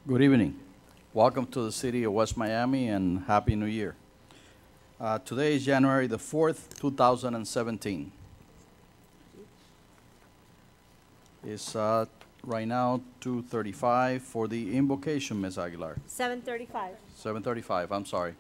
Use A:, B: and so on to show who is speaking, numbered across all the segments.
A: Good evening. Welcome to the city of West Miami and Happy New Year. Today is January the 4th, 2017. It's right now 2:35 for the invocation, Ms. Aguilar.
B: 7:35.
A: 7:35, I'm sorry.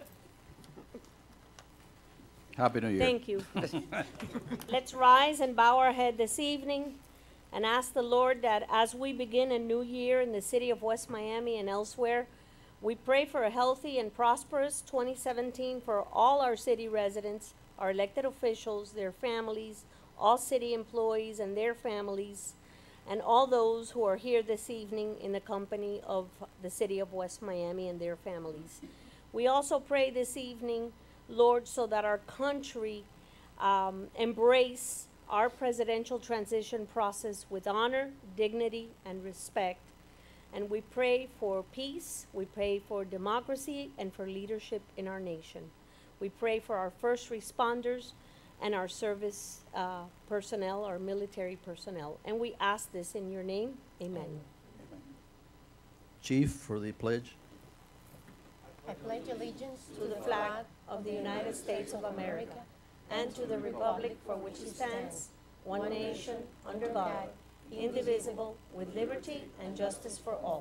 A: Happy New Year.
B: Thank you. Let's rise and bow our head this evening and ask the Lord that as we begin a new year in the city of West Miami and elsewhere, we pray for a healthy and prosperous 2017 for all our city residents, our elected officials, their families, all city employees and their families, and all those who are here this evening in the company of the city of West Miami and their families. We also pray this evening, Lord, so that our country embrace our presidential transition process with honor, dignity, and respect. And we pray for peace, we pray for democracy, and for leadership in our nation. We pray for our first responders and our service personnel, our military personnel. And we ask this in your name. Amen.
A: Chief, for the pledge.
B: I pledge allegiance to the flag of the United States of America and to the republic for which it stands, one nation, under God, indivisible, with liberty and justice for all.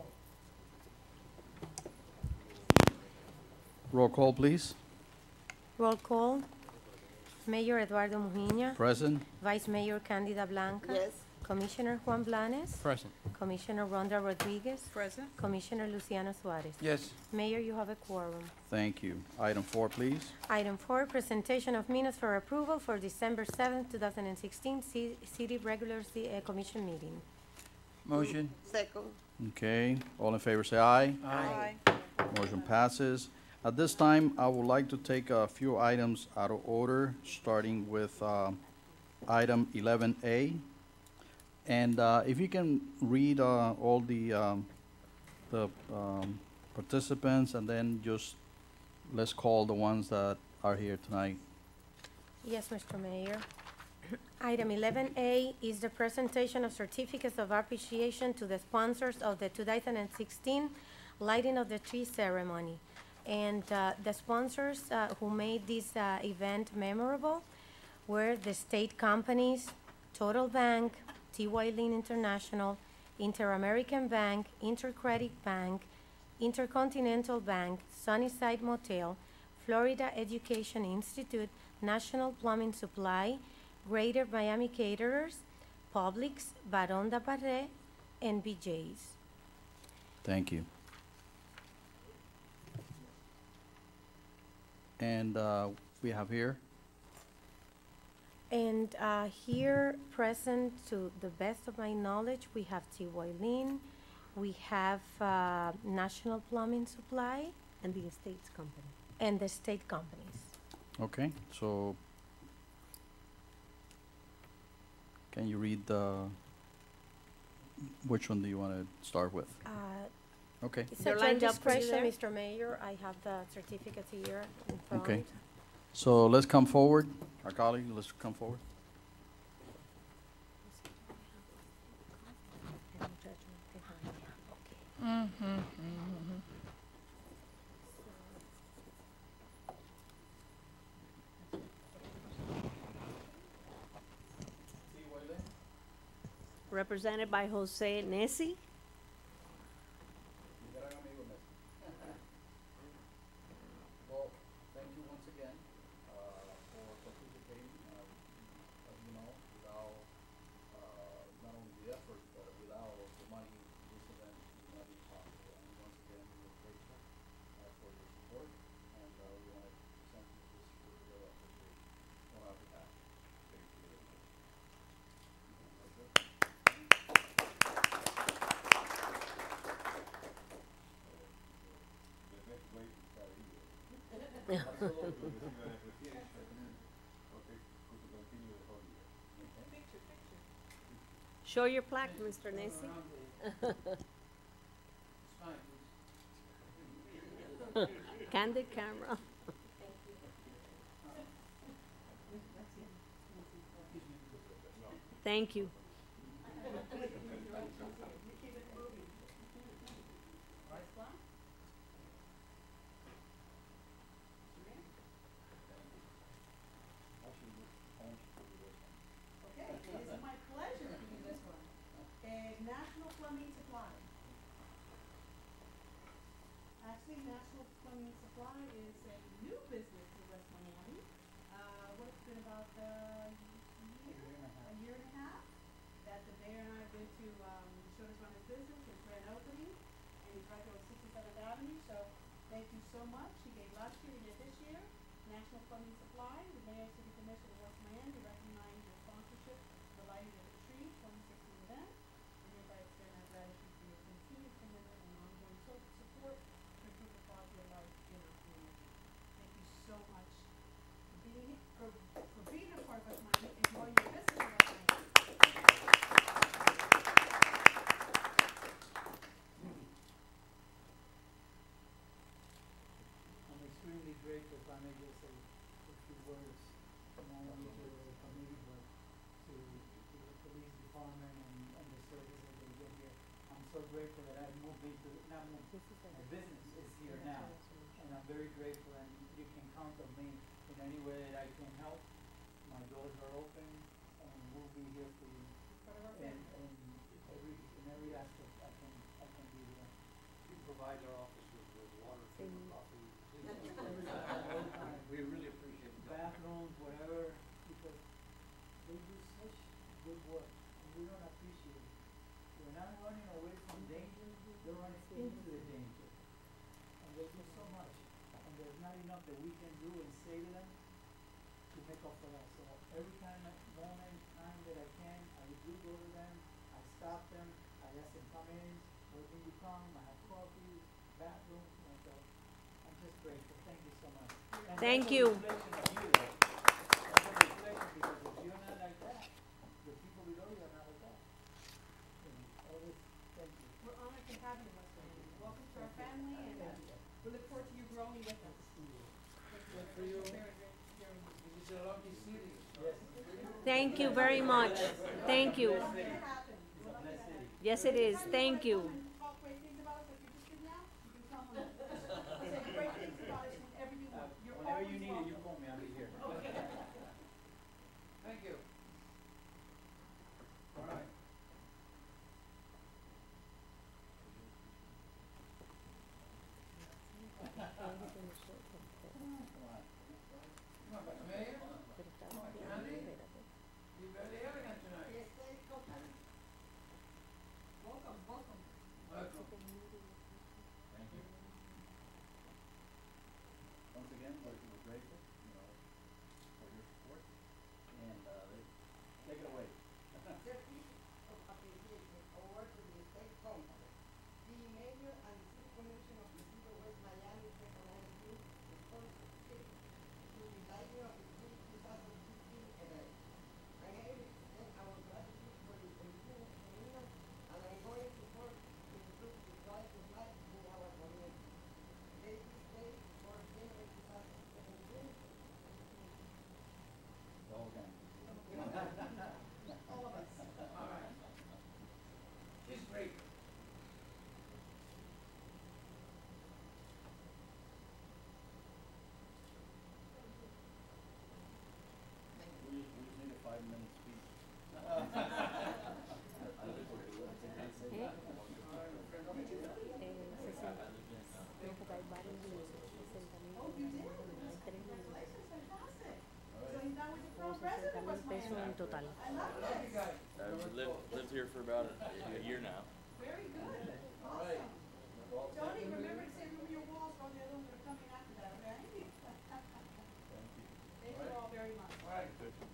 A: Roll call, please.
C: Roll call. Mayor Eduardo Mujina.
A: Present.
C: Vice Mayor Candida Blanca.
B: Yes.
C: Commissioner Juan Blanes.
D: Present.
C: Commissioner Rhonda Rodriguez.
E: Present.
C: Commissioner Luciano Suarez.
D: Yes.
C: Mayor, you have a quorum.
A: Thank you. Item 4, please.
C: Item 4, presentation of minutes for approval for December 7th, 2016, City Regular Commission meeting.
D: Motion.
E: Second.
A: Okay, all in favor say aye.
E: Aye.
A: Motion passes. At this time, I would like to take a few items out of order, starting with item 11A. And if you can read all the participants, and then just let's call the ones that are here tonight.
C: Yes, Mr. Mayor. Item 11A is the presentation of certificates of appreciation to the sponsors of the 2016 Lighting of the Tree ceremony. And the sponsors who made this event memorable were the state companies, Total Bank, T.Y. Lin International, Inter-American Bank, Intercredit Bank, Intercontinental Bank, Sunnyside Motel, Florida Education Institute, National Plumbing Supply, Greater Miami Caterers, Publix, Baron de Paré, and BJ's.
A: Thank you. And we have here.
C: And here present, to the best of my knowledge, we have T.Y. Lin, we have National Plumbing Supply,
B: And the estates company.
C: and the state companies.
A: Okay, so can you read which one do you want to start with? Okay,
C: It's
B: They're
C: at your
B: lined up for you
C: discretion,
B: there?
C: Mr. Mayor. I have the certificates here in front.
A: Okay. So let's come forward. Our colleague, let's come forward.
B: Represented by Jose Nessi.
A: Well, thank you once again for participating. As you know, without not only the effort, but without the money, this event would not be possible. And once again, we're grateful for your support, and we want to send you this for your appreciation on our behalf. Thank you very much.
B: Show your plaque, Mr. Nessi. Candid camera. Thank you.
D: National Plumbing Supply. Actually, National Plumbing Supply is a new business in West Miami. What's been about a year and a half, that the mayor and I have been to, showed us around his business, his grand opening, and he's right there on 67th Avenue, so thank you so much. He gave last year, he did this year. National Plumbing Supply, the mayor, city commission of West Miami recognize your sponsorship for lighting of the tree 2016 event. And hereby extend our gratitude for your continued commitment and ongoing support to improve the quality of life in our community. Thank you so much for being a part of West Miami and growing your business in West Miami.
E: I'm extremely grateful, if I may just say a few words, not only to the committee, but to the police department and the service that they get here. I'm so grateful that I moved into, not moved, my business is here now. And I'm very grateful, and you can count on me in any way that I can help. My doors are open, and we'll be here for you. And in every aspect, I can be there.
A: You provide our officers with water, food, coffee. We really appreciate it.
E: Bathrooms, whatever, because they do such good work, and we don't appreciate it. We're not running away from danger, they're running into the danger. And they do so much, and there's not enough that we can do and say to them to make up for that. So every time, time that I can, I do go to them, I stop them, I ask them, come in, where can you come, I have coffee, bathrooms, and so I'm just grateful. Thank you so much. And
B: Thank
E: that's a
B: you.
E: reflection of you, though. That's a reflection, because if you're not like that, the people below you are not like that. You know, always, thank you.
D: We're honored to have you in West Miami. Welcome to our family, and we look forward to you growing with us.
E: Good for you.
D: Very, very, very.
A: This is a lucky city.
E: Yes.
B: Thank you very much. Thank you.
D: It's gonna happen.
E: It's a blessed city.
B: Yes, it is. Thank you.
D: Talk great things about us like you just did now, you can come on. Say great things about us whenever you want. You're
E: Whenever
D: always
E: you need it, you
D: welcome.
E: call me, I'll be here.
A: Thank you. All right. Come on, Mayor. Come on, Candy. You're very elegant tonight.
D: Welcome, welcome.
A: Welcome.
F: Thank you. Once again, we're grateful, for your support, and, take it away.
G: Certificate of appreciation award to the state company. The mayor and the city commission of the city of West Miami recognize you sponsorship to the lighting of the 2016 event. And I extend our gratitude for the continued commitment and ongoing support to improve the quality of life in our community. Let this day for January 2017.
F: The whole gang.
D: All of us.
A: All right. She's great.
F: We just need a 5-minute speech.
D: Oh, you did? Congratulations, fantastic. So he's now with the borough president of West Miami.
B: En total.
D: I love
A: Thank you,
D: this.
A: guys.
H: Lived here for about a year now.
D: Very good.
A: All right.
D: Awesome. Tony, remember to say remember your walls for all the other ones that are coming after that, okay? Thank you all very much.
A: All right.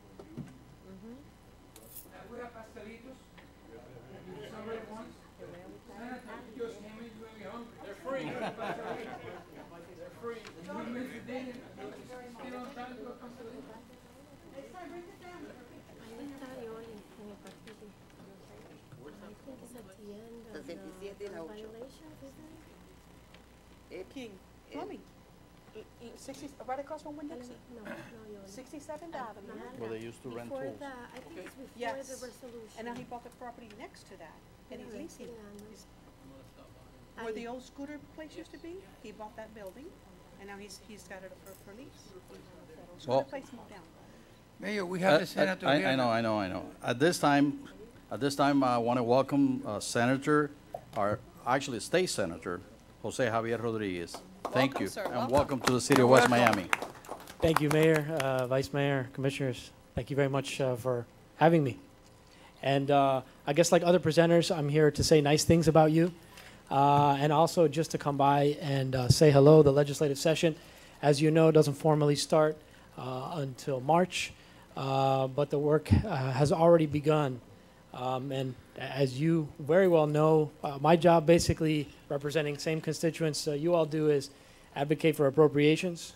A: And we have pastelitos. You celebrate once. Senator, you just came in, you're really hungry. They're free. They're free. You miss the dinner. Still on time to a pastelito.
D: Next time, bring the family.
C: Ahí está de hoy en el partido. I think it's at the end of the
G: 67 y la 8.
C: violations, isn't it?
I: King, Plumbing, 60, right across from Winn Dixie,
C: No, yo.
I: 67th Avenue.
F: Where they used to rent
C: Before
F: tools.
C: the, I think it's before
I: Yes.
C: the resolution.
I: And now he bought the property next to that, and he's leasing. He's- Where the
C: Ahí.
I: old scooter place used to be, he bought that building, and now he's got it for lease. Scooter
F: Well-
I: place moved down.
A: Mayor, we have the senator here.
F: I know. At this time,
A: At this time, I want to welcome Senator, actually State Senator, Jose Javier Rodriguez. Thank
I: Welcome,
A: you,
I: sir.
A: and
I: Welcome.
A: welcome to the city of West Miami.
J: Thank you, Mayor, Vice Mayor, Commissioners. Thank you very much for having me. And I guess like other presenters, I'm here to say nice things about you. And also just to come by and say hello. The legislative session, as you know, doesn't formally start until March, but the work has already begun. And as you very well know, my job basically representing same constituents you all do is advocate for appropriations,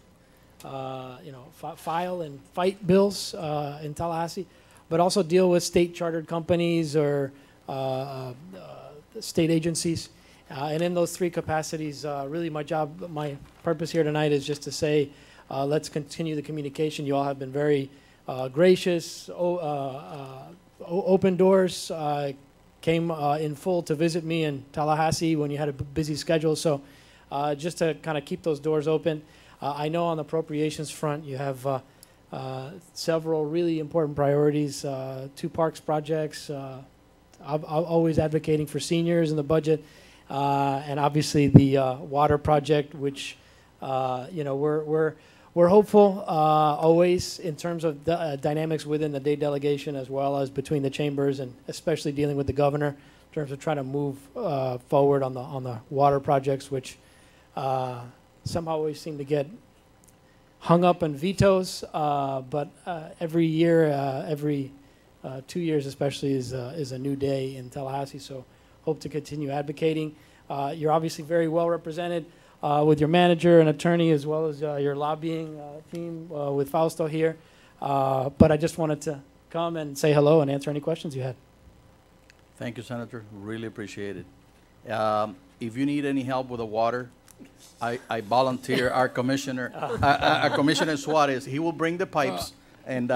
J: file and fight bills in Tallahassee, but also deal with state chartered companies or state agencies. And in those three capacities, really my job, my purpose here tonight is just to say, let's continue the communication. You all have been very gracious, open doors, came in full to visit me in Tallahassee when you had a busy schedule. So just to kind of keep those doors open. I know on the appropriations front you have several really important priorities, 2 parks projects, I'm always advocating for seniors in the budget, and obviously the water project, which we're hopeful always in terms of the dynamics within the Dade delegation as well as between the chambers, and especially dealing with the governor in terms of trying to move forward on the water projects, which somehow always seem to get hung up on vetoes. But every year, every 2 years especially, is a new day in Tallahassee. So hope to continue advocating. You're obviously very well represented with your manager and attorney, as well as your lobbying team with Fausto here. But I just wanted to come and say hello and answer any questions you had.
A: Thank you, Senator. Really appreciate it. If you need any help with the water, I volunteer our commissioner, our Commissioner Suarez. He will bring the pipes, and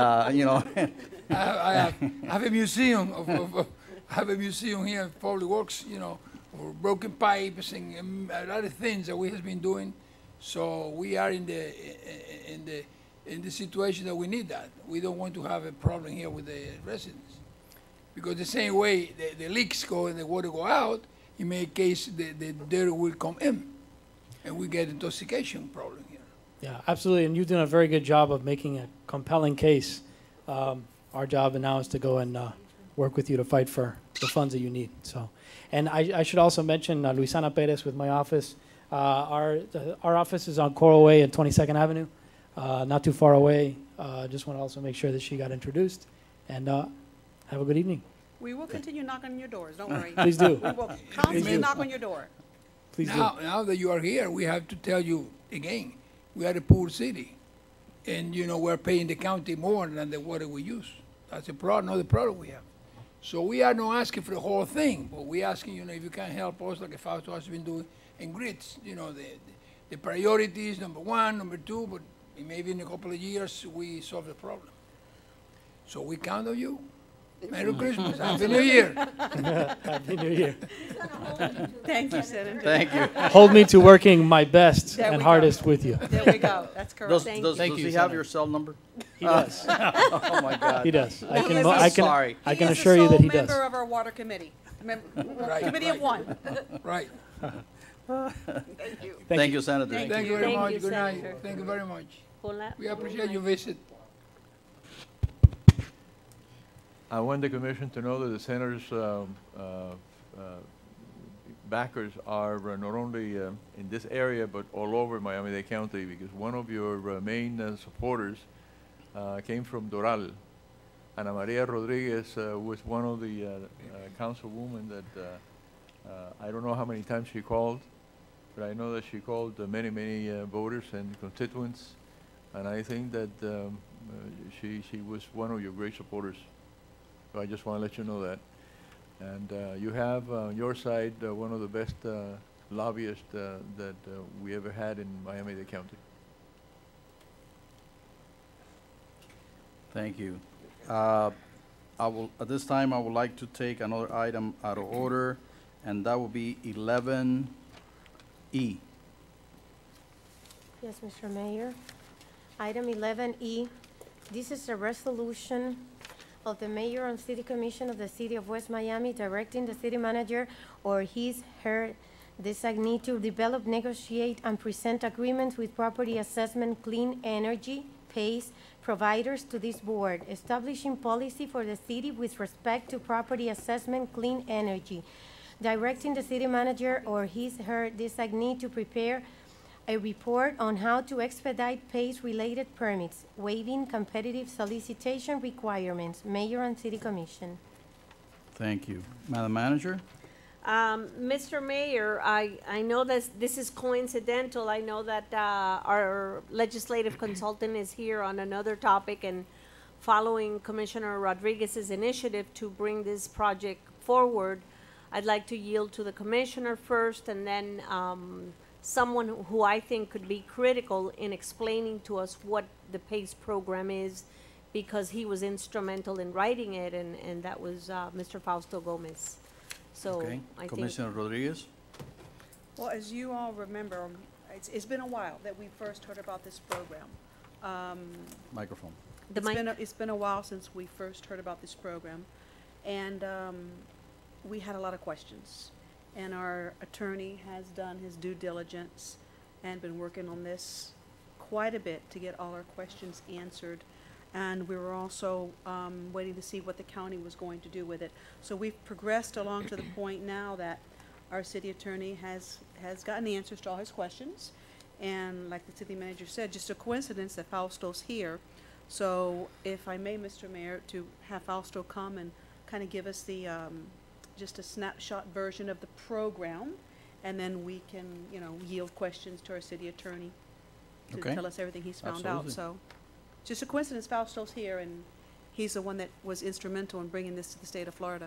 K: I have a museum I have a museum here in Public Works, for broken pipes and a lot of things that we have been doing. So we are in the situation that we need that. We don't want to have a problem here with the residents, because the same way the leaks go and the water go out, in many cases the dirt will come in, and we get intoxication problem here.
J: Yeah, absolutely. And you've done a very good job of making a compelling case. Our job now is to go and work with you to fight for the funds that you need. So, and I should also mention Luisana Perez with my office. Our office is on Coral Way and 22nd Avenue, not too far away. Just want to also make sure that she got introduced. And have a good evening.
I: We will continue knocking on your doors, don't worry.
J: Please do.
I: We will constantly knock on your door.
J: Please do.
K: Now that you are here, we have to tell you again, we are a poor city. And, we're paying the county more than the water we use. That's a problem, another problem we have. So we are not asking for the whole thing, but we're asking, if you can help us, like Fausto has been doing, in grids, the priorities, number 1, number 2, but maybe in a couple of years, we solve the problem. So we count on you. Merry Christmas, Happy New Year.
J: Happy New Year.
I: Thank you, Senator.
A: thank you.
J: Hold me to working my best
I: There we
J: and
I: go.
J: hardest with you.
I: There we go. That's correct.
A: Does
J: Thank
A: he
J: you,
A: have
J: Senator.
A: your cell number?
J: He does.
A: Oh my God.
J: He does. I can.
I: is
J: I
I: the-
J: can.
A: Sorry.
J: I can assure you that he does.
I: member of our water committee.
K: Right,
I: Committee of
K: right.
I: 1.
K: Right.
I: Thank you.
A: Thank you, Senator.
I: Thank
K: Thank you very
B: Thank
K: much.
B: you,
K: Good night.
B: Senator.
K: Thank you very much.
B: Hola.
K: We appreciate your visit.
L: I want the commission to know that the senator's backers are not only in this area, but all over Miami-Dade County, because one of your main supporters came from Doral. Ana Maria Rodriguez was one of the councilwomen that I don't know how many times she called, but I know that she called many voters and constituents, and I think that she was one of your great supporters. So I just want to let you know that. And you have on your side one of the best lobbyists that we ever had in Miami-Dade County.
A: Thank you. At this time, I would like to take another item out of order, and that will be 11E.
C: Yes, Mr. Mayor. Item 11E, this is a resolution of the mayor and city commission of the city of West Miami, directing the city manager or his/her designee to develop, negotiate, and present agreements with property assessment, clean energy, PACE providers to this board, establishing policy for the city with respect to property assessment, clean energy, directing the city manager or his/her designee to prepare a report on how to expedite PACE-related permits, waiving competitive solicitation requirements. Mayor and City Commission.
F: Thank you. Madam Manager?
B: Mr. Mayor, I know that this is coincidental. I know that our legislative consultant is here on another topic, and following Commissioner Rodriguez's initiative to bring this project forward, I'd like to yield to the commissioner first, and then someone who I think could be critical in explaining to us what the PACE program is, because he was instrumental in writing it, and that was Mr. Fausto Gomez. So
F: Okay.
B: I think
F: Commissioner Rodriguez?
I: Well, as you all remember, it's been a while that we first heard about this program.
F: Microphone.
I: It's been a while since we first heard about this program, and we had a lot of questions. And our attorney has done his due diligence and been working on this quite a bit to get all our questions answered. And we were also waiting to see what the county was going to do with it. So we've progressed along to the point now that our city attorney has gotten the answers to all his questions. And like the city manager said, just a coincidence that Fausto's here. So if I may, Mr. Mayor, to have Fausto come and kind of give us the just a snapshot version of the program, and then we can, yield questions to our city attorney to
F: Okay.
I: tell us everything he's found out.
F: Absolutely.
I: So just a coincidence Fausto's here, and he's the one that was instrumental in bringing this to the state of Florida.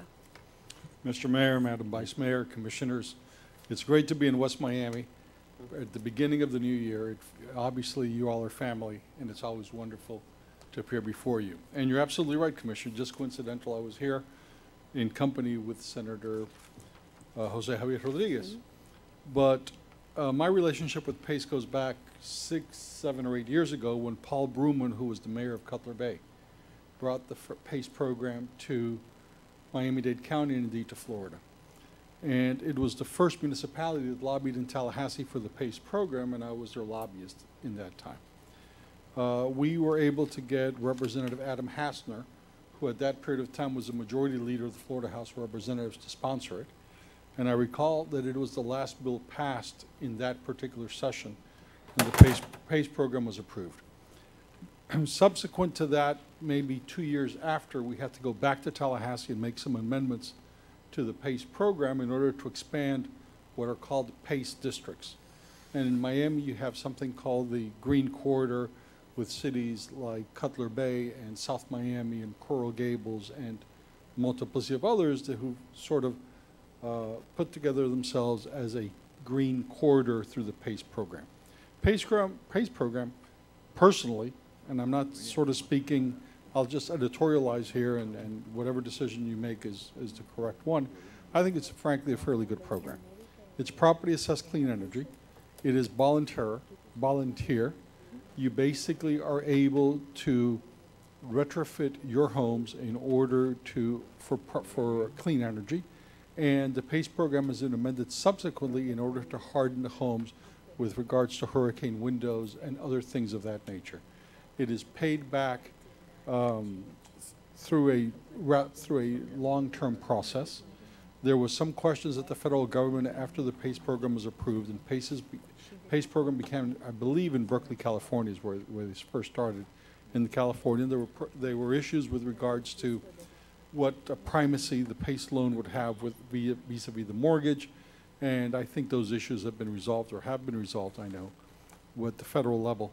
M: Mr. Mayor, Madam Vice Mayor, Commissioners, it's great to be in West Miami at the beginning of the new year. Obviously, you all are family, and it's always wonderful to appear before you. And you're absolutely right, Commissioner. Just coincidental, I was here in company with Senator Jose Javier Rodriguez. But my relationship with PACE goes back 6, 7, or 8 years ago when Paul Bruman, who was the mayor of Cutler Bay, brought the PACE program to Miami-Dade County and indeed to Florida. And it was the first municipality that lobbied in Tallahassee for the PACE program, and I was their lobbyist in that time. We were able to get Representative Adam Hassner, who at that period of time was the majority leader of the Florida House of Representatives, to sponsor it. And I recall that it was the last bill passed in that particular session, and the PACE program was approved. Subsequent to that, maybe 2 years after, we had to go back to Tallahassee and make some amendments to the PACE program in order to expand what are called PACE districts. And in Miami, you have something called the Green Corridor, with cities like Cutler Bay and South Miami and Coral Gables and multiplicity of others who sort of put together themselves as a green corridor through the PACE program. PACE program, personally, and I'm not sort of speaking, I'll just editorialize here, and whatever decision you make is the correct one. I think it's frankly a fairly good program. It's property assessed clean energy. It is volunteer. You basically are able to retrofit your homes in order for clean energy, and the PACE program has been amended subsequently in order to harden the homes with regards to hurricane windows and other things of that nature. It is paid back through a long-term process. There was some questions at the federal government after the PACE program was approved, and PACE program began, I believe, in Berkeley, California is where they first started in California. There were issues with regards to what primacy the PACE loan would have vis-a-vis the mortgage, and I think those issues have been resolved, or have been resolved, I know, with the federal level.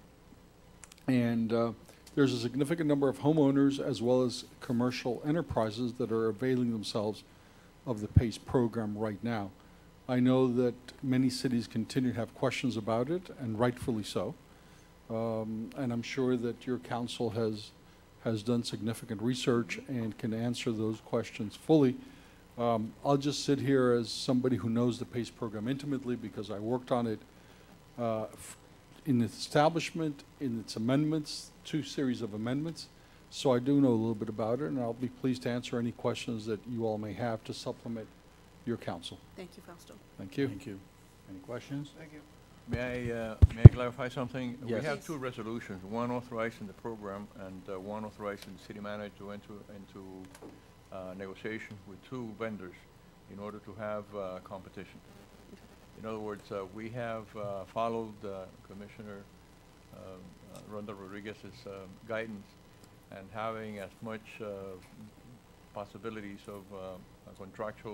M: And there's a significant number of homeowners as well as commercial enterprises that are availing themselves of the PACE program right now. I know that many cities continue to have questions about it, and rightfully so. And I'm sure that your council has done significant research and can answer those questions fully. I'll just sit here as somebody who knows the PACE program intimately because I worked on it in its establishment, in its amendments, 2 series of amendments, So I do know a little bit about it, and I'll be pleased to answer any questions that you all may have to supplement your counsel.
I: Thank you, Fausto.
M: Thank you.
F: Thank you. Any questions?
A: Thank you.
L: May I clarify something?
F: Yes.
L: We have two resolutions, one authorizing the program and one authorizing the city manager to enter into negotiation with two vendors in order to have competition. In other words, we have followed Commissioner Ronda Rodriguez's guidance and having as much possibilities of contractual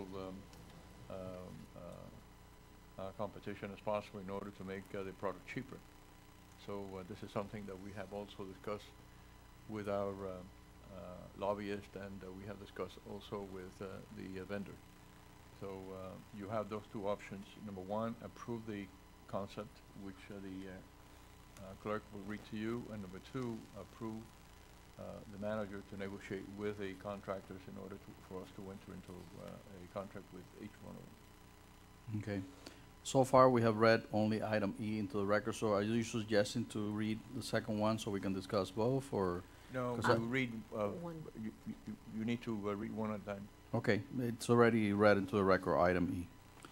L: competition as possible in order to make the product cheaper. So this is something that we have also discussed with our lobbyist, and we have discussed also with the vendor. So you have those two options. Number one, approve the concept, which the clerk will read to you, and number two, approve the manager to negotiate with the contractors in order for us to enter into a contract with each one of them.
F: Okay. So far, we have read only item E into the record, so are you suggesting to read the second one so we can discuss both, or?
L: No,
F: 'Cause
L: you read,
B: One.
L: you need to read one at a time.
F: Okay, it's already read into the record, item E.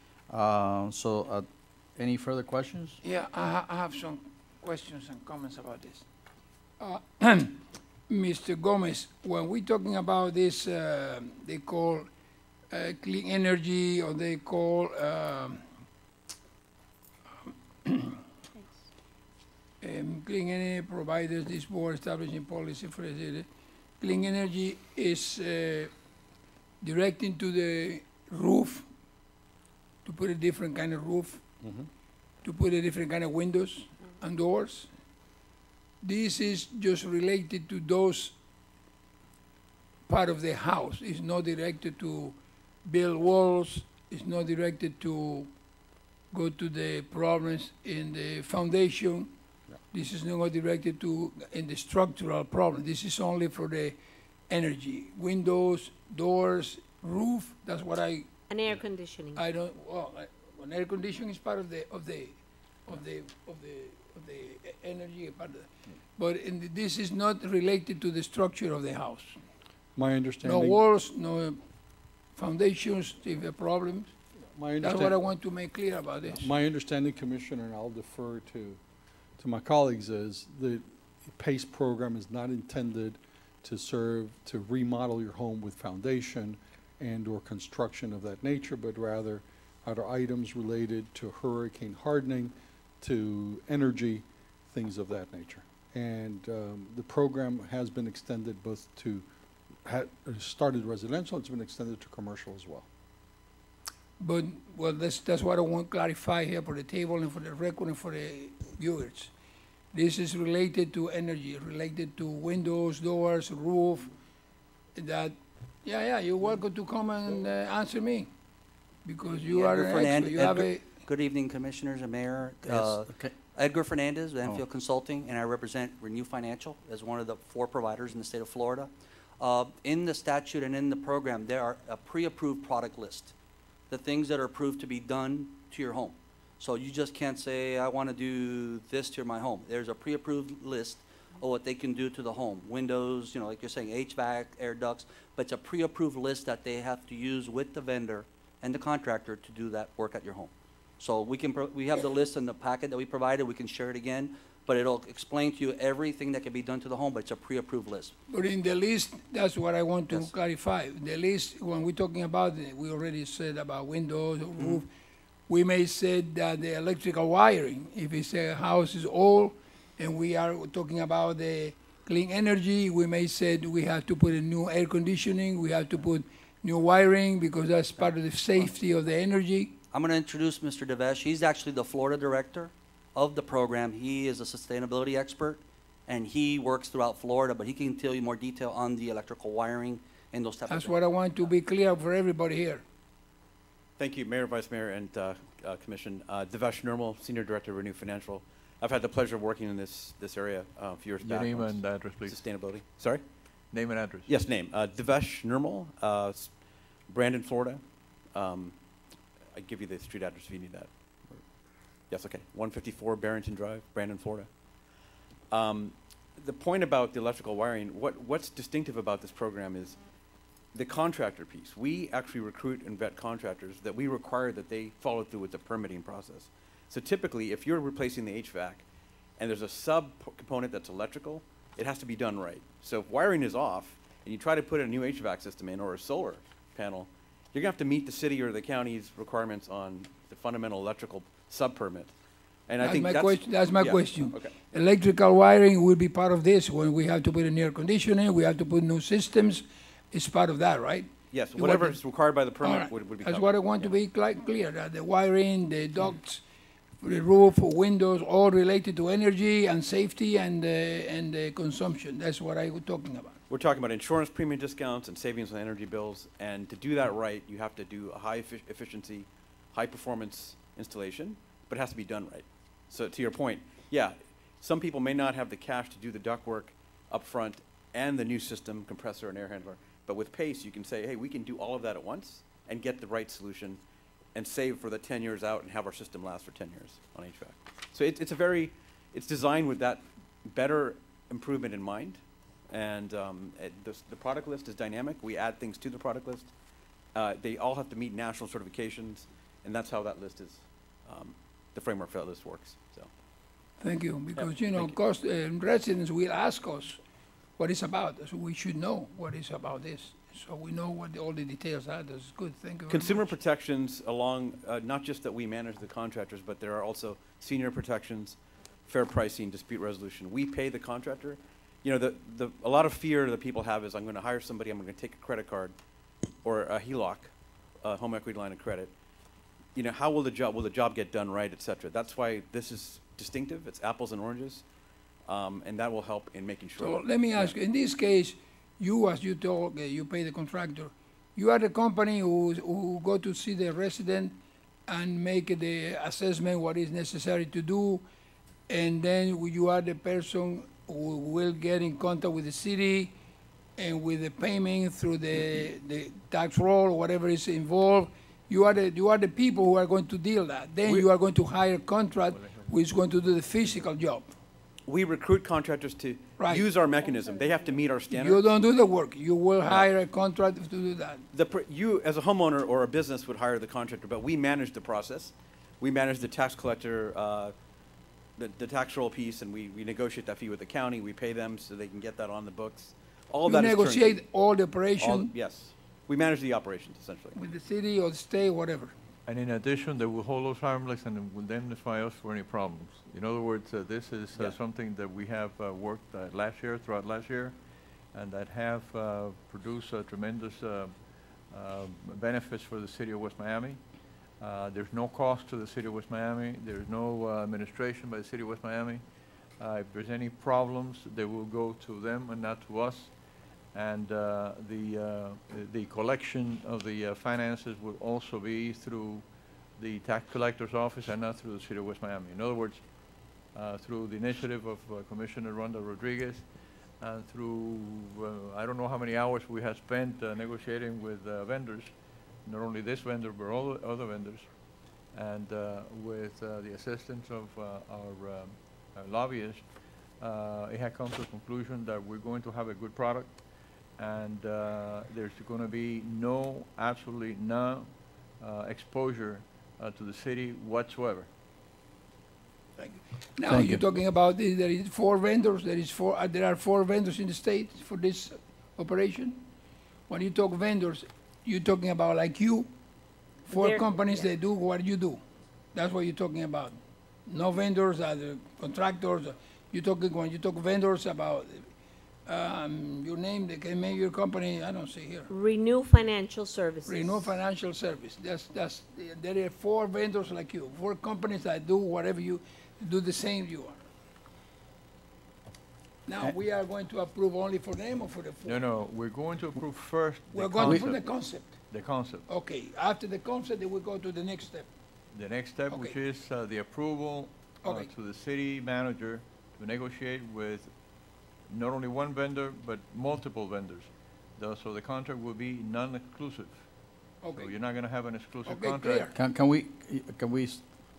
F: Any further questions?
K: Yeah, I have some questions and comments about this. Mr. Gomez, when we're talking about this, they call clean energy, or they call clean energy providers, this board establishing policy for the city. Clean energy is directing to the roof, to put a different kind of roof, to put a different kind of windows and doors. This is just related to those part of the house. It's not directed to build walls. It's not directed to go to the problems in the foundation. This is not directed to in the structural problem. This is only for the energy, windows, doors, roof. That's what
B: And air conditioning.
K: I don't. Well, an air conditioning is part of the energy part of the, but this is not related to the structure of the house.
M: My
K: No
M: understanding.
K: walls, no foundations. If there are problems,
M: My
K: that's what I
M: understand-
K: want to make clear about this.
M: My understanding, Commissioner, and I'll defer to my colleagues, is the PACE program is not intended to serve to remodel your home with foundation and/or construction of that nature, but rather are items related to hurricane hardening, to energy, things of that nature. And the program has been extended both to, started residential, it's been extended to commercial as well.
K: But, well, that's what I want to clarify here for the table and for the record and for the viewers. This is related to energy, related to windows, doors, roof, that, yeah, you're welcome to come and answer me, because you are an expert. You have a,
N: Good evening, Commissioners and Mayor.
F: Okay.
N: Edgar Fernandez, Vanfield Consulting, and I represent Renew Financial as one of the 4 providers in the state of Florida. In the statute and in the program, there are a pre-approved product list, the things that are approved to be done to your home. So you just can't say, I want to do this to my home. There's a pre-approved list of what they can do to the home. Windows, like you're saying, HVAC, air ducts, but it's a pre-approved list that they have to use with the vendor and the contractor to do that work at your home. So we have the list in the packet that we provided. We can share it again, but it'll explain to you everything that can be done to the home, but it's a pre-approved list.
K: but in the list, that's what I want to
N: Yes.
K: clarify. The list, when we're talking about, we already said about windows, roof, we may say that the electrical wiring, if it's a house is old, and we are talking about the clean energy, we may say we have to put a new air conditioning, we have to put new wiring, because that's part of the safety of the energy.
N: I'm going to introduce Mr. Devesh. He's actually the Florida director of the program. He is a sustainability expert, and he works throughout Florida, but he can tell you more detail on the electrical wiring and those type of
K: That's
N: things.
K: what I want to be clear for everybody here.
O: Thank you, Mayor, Vice Mayor, and Commission. Devesh Nirmal, Senior Director of Renew Financial. I've had the pleasure of working in this area a few years
L: Your
O: back.
L: name
O: on
L: and address, please.
O: Sustainability. Sorry?
L: Name and address.
O: Yes, name. Devesh Nirmal, Brandon, Florida. I give you the street address if you need that. Yes, okay. 154 Barrington Drive, Brandon, Florida. the point about the electrical wiring, what's distinctive about this program is the contractor piece. We actually recruit and vet contractors that we require that they follow through with the permitting process. So typically, if you're replacing the HVAC and there's a sub-component that's electrical, it has to be done right. So if wiring is off and you try to put a new HVAC system in or a solar panel, you're gonna have to meet the city or the county's requirements on the fundamental electrical sub-permit. And I think
K: that's my
O: yeah,
K: question.
O: Okay.
K: Electrical wiring will be part of this when we have to put in air conditioning, we have to put new systems. It's part of that, right?
O: Yes,
K: You
O: whatever
K: want
O: is required by the
K: All
O: permit
K: right.
O: would be
K: That's
O: covered.
K: what I want to be clear, that the wiring, the ducts, the roof, windows, all related to energy and safety and consumption. That's what I was talking about.
O: We're talking about insurance premium discounts and savings on energy bills, and to do that right, you have to do a high efficiency, high performance installation, but it has to be done right. So to your point, yeah, some people may not have the cash to do the ductwork up front and the new system, compressor and air handler, but with PACE, you can say, hey, we can do all of that at once and get the right solution and save for the 10 years out and have our system last for 10 years on HVAC. So it's designed with that better improvement in mind. And the product list is dynamic. We add things to the product list. They all have to meet national certifications, and that's how that list is, the framework for that list works. So,
K: Thank you, because, you know,
O: thank
K: residents will ask us what it's about, so we should know what it's about this, so we know what all the details are. That's good, thank you very
O: consumer
K: much.
O: protections along, not just that we manage the contractors, but there are also senior protections, fair pricing, dispute resolution. We pay the contractor. You know, a lot of fear that people have is I'm going to hire somebody, I'm going to take a credit card or a HELOC, a home equity line of credit. You know, how will the job get done right, et cetera. That's why this is distinctive. It's apples and oranges, and that will help in making sure.
K: So let me ask you, in this case, you, as you told, you pay the contractor. You are the company who go to see the resident and make the assessment what is necessary to do, and then you are the person who will get in contact with the city and with the payment through the tax roll or whatever is involved. You are the people who are going to deal that. Then you are going to hire a contract who is going to do the physical job.
O: We recruit contractors to
K: Right.
O: use our mechanism. They have to meet our standards.
K: You don't do the work. You will hire a contractor to do that.
O: You, as a homeowner or a business, would hire the contractor, but we manage the process. We manage the tax collector, the tax roll piece, and we negotiate that fee with the county. We pay them so they can get that on the books. All of
K: You
O: that is turnkey.
K: negotiate all the operation
O: Yes. We manage the operations, essentially.
K: with the city or the state, whatever.
L: And in addition, they will hold us harmless and will indemnify us for any problems. In other words, this is
O: Yeah.
L: something that we have worked throughout last year, and that have produced tremendous benefits for the city of West Miami. There's no cost to the city of West Miami. There's no administration by the city of West Miami. If there's any problems, they will go to them and not to us. And the collection of the finances will also be through the tax collector's office and not through the city of West Miami. In other words, through the initiative of Commissioner Ronda Rodriguez, and through, I don't know how many hours we have spent negotiating with vendors, not only this vendor, but all the other vendors, and with the assistance of our lobbyists, it had come to the conclusion that we're going to have a good product, and there's going to be absolutely no exposure to the city whatsoever.
K: Thank you. Now,
L: Thank
K: you're
L: you.
K: talking about there is 4 vendors, there are 4 vendors in the state for this operation? When you talk vendors, you're talking about like you, 4
B: There-
K: companies that do what you do. That's what you're talking about. No vendors, other contractors. When you talk vendors about, your name, they can name your company, I don't see here.
B: Renew Financial Services.
K: Renew Financial Service. There are 4 vendors like you, 4 companies that do whatever you do the same you are. Now, we are going to approve only for them or for the 4?
L: No, we're going to approve first the
K: We're going to
L: concept.
K: put the concept.
L: The concept.
K: Okay, after the concept, then we go to the next step.
L: The next step, which
K: Okay.
L: is the approval
K: Okay.
L: to the city manager to negotiate with not only one vendor, but multiple vendors. So the contract will be non-exclusive. So
K: Okay.
L: you're not going to have an exclusive
K: Okay,
L: contract.
K: clear.
F: Can we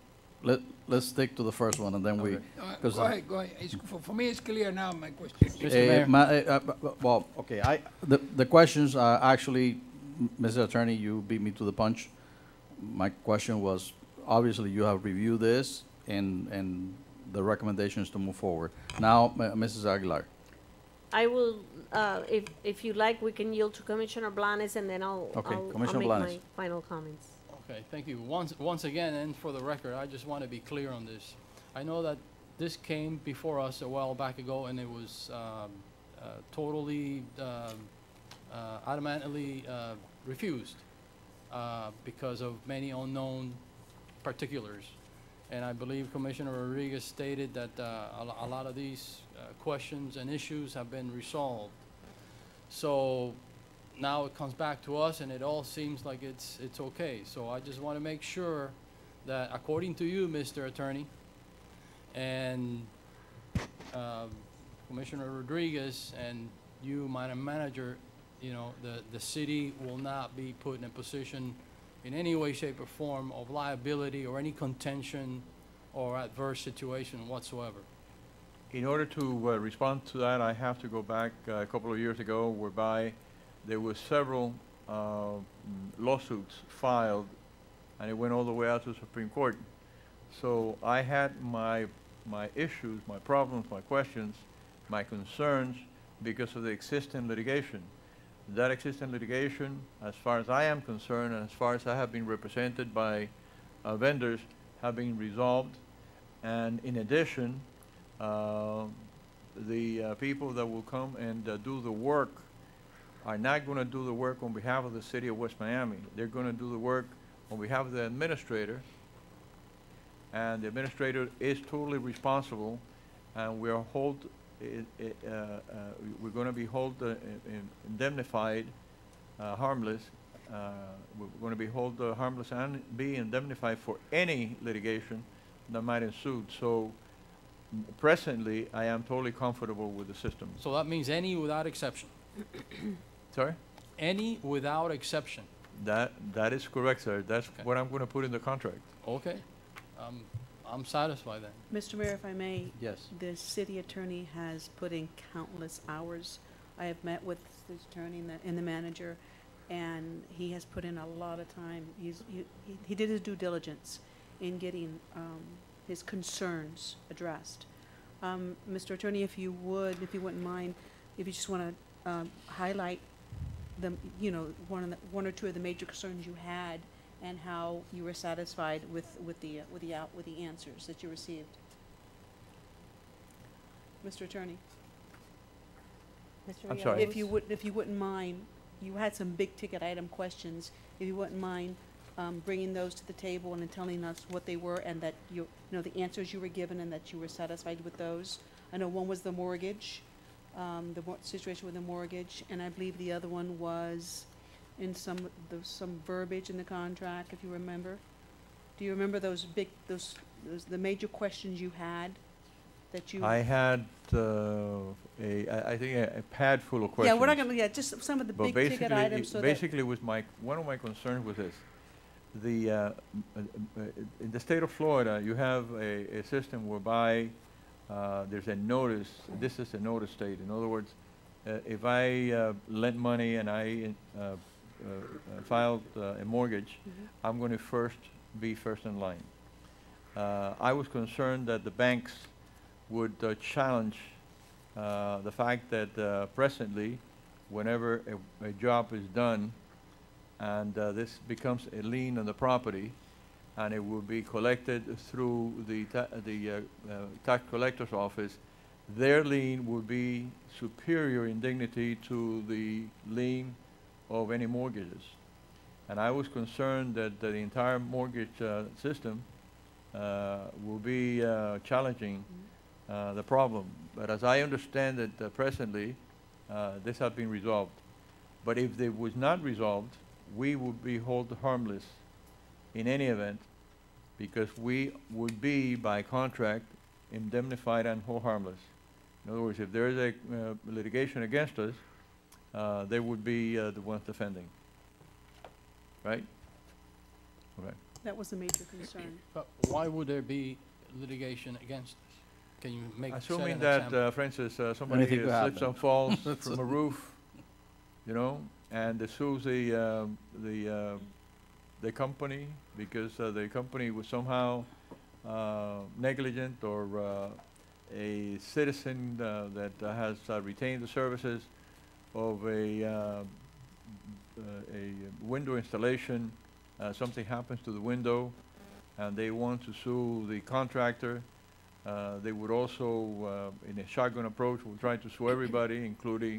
F: let's stick to the first one, and then we, because.
K: Go ahead, go ahead. For me, it's clear now, my question.
F: Well, okay, the questions are actually, Mr. Attorney, you beat me to the punch. My question was, obviously, you have reviewed this, and the recommendation is to move forward. Now, Mrs. Aguilar.
B: I will, if you like, we can yield to Commissioner Blanes, and then I'll
F: Commissioner
B: make
F: Blanes.
B: my final comments.
P: Okay, thank you. Once again, and for the record, I just want to be clear on this. I know that this came before us a while back ago, and it was totally adamantly refused because of many unknown particulars. And I believe Commissioner Rodriguez stated that a lot of these questions and issues have been resolved. So now it comes back to us, and it all seems like it's okay. So I just want to make sure that, according to you, Mr. Attorney, and Commissioner Rodriguez, and you, Madam Manager, you know, the city will not be put in a position in any way, shape, or form of liability or any contention or adverse situation whatsoever.
L: In order to respond to that, I have to go back a couple of years ago, whereby there were several lawsuits filed, and it went all the way out to the Supreme Court. So I had my issues, my problems, my questions, my concerns because of the existing litigation. That existing litigation, as far as I am concerned, and as far as I have been represented by vendors, have been resolved. And in addition, the people that will come and do the work are not going to do the work on behalf of the city of West Miami. They're going to do the work on behalf of the administrator, and the administrator is totally responsible, and we are we're going to be indemnified, harmless. We're going to be harmless and be indemnified for any litigation that might ensue. So presently, I am totally comfortable with the system.
P: So that means any without exception.
L: Sorry?
P: Any without exception.
L: That is correct, sir. That's what I'm going to put in the contract.
P: Okay. I'm satisfied then.
I: Mr. Mayor, if I may.
F: Yes.
I: The city attorney has put in countless hours. I have met with the attorney and the manager, and he has put in a lot of time. He did his due diligence in getting his concerns addressed. Mr. Attorney, if you wouldn't mind, if you just want to highlight one or two of the major concerns you had, and how you were satisfied with the answers that you received. Mr. Attorney.
L: I'm sorry.
I: If you wouldn't mind, you had some big ticket item questions. If you wouldn't mind bringing those to the table and then telling us what they were, and that the answers you were given, and that you were satisfied with those. I know one was the mortgage, situation with the mortgage, and I believe the other one was in some verbiage in the contract, if you remember. Do you remember the major questions you had that you?
L: I had I think a pad full of questions.
I: Yeah, we're not gonna. Just some of the big ticket items.
L: Basically, one of my concerns was this: in the state of Florida, you have a system whereby there's a notice. This is a notice state. In other words, if I lent money and I filed a mortgage, I'm going to be first in line. I was concerned that the banks would challenge the fact that presently, whenever a job is done and this becomes a lien on the property, and it will be collected through the tax collector's office, their lien would be superior in dignity to the lien of any mortgages. And I was concerned that the entire mortgage system will be challenging the problem. But as I understand it presently, this has been resolved. But if it was not resolved, we would be held harmless in any event, because we would be, by contract, indemnified and hold harmless. In other words, if there is a litigation against us, they would be the ones defending. Right? Okay.
I: That was a major concern.
P: But why would there be litigation against us? Can you make, set
L: Assuming
P: an
L: that,
P: example?
L: Francis, somebody
F: Anything could
L: slips
F: happen.
L: and falls from a roof, you know, and they sues the company because the company was somehow negligent, or a citizen that has retained the services of a window installation, something happens to the window, and they want to sue the contractor. They would also, in a shotgun approach, will try to sue everybody, including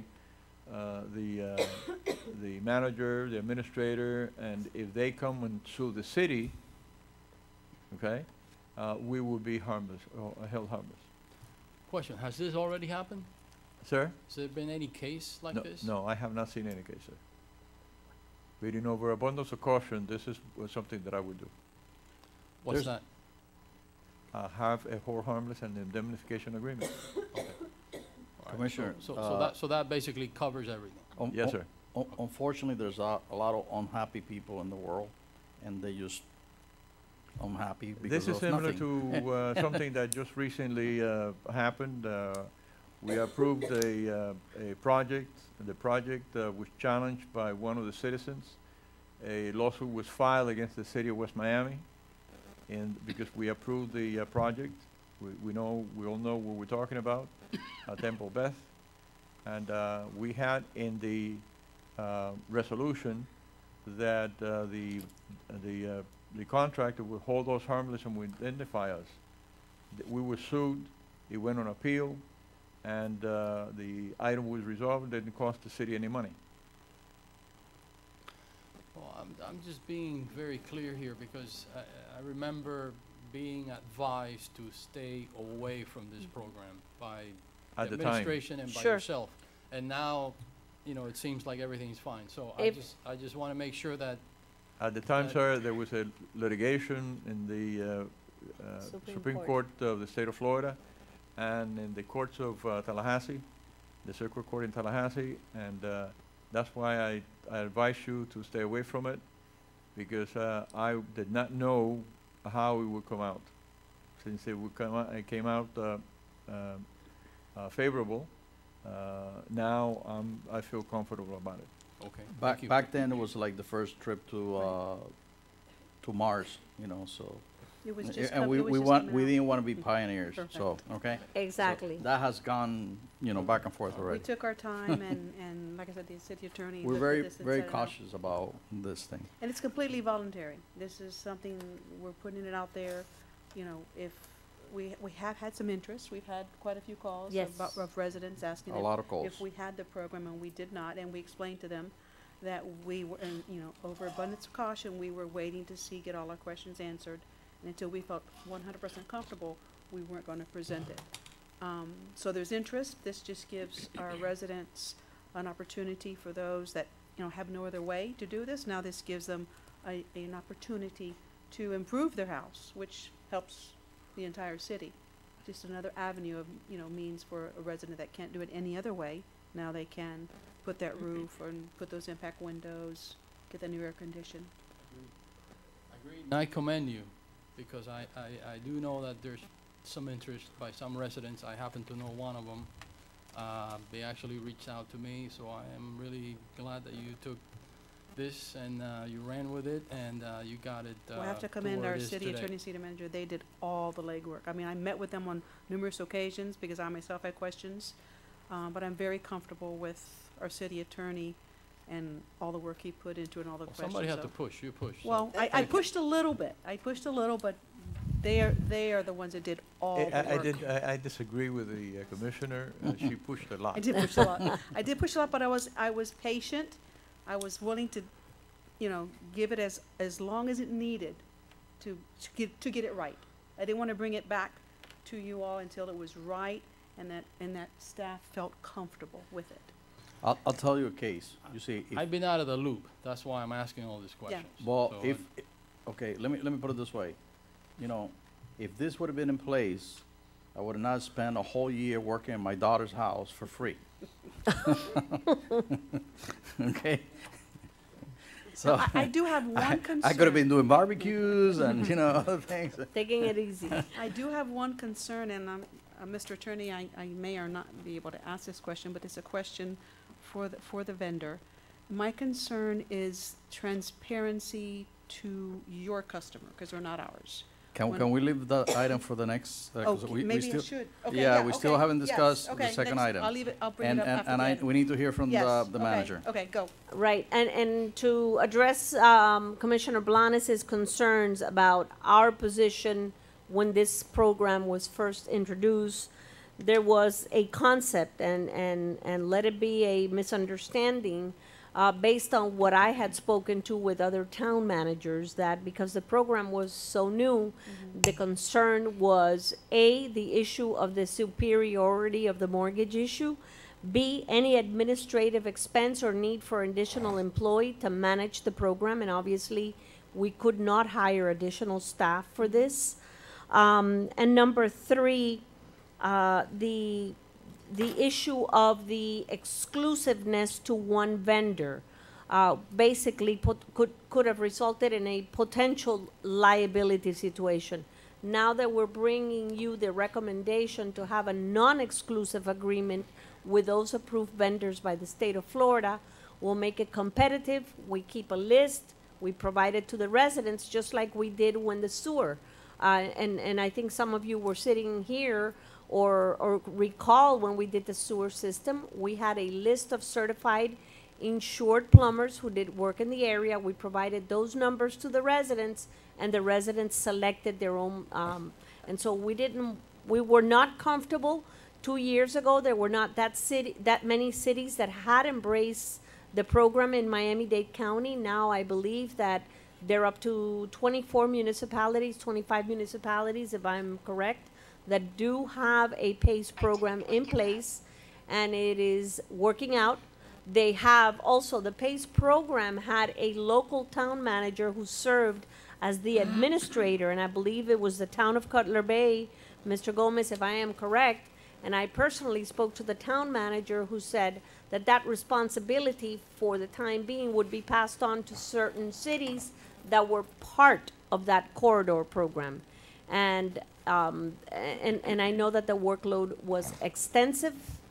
L: the manager, the administrator, and if they come and sue the city, okay, we will be harmless, or held harmless.
P: Question, has this already happened?
L: Sir?
P: Has there been any case like
L: No,
P: this?
L: no, I have not seen any case, sir. Reading over abundance of caution, this is something that I would do.
P: What's
F: There's-
P: that?
L: Have a hold harmless and indemnification agreement.
P: All right,
F: Commissioner,
P: so that basically covers everything.
L: Yes, sir.
F: Unfortunately, there's a lot of unhappy people in the world, and they just unhappy because
L: This is
F: of
L: similar
F: nothing.
L: to something that just recently happened. We approved a project. The project was challenged by one of the citizens. A lawsuit was filed against the city of West Miami, and because we approved the project, we all know what we're talking about, Temple Beth, and we had in the resolution that the contractor would hold us harmless and would indemnify us. We were sued. It went on appeal, and the item was resolved. It didn't cost the city any money.
P: Well, I'm just being very clear here because I remember being advised to stay away from this program by
L: At
P: the
L: the time.
P: administration and by
B: Sure.
P: yourself. And now, you know, it seems like everything's fine. So
B: If-
P: I just want to make sure that
L: At the time, sir, there was a litigation in the Supreme Court of the state of Florida and in the courts of Tallahassee, the Circuit Court in Tallahassee, and that's why I advise you to stay away from it, because I did not know how it would come out. Since it would come out, it came out favorable, now I feel comfortable about it.
P: okay.
F: Back then, it was like the first trip to Mars, you know, so.
I: It was
F: A-
I: just
F: And
I: com-
F: we,
I: it was
F: we
I: just
F: want,
I: coming
F: we
I: out.
F: didn't want to be pioneers, so,
I: Perfect.
F: okay? So
B: Exactly.
F: that has gone, you know, back and forth
I: We
F: already.
I: took our time and like I said, the city attorney
F: We're
I: looked
F: very,
I: at this and
F: very
I: set it out.
F: cautious about this thing.
I: And it's completely voluntary. This is something, we're putting it out there, you know, if we have had some interest. We've had quite a few calls
B: Yes.
I: of residents asking
F: A lot of calls.
I: if we had the program, and we did not, and we explained to them that we were, and, you know, over abundance of caution, we were waiting to see, get all our questions answered, and until we felt 100% comfortable, we weren't going to present it. So there's interest. This just gives our residents an opportunity for those that, you know, have no other way to do this. Now this gives them an opportunity to improve their house, which helps the entire city. Just another avenue of, you know, means for a resident that can't do it any other way. Now they can put that roof and put those impact windows, get the new air condition.
P: Agreed. And I commend you, because I do know that there's some interest by some residents. I happen to know one of them. They actually reached out to me, so I am really glad that you took this and you ran with it and you got it
I: Well, I have to
P: to
I: commend
P: where
I: our
P: it is
I: city
P: today.
I: attorney, city manager. They did all the legwork. I mean, I met with them on numerous occasions because I myself had questions. But I'm very comfortable with our city attorney and all the work he put into it and all the
P: Well,
I: questions.
P: somebody had
I: so-
P: to push. You pushed. so
I: Well, I
P: thank you.
I: pushed a little bit. But they are the ones that did all the work.
L: I disagree with the commissioner. She pushed a lot.
I: I did push a lot. I did push a lot, but I was patient. I was willing to, you know, give it as long as it needed to get it right. I didn't want to bring it back to you all until it was right and that staff felt comfortable with it.
F: I'll tell you a case. You see, if,
P: I've been out of the loop. That's why I'm asking all these questions.
F: well,
P: So
F: if, okay, let me put it this way. You know, if this would have been in place, I would have not spent a whole year working in my daughter's house for free. Okay? So
I: I do have one concern.
F: I could have been doing barbecues and, other things.
B: Taking it easy.
I: I do have one concern, and Mr. Attorney, I may or not be able to ask this question, but it's a question for the vendor. My concern is transparency to your customer, because they're not ours.
F: Can we leave the item for the next? 'Cause
I: Oh,
F: we
I: maybe I
F: still-
I: should. Okay,
F: Yeah, we still
I: okay,
F: haven't
I: yes,
F: discussed the
I: okay,
F: second
I: next-
F: item.
I: I'll leave it, I'll bring it up after
F: And
I: that.
F: we need to hear from
I: Yes,
F: the
I: okay,
F: manager.
I: Okay, go.
B: Right, and to address Commissioner Blanes's concerns about our position when this program was first introduced, there was a concept, and let it be a misunderstanding, based on what I had spoken to with other town managers, that because the program was so new, the concern was, A, the issue of the superiority of the mortgage issue, B, any administrative expense or need for additional employee to manage the program, and obviously, we could not hire additional staff for this. And number three, the issue of the exclusiveness to one vendor basically could have resulted in a potential liability situation. Now that we're bringing you the recommendation to have a non-exclusive agreement with those approved vendors by the state of Florida, we'll make it competitive. We keep a list. We provide it to the residents, just like we did when the sewer. And I think some of you were sitting here or recall when we did the sewer system, we had a list of certified insured plumbers who did work in the area. We provided those numbers to the residents, and the residents selected their own. And so we were not comfortable. 2 years ago, there were not that many cities that had embraced the program in Miami-Dade County. Now I believe that they're up to 24 municipalities, 25 municipalities, if I'm correct, that do have a PACE program in place, and it is working out. They have also, the PACE program had a local town manager who served as the administrator, and I believe it was the town of Cutler Bay, Mr. Gomez, if I am correct, and I personally spoke to the town manager who said that that responsibility for the time being would be passed on to certain cities that were part of that corridor program. And I know that the workload was extensive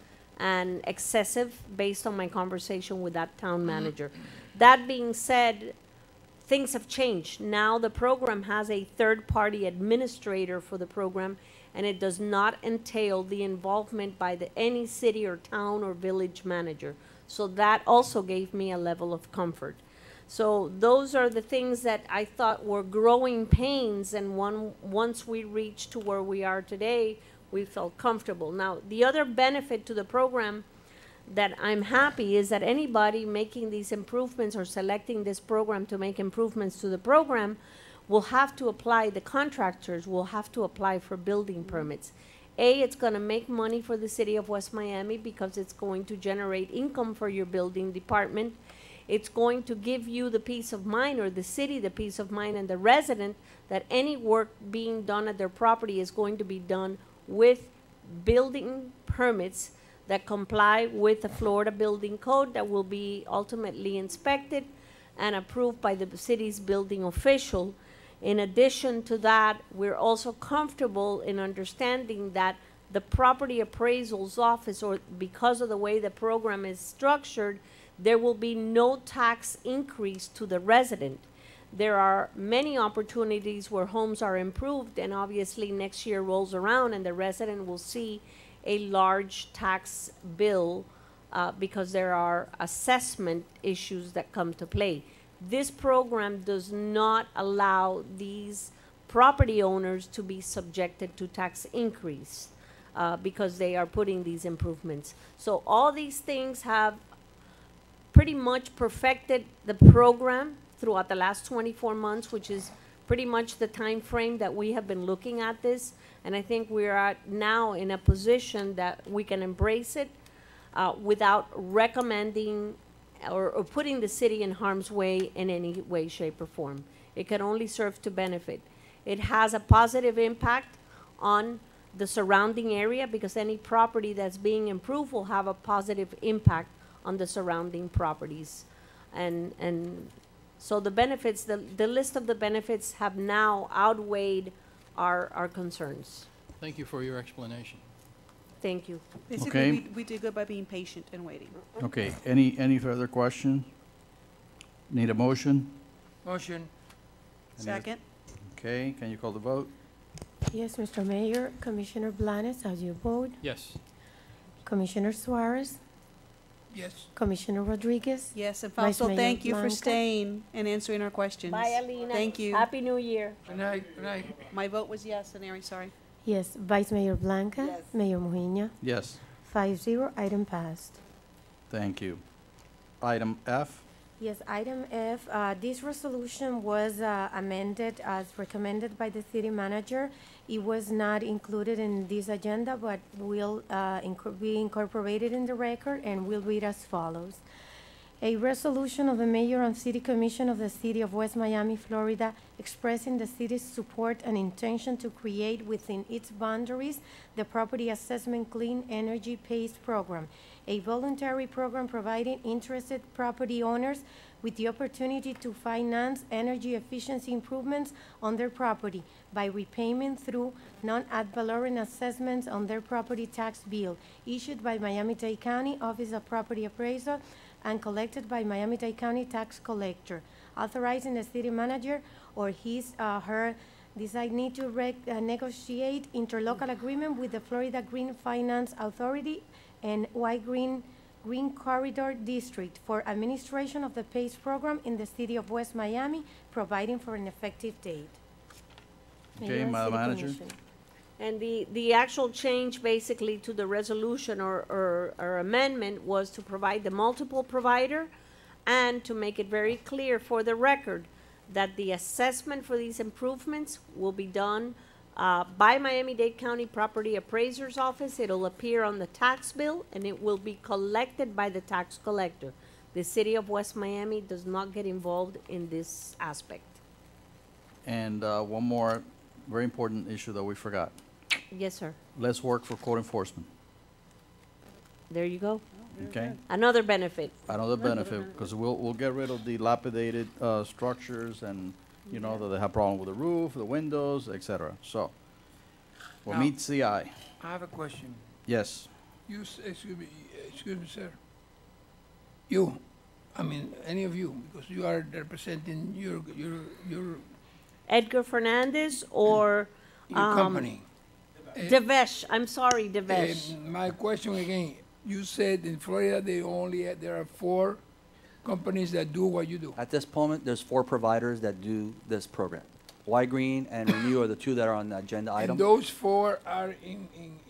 B: and excessive based on my conversation with that town manager. That being said, things have changed. Now the program has a third-party administrator for the program, and it does not entail the involvement by any city or town or village manager. So that also gave me a level of comfort. So those are the things that I thought were growing pains, and once we reached to where we are today, we felt comfortable. Now, the other benefit to the program that I'm happy is that anybody making these improvements or selecting this program to make improvements to the program will have to apply, the contractors will have to apply for building permits. It's going to make money for the city of West Miami because it's going to generate income for your building department. It's going to give you the peace of mind, or the city the peace of mind, and the resident that any work being done at their property is going to be done with building permits that comply with the Florida Building Code that will be ultimately inspected and approved by the city's building official. In addition to that, we're also comfortable in understanding that the property appraisal's office, or because of the way the program is structured, there will be no tax increase to the resident. There are many opportunities where homes are improved, and obviously next year rolls around and the resident will see a large tax bill because there are assessment issues that come to play. This program does not allow these property owners to be subjected to tax increase because they are putting these improvements. So all these things have pretty much perfected the program throughout the last 24 months, which is pretty much the time frame that we have been looking at this. And I think we are now in a position that we can embrace it without recommending or putting the city in harm's way in any way, shape, or form. It can only serve to benefit. It has a positive impact on the surrounding area because any property that's being improved will have a positive impact on the surrounding properties. And So the benefits, the list of the benefits have now outweighed our concerns.
P: Thank you for your explanation.
B: Thank you.
I: Basically,
F: Okay.
I: we did good by being patient and waiting.
F: Okay, any further questions? Need a motion?
K: Motion.
I: Second?
F: Okay, can you call the vote?
C: Yes, Mr. Mayor, Commissioner Blanes, how do you vote?
P: Yes.
C: Commissioner Suarez,
K: Yes.
C: Commissioner Rodriguez,
I: Yes, and
C: Vice
I: Fausto,
C: Mayor
I: thank you for
C: Blanca.
I: staying and answering our questions.
B: Bye, Alina.
I: Thank you.
B: Happy New Year.
K: Good night, good night.
I: My vote was yes, and Eri, sorry.
C: yes, Vice Mayor Blanca,
G: Yes.
C: Mayor Mujina,
F: Yes,
C: 5-0, item passed.
F: thank you. Item F,
C: Yes, item F, this resolution was amended as recommended by the city manager. It was not included in this agenda, but will be incorporated in the record and will read as follows. A resolution of the mayor and city commission of the city of West Miami, Florida, expressing the city's support and intention to create within its boundaries the Property Assessment Clean Energy PACE program, a voluntary program providing interested property owners with the opportunity to finance energy efficiency improvements on their property by repayment through non-ad valorem assessments on their property tax bill issued by Miami-Dade County Office of Property Appraisal and collected by Miami-Dade County Tax Collector, authorizing the city manager or his, her designee to negotiate interlocal agreement with the Florida Green Finance Authority and White Green Corridor District for administration of the PACE program in the city of West Miami, providing for an effective date.
F: Okay,
C: Mayor and
F: Madam
C: City
F: Manager.
C: Commission.
B: And the actual change basically to the resolution or amendment was to provide the multiple provider and to make it very clear for the record that the assessment for these improvements will be done by Miami-Dade County Property Appraiser's Office. It'll appear on the tax bill and it will be collected by the tax collector. The city of West Miami does not get involved in this aspect.
F: and one more very important issue that we forgot.
B: Yes, sir.
F: Let's work for code enforcement,
B: There you go.
F: okay?
B: Another benefit.
F: Another benefit, because we'll get rid of dilapidated structures and, you know, that they have problem with the roof, the windows, et cetera. So, we'll
K: Now-
F: meet CI.
K: I have a question.
F: Yes,
K: Excuse me, sir. You, I mean, any of you, because you are representing your
B: Edgar Fernandez or
K: company.
B: Devesh. I'm sorry, Devesh.
K: My question again, you said in Florida there are 4 companies that do what you do.
N: At this moment, there's 4 providers that do this program. White Green and Renew are the 2 that are on the agenda item.
K: And those 4 are in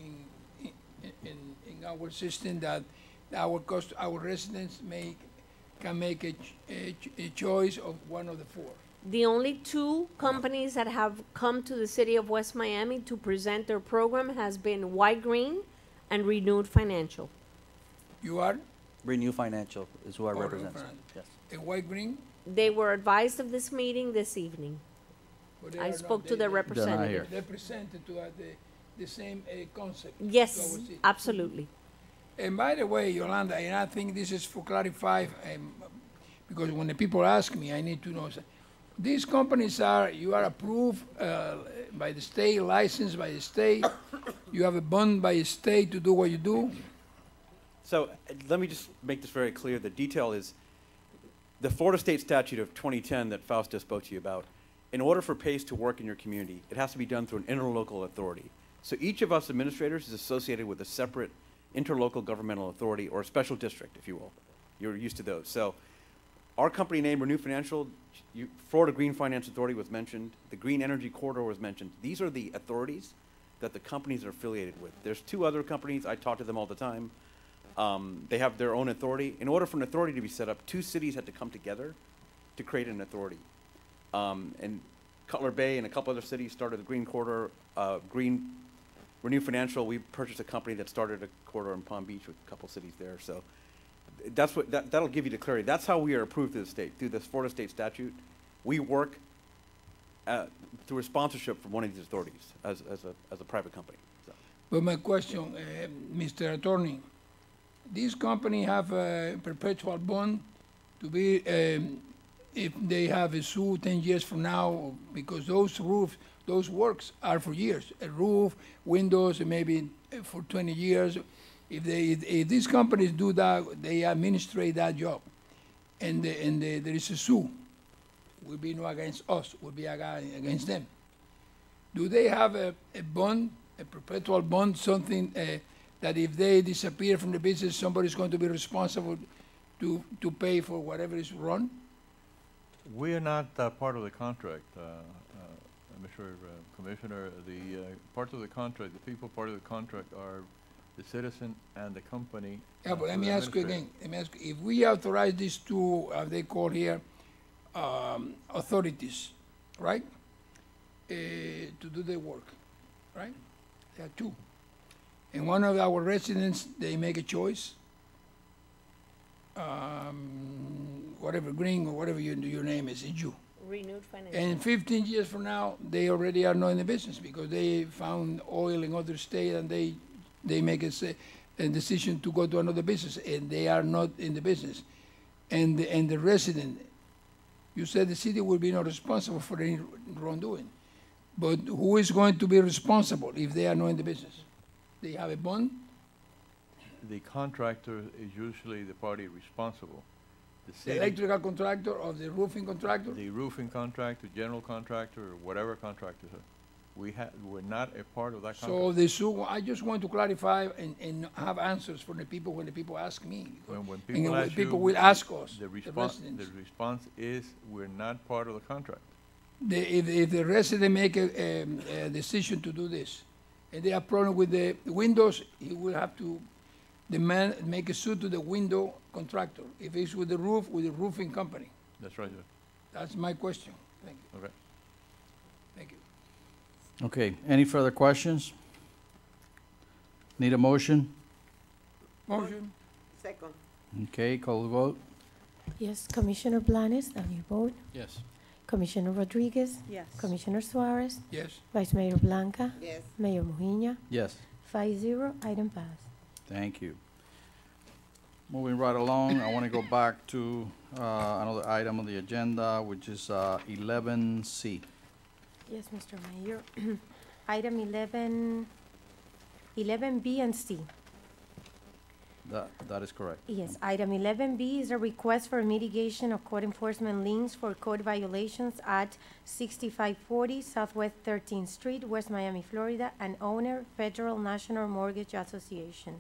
K: our system that our residents can make a choice of one of the 4.
B: The only 2 companies that have come to the city of West Miami to present their program has been White Green and Renewed Financial.
K: You are?
N: Renew Financial is who I
K: Oh,
N: represent. sir.
K: Renew
N: Yes.
K: A White Green?
B: They were advised of this meeting this evening.
K: But they
B: I
K: are not-
B: spoke to
K: they-
B: the
K: they-
B: representative.
K: They presented to us the same concept.
B: Yes,
K: to our city.
B: absolutely.
K: And by the way, Yolanda, and I think this is for clarify, because when the people ask me, I need to know. These companies you are approved by the state, licensed by the state. You have a bond by the state to do what you do.
O: So let me just make this very clear. The detail is the Florida State Statute of 2010 that Fausto spoke to you about. In order for PACE to work in your community, it has to be done through an interlocal authority. So each of us administrators is associated with a separate interlocal governmental authority or a special district, if you will. You're used to those. So our company name, Renew Financial, Florida Green Finance Authority was mentioned. The Green Energy Corridor was mentioned. These are the authorities that the companies are affiliated with. There's 2 other companies. I talk to them all the time. They have their own authority. In order for an authority to be set up, 2 cities had to come together to create an authority. And Cutler Bay and a couple other cities started the Green Corridor. Renew Financial, we purchased a company that started a corridor in Palm Beach with a couple cities there. So that'll give you the clarity. That's how we are approved through the state, through this Florida State Statute. We work through a sponsorship from one of these authorities as a private company. So.
K: But my question, Mr. Attorney, this company have a perpetual bond to be if they have a zoo 10 years from now, because those roofs, those works are for years. A roof, windows, maybe for 20 years. If these companies do that, they administrate that job, and there is a sue, will be no against us, will be against them. Do they have a bond, a perpetual bond, something that if they disappear from the business, somebody's going to be responsible to pay for whatever is wrong?
L: We are not part of the contract, Mr. Commissioner. The parts of the contract, the people part of the contract are the citizen and the company.
K: Yeah, but let
L: to
K: me ask you
L: administrate.
K: again, let me ask you, if we authorize these two, they call here, authorities, right? To do their work, right? There are two. And one of our residents, they make a choice, whatever, Green or whatever your name is, it's you.
B: Renewed financial.
K: And 15 years from now, they already are not in the business because they found oil in other states and they make a decision to go to another business and they are not in the business. And the resident, you said the city will be not responsible for any wrongdoing. But who is going to be responsible if they are not in the business? They have a bond?
L: The contractor is usually the party responsible. The
K: The
L: city,
K: electrical contractor or the roofing contractor?
L: the roofing contractor, general contractor, or whatever contractors are. We're not a part of that
K: So
L: contract.
K: the sue, I just want to clarify and have answers for the people when the people ask me.
L: When
K: And
L: people
K: when
L: ask
K: people
L: you,
K: will ask us,
L: the
K: the
L: response, the
K: residents.
L: response is, we're not part of the contract.
K: If the resident make a decision to do this, and they have problem with the windows, he will have to make a suit to the window contractor. If it's with the roof, with the roofing company.
L: That's right, sir.
K: That's my question. Thank you.
L: Okay.
K: Thank you.
F: Okay, any further questions? Need a motion?
K: Motion?
G: Second.
F: Okay, call the vote.
C: Yes, Commissioner Blanes, on your vote.
P: Yes.
C: Commissioner Rodriguez.
I: Yes.
C: Commissioner Suarez.
K: Yes.
C: Vice Mayor Blanca.
G: Yes.
C: Mayor Mujina.
F: Yes.
C: 5-0, item passed.
F: Thank you. Moving right along, I want to go back to another item on the agenda, which is 11C.
C: Yes, Mr. Mayor. Item 11B and C.
F: That is correct.
C: Yes, item 11B is a request for mitigation of code enforcement liens for code violations at 6540 Southwest 13th Street, West Miami, Florida, and owner Federal National Mortgage Association.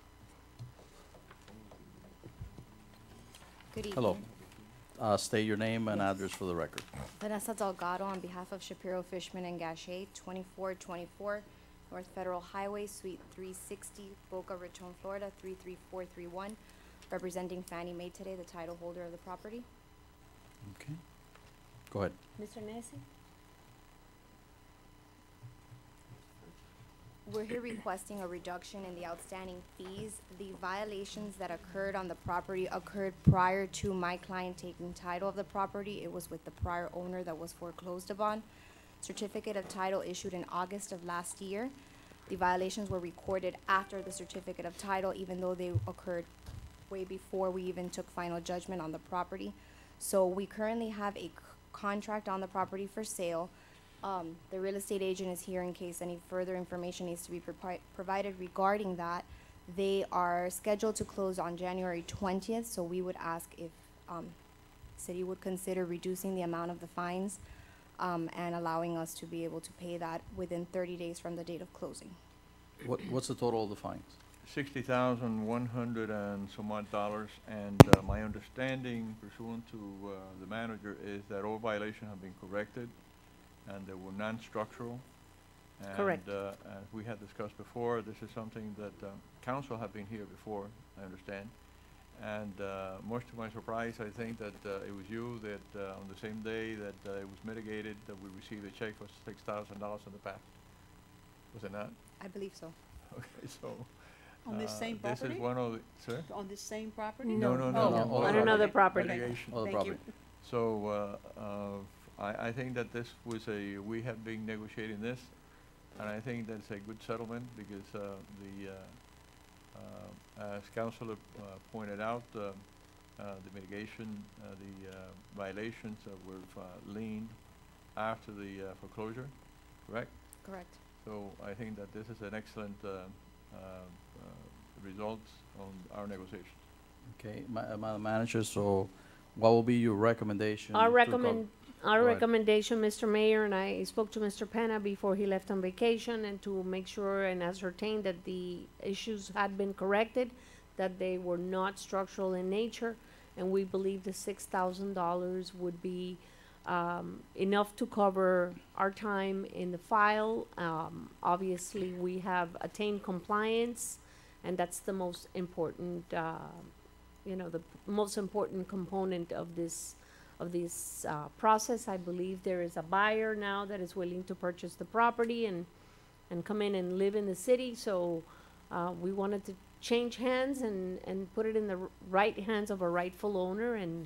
Q: Good evening.
F: Hello. State your name and address for the record.
Q: Vanessa Delgado on behalf of Shapiro Fishman and Gachet, 2424 North Federal Highway, Suite 360, Boca Raton, Florida, 33431, representing Fannie Mae today, the title holder of the property.
F: Okay. Go ahead.
B: Mr. Nesi?
Q: We're here requesting a reduction in the outstanding fees. The violations that occurred on the property occurred prior to my client taking title of the property. It was with the prior owner that was foreclosed upon. Certificate of title issued in August of last year. The violations were recorded after the certificate of title, even though they occurred way before we even took final judgment on the property. So we currently have a contract on the property for sale. The real estate agent is here in case any further information needs to be provided regarding that. They are scheduled to close on January 20th, so we would ask if city would consider reducing the amount of the fines and allowing us to be able to pay that within 30 days from the date of closing.
F: What's the total of the fines?
L: $60,100 and some odd dollars, and my understanding pursuant to the manager is that all violations have been corrected and they were non-structural.
B: Correct.
L: And as we had discussed before, this is something that council have been here before, I understand. And much to my surprise, I think that it was you that on the same day that it was mitigated, that we received a check for $6,000 in the past. Was it not?
Q: I believe so.
L: Okay, so.
I: On this same
L: This
I: property?
L: is one of the, sir?
I: On this same property?
L: No, no,
I: Oh,
L: no.
F: no,
L: other
F: on another
B: property.
L: Litigation.
F: Other
I: Thank
F: property.
I: you.
L: So, I think that this was we have been negotiating this, and I think that's a good settlement because as Councilor pointed out, the mitigation, the violations that were leaned after the foreclosure, correct?
Q: Correct.
L: So I think that this is an excellent result on our negotiations.
F: Okay, Madam Manager, so what will be your recommendation?
B: Our
F: to
B: recommend, our
F: Go ahead.
B: recommendation, Mr. Mayor, and I spoke to Mr. Penna before he left on vacation, and to make sure and ascertain that the issues had been corrected, that they were not structural in nature, and we believe the $6,000 would be enough to cover our time in the file. Obviously, we have attained compliance, and that's the most important, the most important component of this process. I believe there is a buyer now that is willing to purchase the property and come in and live in the city. So we wanted to change hands and put it in the right hands of a rightful owner and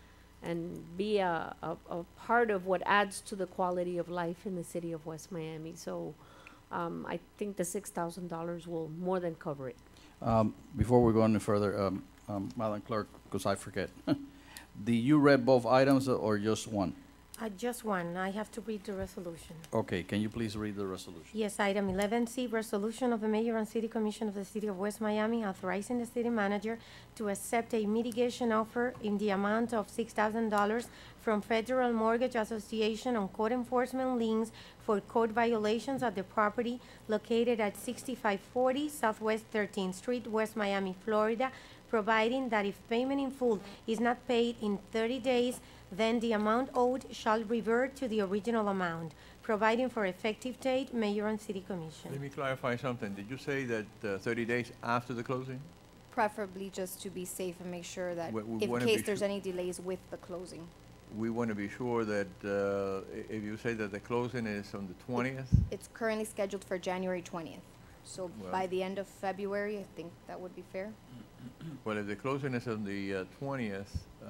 B: be a part of what adds to the quality of life in the city of West Miami. So I think the $6,000 will more than cover it.
F: Before we go any further, Madam Clerk, because I forget, you read both items or just one?
C: Just one. I have to read the resolution.
F: Okay, can you please read the resolution?
C: Yes, item 11C, resolution of the Mayor and City Commission of the City of West Miami authorizing the city manager to accept a mitigation offer in the amount of $6,000 from Federal Mortgage Association on code enforcement liens for code violations at the property located at 6540 Southwest 13th Street, West Miami, Florida, providing that if payment in full is not paid in 30 days, then the amount owed shall revert to the original amount, providing for effective date, Mayor and City Commission.
L: Let me clarify something. Did you say that 30 days after the closing?
Q: Preferably just to be safe and make sure that
L: We
Q: in
L: wanna
Q: case
L: be
Q: there's
L: su-
Q: any delays with the closing.
L: We want to be sure that if you say that the closing is on the 20th,
Q: It's currently scheduled for January 20th. So
L: Well-
Q: by the end of February, I think that would be fair.
L: well, if the closing is on the 20th,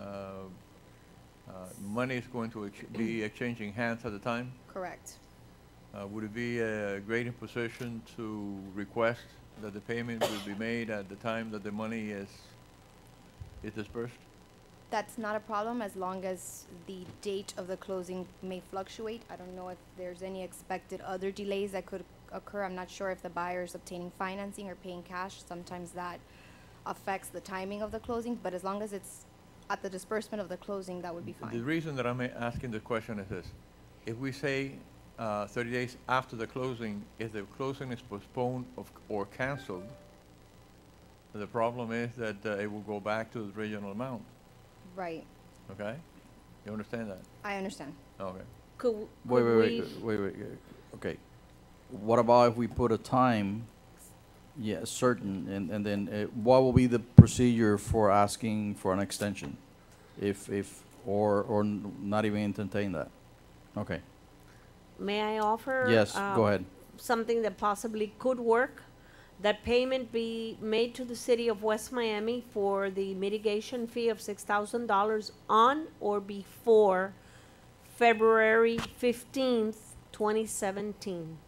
L: money is going to be exchanging hands at the time.
Q: Correct.
L: Would it be a great imposition to request that the payment will be made at the time that the money is dispersed?
Q: That's not a problem as long as the date of the closing may fluctuate. I don't know if there's any expected other delays that could occur. I'm not sure if the buyer is obtaining financing or paying cash. Sometimes that affects the timing of the closing, but as long as it's at the disbursement of the closing, that would be
L: The
Q: fine.
L: reason that I'm asking the question is this. If we say 30 days after the closing, if the closing is postponed or canceled, the problem is that it will go back to the original amount,
Q: Right.
L: okay? You understand that?
Q: I understand.
L: Okay.
B: Could
F: Wait. Okay. What about if we put a time, certain, and then what will be the procedure for asking for an extension? Or not even entertain that? Okay.
B: May I offer?
F: Yes, go ahead.
B: Something that possibly could work, that payment be made to the city of West Miami for the mitigation fee of $6,000 on or before February 15th, 2017.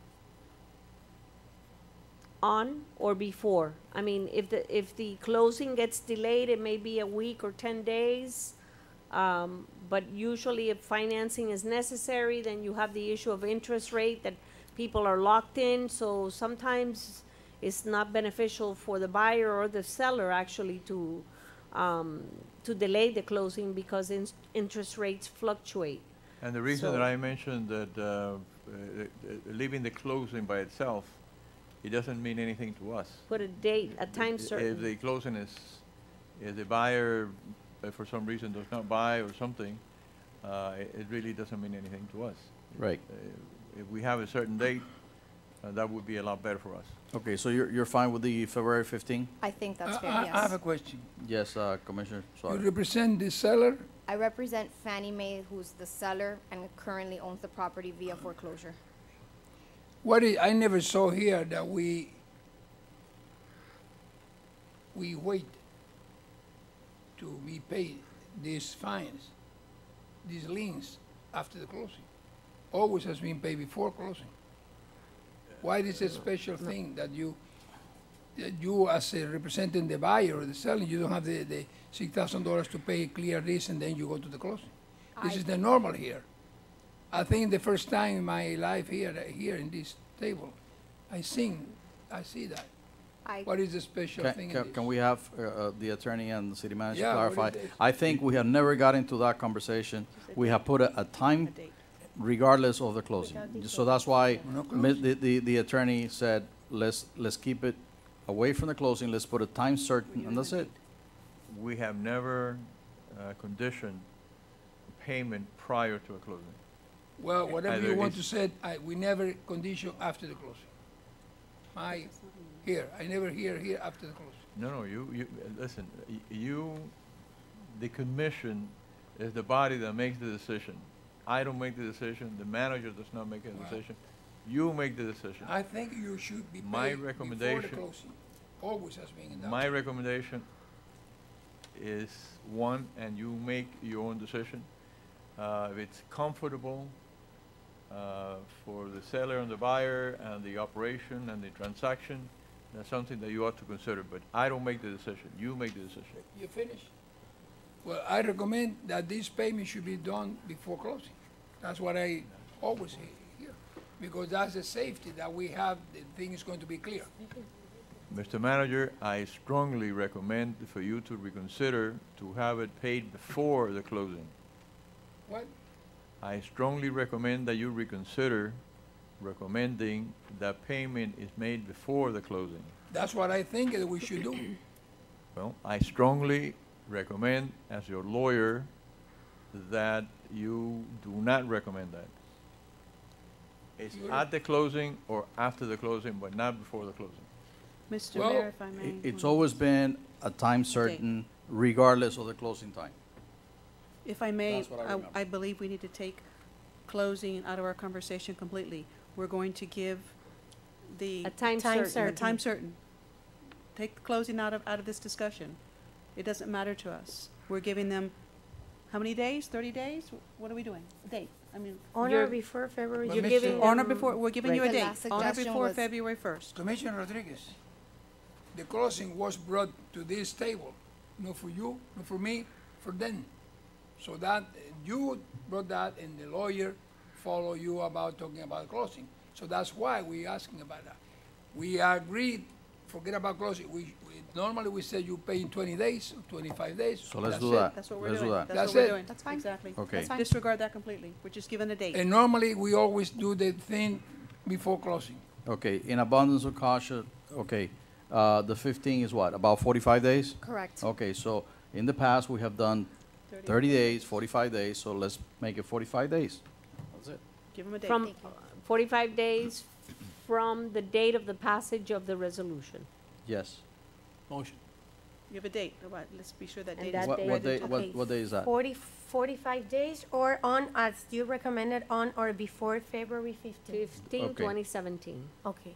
B: On or before. I mean, if the closing gets delayed, it may be a week or 10 days. But usually if financing is necessary, then you have the issue of interest rate that people are locked in. So sometimes it's not beneficial for the buyer or the seller actually to delay the closing because interest rates fluctuate.
L: And the reason
B: So-
L: that I mentioned that leaving the closing by itself, it doesn't mean anything to us.
B: Put a date, a time
L: If
B: certain.
L: the closing is, if the buyer for some reason does not buy or something, it really doesn't mean anything to us.
F: Right.
L: If we have a certain date, that would be a lot better for us.
F: Okay, so you're fine with the February 15?
Q: I think that's fair,
K: I have
Q: yes.
K: a question.
F: Yes, Commissioner
K: You
F: Suarez.
K: represent the seller?
Q: I represent Fannie Mae, who's the seller and currently owns the property via foreclosure.
K: I never saw here that we wait to be paid these fines, these liens after the closing. Always has been paid before closing. Why is it a special thing that you you as representing the buyer or the seller, you don't have the $6,000 to pay, clear this, and then you go to the closing. This is the normal here. I think the first time in my life here in this table, I see that. What is the special thing in this?
F: Can we have the attorney and the city manager
K: Yeah, what is
F: clarify?
K: this?
F: I think we have never got into that conversation. We have put a time regardless of the closing. So that's why the attorney said, let's keep it away from the closing, let's put a time certain, and that's it.
L: We have never conditioned payment prior to a closing.
K: Well, whatever
L: Either
K: you want to
L: it's-
K: say, we never condition after the closing. I never hear after the closing.
L: No, you, listen, the commission is the body that makes the decision. I don't make the decision, the manager does not make a decision. You make the decision.
K: I think you should be
L: My
K: paid before the
L: recommendation-
K: closing. Always has been in that.
L: My recommendation is one, and you make your own decision. If it's comfortable for the seller and the buyer and the operation and the transaction, that's something that you ought to consider, but I don't make the decision, you make the decision.
K: You finish? Well, I recommend that this payment should be done before closing. That's what I always hear, because that's the safety that we have, the thing is going to be clear.
L: Mr. Manager, I strongly recommend for you to reconsider to have it paid before the closing.
K: What?
L: I strongly recommend that you reconsider recommending that payment is made before the closing.
K: That's what I think that we should do.
L: Well, I strongly recommend, as your lawyer, that you do not recommend that. It's at the closing or after the closing, but not before the closing.
I: Mr.
K: Well,
I: Mayor, if I may.
F: It's always been a time certain regardless of the closing time.
I: If I may,
F: That's what I remember.
I: I believe we need to take closing out of our conversation completely. We're going to give the.
B: A time
C: Time
B: certain.
I: A time certain. Take the closing out of this discussion. It doesn't matter to us. We're giving them, how many days? 30 days? What are we doing? A date? I mean.
C: On or
B: You're-
C: before February.
K: But
B: You're
K: Mr.
B: giving
I: On or
B: them-
I: before, we're giving you a
Q: The
I: date.
Q: last
I: On or
Q: suggestion
I: before
Q: was-
I: February 1st.
K: Commissioner Rodriguez, the closing was brought to this table, not for you, not for me, for them. So that, you brought that and the lawyer follow you about talking about closing. So that's why we asking about that. We agreed, forget about closing. Normally we say you pay in 20 days, 25 days.
F: So let's
K: That's
F: do
K: it.
F: that.
I: That's what we're
F: Let's do
I: doing.
F: that.
I: That's
K: That's
I: what we're
K: it.
I: doing.
Q: That's fine.
I: Exactly.
F: Okay.
Q: That's fine.
I: Disregard that completely. We're just giving a date.
K: And normally we always do the thing before closing.
F: Okay, in abundance of caution, okay, the 15 is what, about 45 days?
Q: Correct.
F: Okay, so in the past, we have done 30 days, 45 days, so let's make it 45 days. That's it.
I: Give them a date.
B: From
Q: Thank you.
B: 45 days from the date of the passage of the resolution.
F: Yes.
P: Motion.
I: You have a date. All right, let's be sure that
B: And
I: date
B: that
I: is
F: What,
B: date-
F: what day,
I: ready.
F: what, what day is that?
C: 45 days or on, as you recommended, on or before February 15th.
B: 15,
F: Okay.
B: 2017.
C: Okay.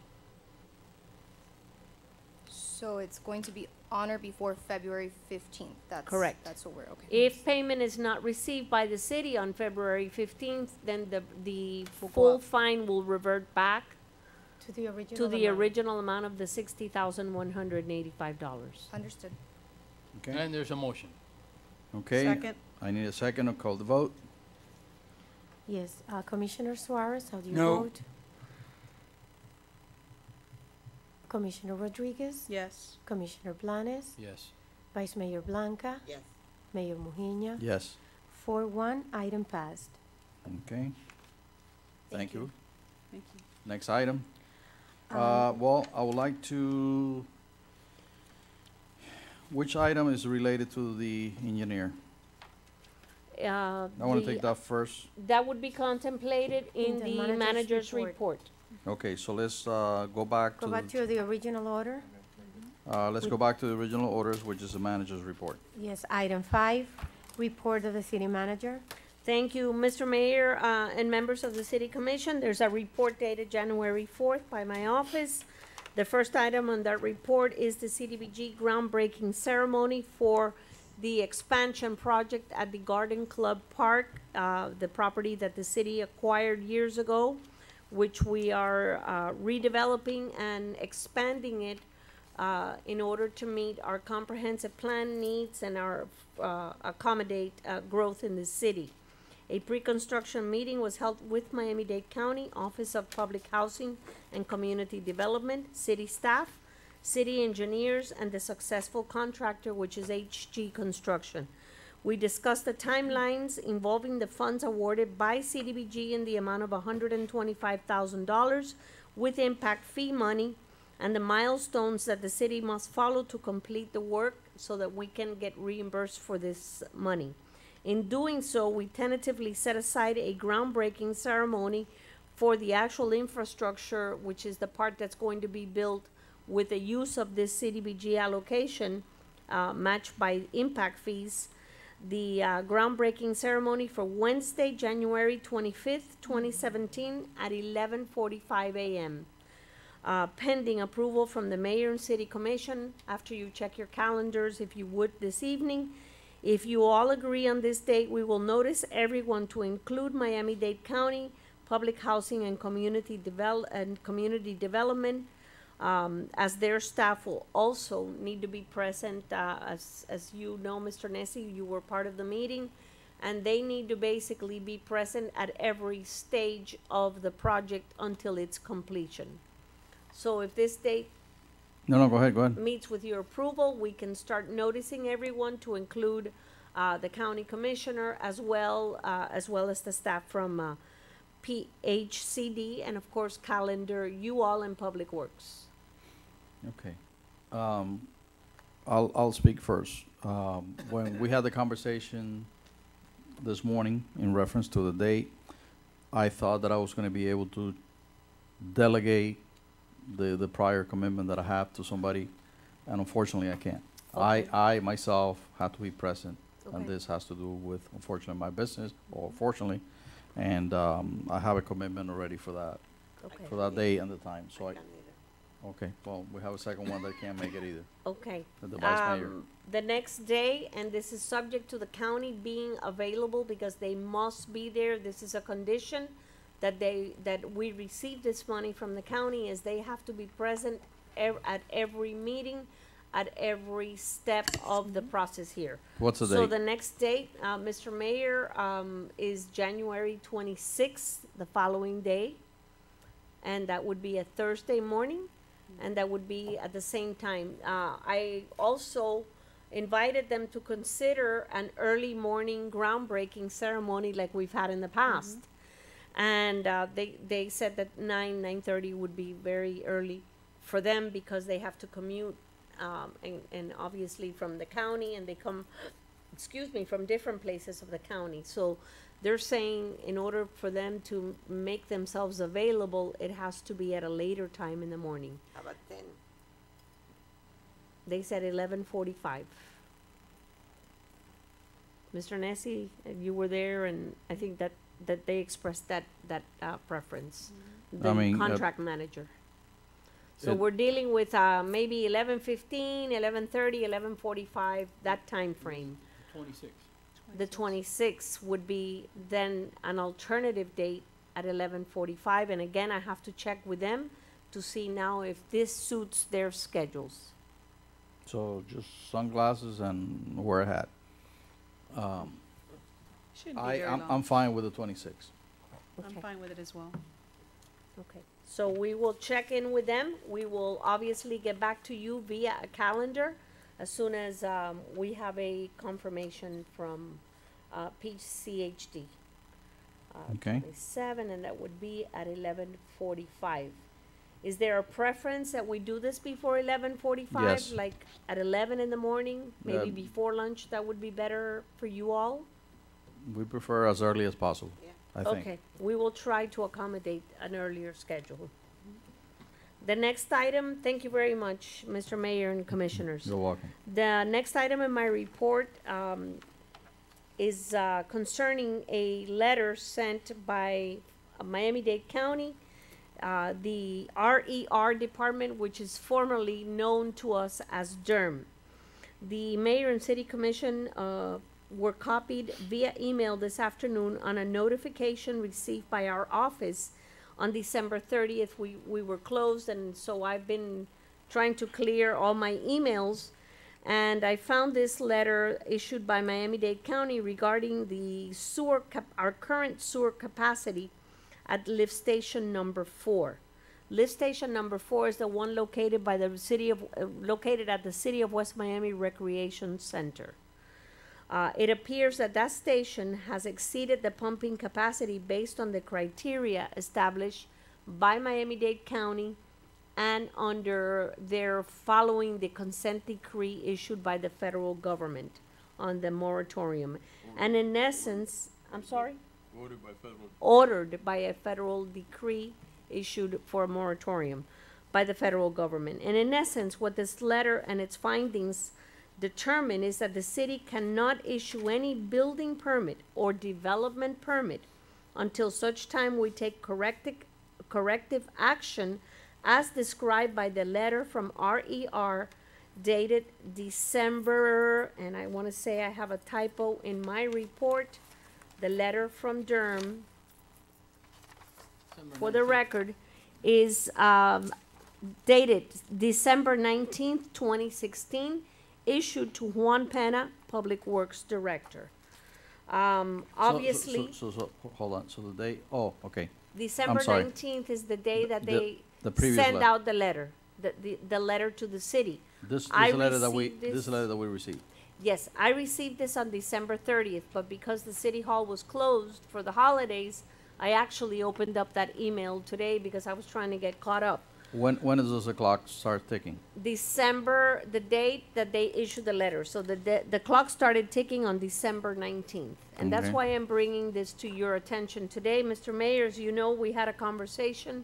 Q: So it's going to be on or before February 15th. That's
B: Correct.
Q: That's what we're, okay.
B: If payment is not received by the city on February 15th, then the
C: Will go
B: full
C: up.
B: fine will revert back
C: To the original
B: to the
C: amount.
B: original amount of the $60,185.
Q: Understood.
F: Okay,
P: And there's a motion.
F: okay.
I: Second.
F: I need a second to call the vote.
C: Yes, Commissioner Suarez, how do you
K: No.
C: vote? Commissioner Rodriguez?
I: Yes.
C: Commissioner Blanes?
P: Yes.
C: Vice Mayor Blanca?
G: Yes.
C: Mayor Mujina?
F: Yes,
C: 4-1, item passed.
F: okay. Thank you.
I: Thank you.
F: Next item.
C: Um,
F: Well, I would like to, which item is related to the engineer? I want to take that first.
B: That would be contemplated in
C: In the
B: the
C: manager's
B: manager's report.
F: Okay, so let's go back
C: Go
F: to,
C: back to the original order.
F: let's go back to the original orders, which is the manager's report.
C: Yes, item 5, report of the city manager.
B: Thank you, Mr. Mayor, and members of the City Commission. There's a report dated January 4th by my office. The first item on that report is the CDBG groundbreaking ceremony for the expansion project at the Garden Club Park, the property that the city acquired years ago, which we are redeveloping and expanding it in order to meet our comprehensive plan needs and our, accommodate, growth in the city. A pre-construction meeting was held with Miami-Dade County Office of Public Housing and Community Development, city staff, city engineers, and the successful contractor, which is HG Construction. We discussed the timelines involving the funds awarded by CDBG in the amount of $125,000 with impact fee money and the milestones that the city must follow to complete the work so that we can get reimbursed for this money. In doing so, we tentatively set aside a groundbreaking ceremony for the actual infrastructure, which is the part that's going to be built with the use of this CDBG allocation, matched by impact fees. The groundbreaking ceremony for Wednesday, January 25th, 2017 at 11:45 a.m. Pending approval from the mayor and city commission after you check your calendars, if you would, this evening. If you all agree on this date, we will notice everyone to include Miami-Dade County Public Housing and Community Development, as their staff will also need to be present. As you know, Mr. Nessie, you were part of the meeting, and they need to basically be present at every stage of the project until its completion. So if this date
F: No, go ahead.
B: meets with your approval, we can start noticing everyone to include the county commissioner as well as the staff from PHCD, and of course calendar, you all in Public Works.
F: Okay. I'll speak first. When we had the conversation this morning in reference to the date, I thought that I was gonna be able to delegate the prior commitment that I have to somebody, and unfortunately I can't.
B: Okay.
F: I myself have to be present, and
B: Okay.
F: this has to do with, unfortunately, my business, or fortunately, and I have a commitment already for that,
B: Okay.
F: for that day and the time, so okay, well, we have a second one that can't make it either.
B: Okay.
F: The vice mayor.
B: The next day, and this is subject to the county being available because they must be there, this is a condition that we receive this money from the county, is they have to be present at every meeting, at every step of the process here.
F: What's the
B: So
F: date?
B: the next date, Mr. Mayor, is January 26th, the following day. And that would be a Thursday morning, and that would be at the same time. I also invited them to consider an early morning groundbreaking ceremony like we've had in the past. And they said that 9:30 would be very early for them because they have to commute, and obviously from the county, and they come, from different places of the county. So they're saying in order for them to make themselves available, it has to be at a later time in the morning.
G: How about 10?
B: They said 11:45. Mr. Nessie, you were there, and I think that they expressed that preference, the
F: I mean,
B: contract manager. So
F: it-
B: we're dealing with maybe 11:15, 11:30, 11:45, that time frame.
P: 26.
B: The 26th would be then an alternative date at 11:45, and again, I have to check with them to see now if this suits their schedules.
F: So just sunglasses and wear a hat.
I: Shouldn't be very
F: I'm
I: long.
F: fine with the 26th.
I: I'm fine with it as well.
B: Okay, so we will check in with them. We will obviously get back to you via a calendar as soon as we have a confirmation from PCHD.
F: Okay.
B: 27, and that would be at 11:45. Is there a preference that we do this before 11:45?
F: Yes.
B: Like at 11 in the morning, maybe
F: Yeah.
B: before lunch? That would be better for you all?
F: We prefer as early as possible, I think.
B: Okay, we will try to accommodate an earlier schedule. The next item, thank you very much, Mr. Mayor and Commissioners.
F: You're welcome.
B: The next item in my report is concerning a letter sent by Miami-Dade County, the RER department, which is formerly known to us as DERM. The mayor and city commission were copied via email this afternoon on a notification received by our office on December 30th. We were closed, and so I've been trying to clear all my emails, and I found this letter issued by Miami-Dade County regarding the our current sewer capacity at lift station number 4. Lift station number 4 is the one located by the located at the City of West Miami Recreation Center. It appears that that station has exceeded the pumping capacity based on the criteria established by Miami-Dade County and under their following the consent decree issued by the federal government on the moratorium. And in essence, I'm sorry? Ordered by a federal decree issued for a moratorium by the federal government. And in essence, what this letter and its findings determine is that the city cannot issue any building permit or development permit until such time we take corrective action as described by the letter from RER dated December, and I want to say I have a typo in my report, the letter from Durham, for the record, is dated December 19th, 2016, issued to Juan Pena, Public Works Director. Obviously,
F: So, hold on, so the day, oh, okay.
B: December
F: I'm sorry.
B: 19th is the day that they
F: The previous
B: send
F: letter.
B: out the letter, the letter to the city.
F: This
B: I
F: letter that
B: received
F: this letter that we received.
B: Yes, I received this on December 30th, but because the city hall was closed for the holidays, I actually opened up that email today because I was trying to get caught up.
F: When does the clock start ticking?
B: December, the date that they issued the letter. So the clock started ticking on December 19th. And that's
F: Okay.
B: why I'm bringing this to your attention today. Mr. Mayor, as you know, we had a conversation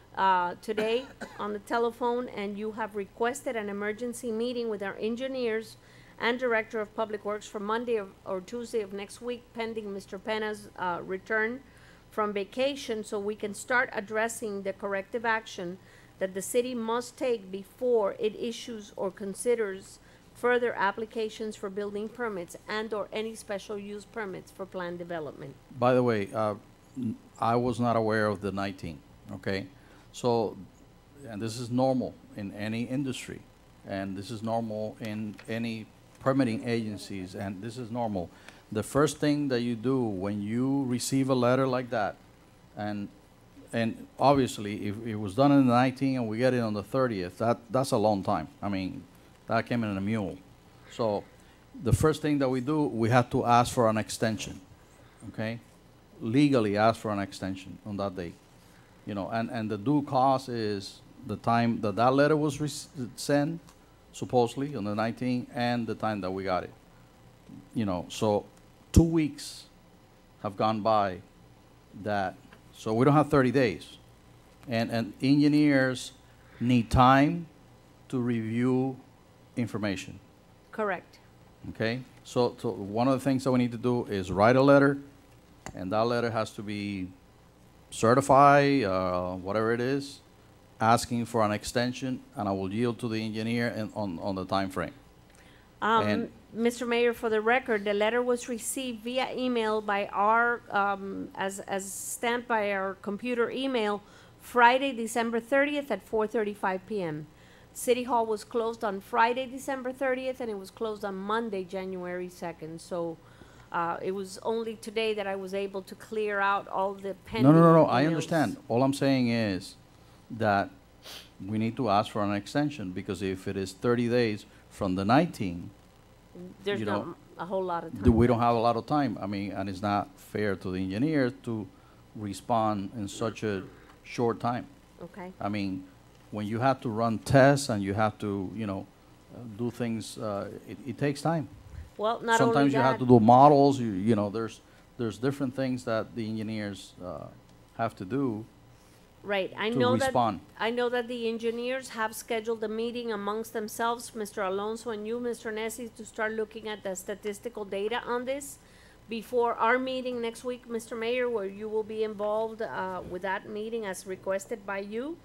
B: today on the telephone, and you have requested an emergency meeting with our engineers and Director of Public Works for Monday or Tuesday of next week, pending Mr. Pena's return from vacation, so we can start addressing the corrective action that the city must take before it issues or considers further applications for building permits and/or any special use permits for planned development.
F: By the way, I was not aware of the 19, okay? So, and this is normal in any industry, and this is normal in any permitting agencies, and this is normal. The first thing that you do when you receive a letter like that, and obviously, if it was done on the 19th and we get it on the 30th, that's a long time. I mean, that came in a mule. So the first thing that we do, we have to ask for an extension, okay? Legally ask for an extension on that date. You know, and the due cost is the time that that letter was sent, supposedly, on the 19th, and the time that we got it. You know, so 2 weeks have gone by that, so we don't have 30 days. And engineers need time to review information,
B: Correct.
F: okay? So one of the things that we need to do is write a letter, and that letter has to be certified, whatever it is, asking for an extension, and I will yield to the engineer on the time frame. And-
B: Mr. Mayor, for the record, the letter was received via email by our, as stamped by our computer email, Friday, December 30th at 4:35 p.m. City Hall was closed on Friday, December 30th, and it was closed on Monday, January 2nd. So it was only today that I was able to clear out all the pending
F: No, I
B: emails.
F: understand. All I'm saying is that we need to ask for an extension, because if it is 30 days from the 19th,
B: There's
F: you
B: not
F: know,
B: a whole lot of time.
F: we don't have a lot of time. I mean, and it's not fair to the engineer to respond in such a short time.
B: Okay.
F: I mean, when you have to run tests and you have to, do things, it takes time.
B: Well, not only
F: Sometimes you have
B: that,
F: to do models, there's different things that the engineers have to do.
B: right, I
F: to
B: know that,
F: respond.
B: I know that the engineers have scheduled a meeting amongst themselves, Mr. Alonso and you, Mr. Nessie, to start looking at the statistical data on this before our meeting next week, Mr. Mayor, where you will be involved, with that meeting as requested by you.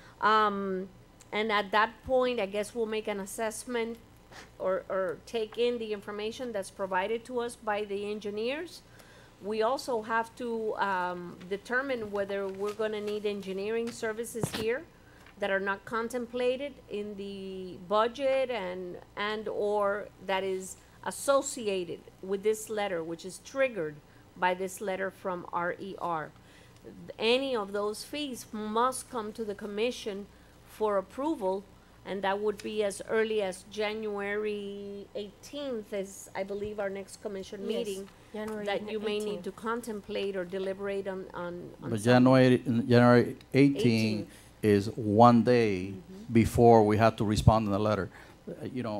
B: And at that point, I guess we'll make an assessment or take in the information that's provided to us by the engineers. We also have to determine whether we're gonna need engineering services here that are not contemplated in the budget and/or that is associated with this letter, which is triggered by this letter from RER. Any of those fees must come to the commission for approval, and that would be as early as January 18th, is, I believe, our next commission
C: Yes,
B: meeting,
C: January
B: that you may
C: 18th.
B: need to contemplate or deliberate on
F: But
B: some-
F: January 18 is one day before we have to respond in the letter. You know,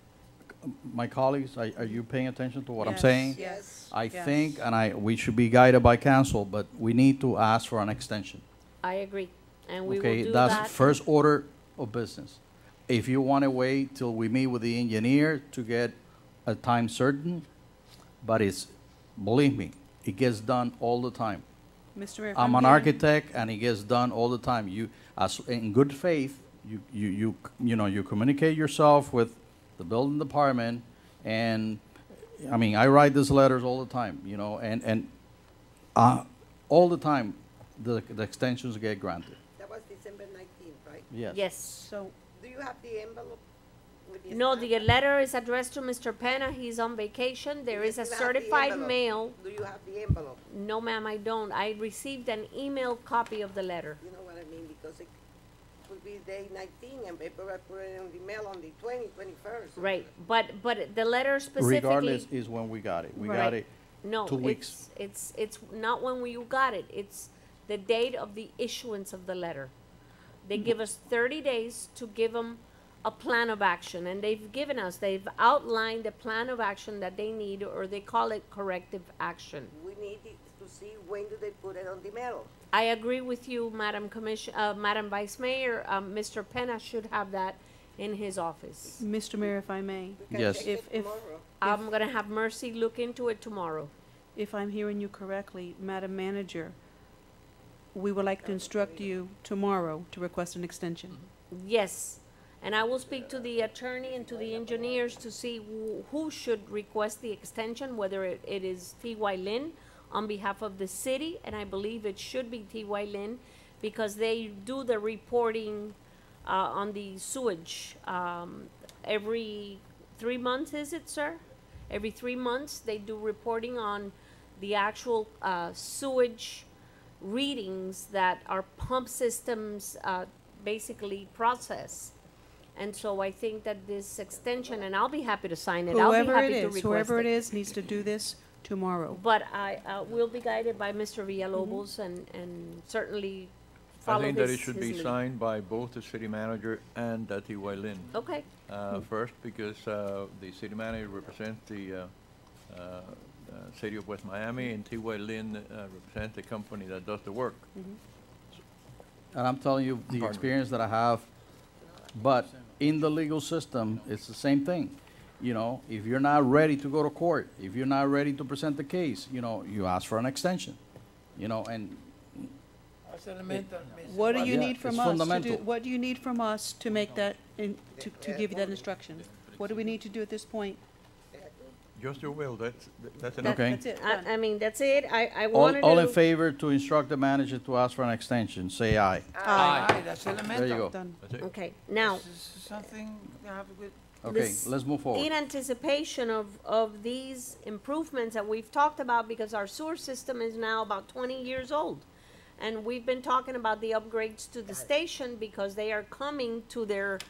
F: my colleagues, are you paying attention to what I'm
I: Yes,
F: saying?
I: yes,
F: I
I: yes.
F: think, and we should be guided by council, but we need to ask for an extension.
B: I agree, and we will
F: Okay,
B: do
F: that's
B: that.
F: first order of business. If you want to wait till we meet with the engineer to get a time certain, but believe me, it gets done all the time.
I: Mr. Mayor, if
F: I'm an
I: hearing-
F: architect, and it gets done all the time. In good faith, you communicate yourself with the building department, and, I mean, I write these letters all the time, and all the time, the extensions get granted.
G: That was December 19th, right?
F: Yes.
B: Yes.
I: So,
G: Do you have the envelope with the
B: No,
G: stamp?
B: the letter is addressed to Mr. Pena. He's on vacation. There is a
G: Yes, you have the
B: certified
G: envelope.
B: mail.
G: Do you have the envelope?
B: No, ma'am, I don't. I received an email copy of the letter.
G: You know what I mean? Because it could be day 19 and people are putting it on the mail on the 21st.
B: Right, but the letter specifically.
F: Regardless is when we got it. We got it
B: No,
F: 2 weeks.
B: it's not when you got it. It's the date of the issuance of the letter. They give us 30 days to give them a plan of action, and they've outlined the plan of action that they need, or they call it corrective action.
G: We need to see when do they put it on the mail.
B: I agree with you, Madam Vice Mayor. Mr. Pena should have that in his office.
I: Mr. Mayor, if I may.
G: We can
F: Yes.
G: check
I: If-
G: it
I: if-
G: tomorrow.
B: I'm gonna have Mercy look into it tomorrow.
I: If I'm hearing you correctly, Madam Manager, we would like to instruct you tomorrow to request an extension.
B: Yes, and I will speak to the attorney and to the engineers to see who should request the extension, whether it is T.Y. Lin on behalf of the city, and I believe it should be T.Y. Lin, because they do the reporting on the sewage every 3 months, is it, sir? Every 3 months, they do reporting on the actual sewage readings that our pump systems basically process. And so I think that this extension, and I'll be happy to sign it, I'll be
I: Whoever
B: happy
I: it
B: to
I: is,
B: request
I: whoever
B: it.
I: it is needs to do this tomorrow.
B: But I will be guided by Mr. Villalobos and certainly
L: I
B: follow
L: think that it
B: his
L: should be
B: lead.
L: signed by both the city manager and T.Y. Lin.
B: Okay,
L: First, because the city manager represents the city of West Miami, and T.Y. Lin represents the company that does the work.
F: And I'm telling you, the
L: Pardon me.
F: experience that I have, but in the legal system, it's the same thing. If you're not ready to go to court, if you're not ready to present the case, you ask for an extension, and
K: That's elemental.
I: What do you
F: Yeah,
I: need from
F: it's
I: us to do,
F: fundamental.
I: what do you need from us to make that, to give you that instruction? What do we need to do at this point?
L: Just your will, that's
B: That-
L: enough.
F: Okay.
I: That's it, done.
B: I mean, that's it. I wanted to.
F: all in favor to instruct the manager to ask for an extension, say aye.
K: Aye, that's elemental.
F: There you go.
I: Done.
L: That's it.
B: Okay, now.
K: This is something you have with.
F: Okay,
B: This-
F: let's move forward.
B: In anticipation of these improvements that we've talked about, because our sewer system is now about 20 years old. And we've been talking about the upgrades to the station because they are coming to their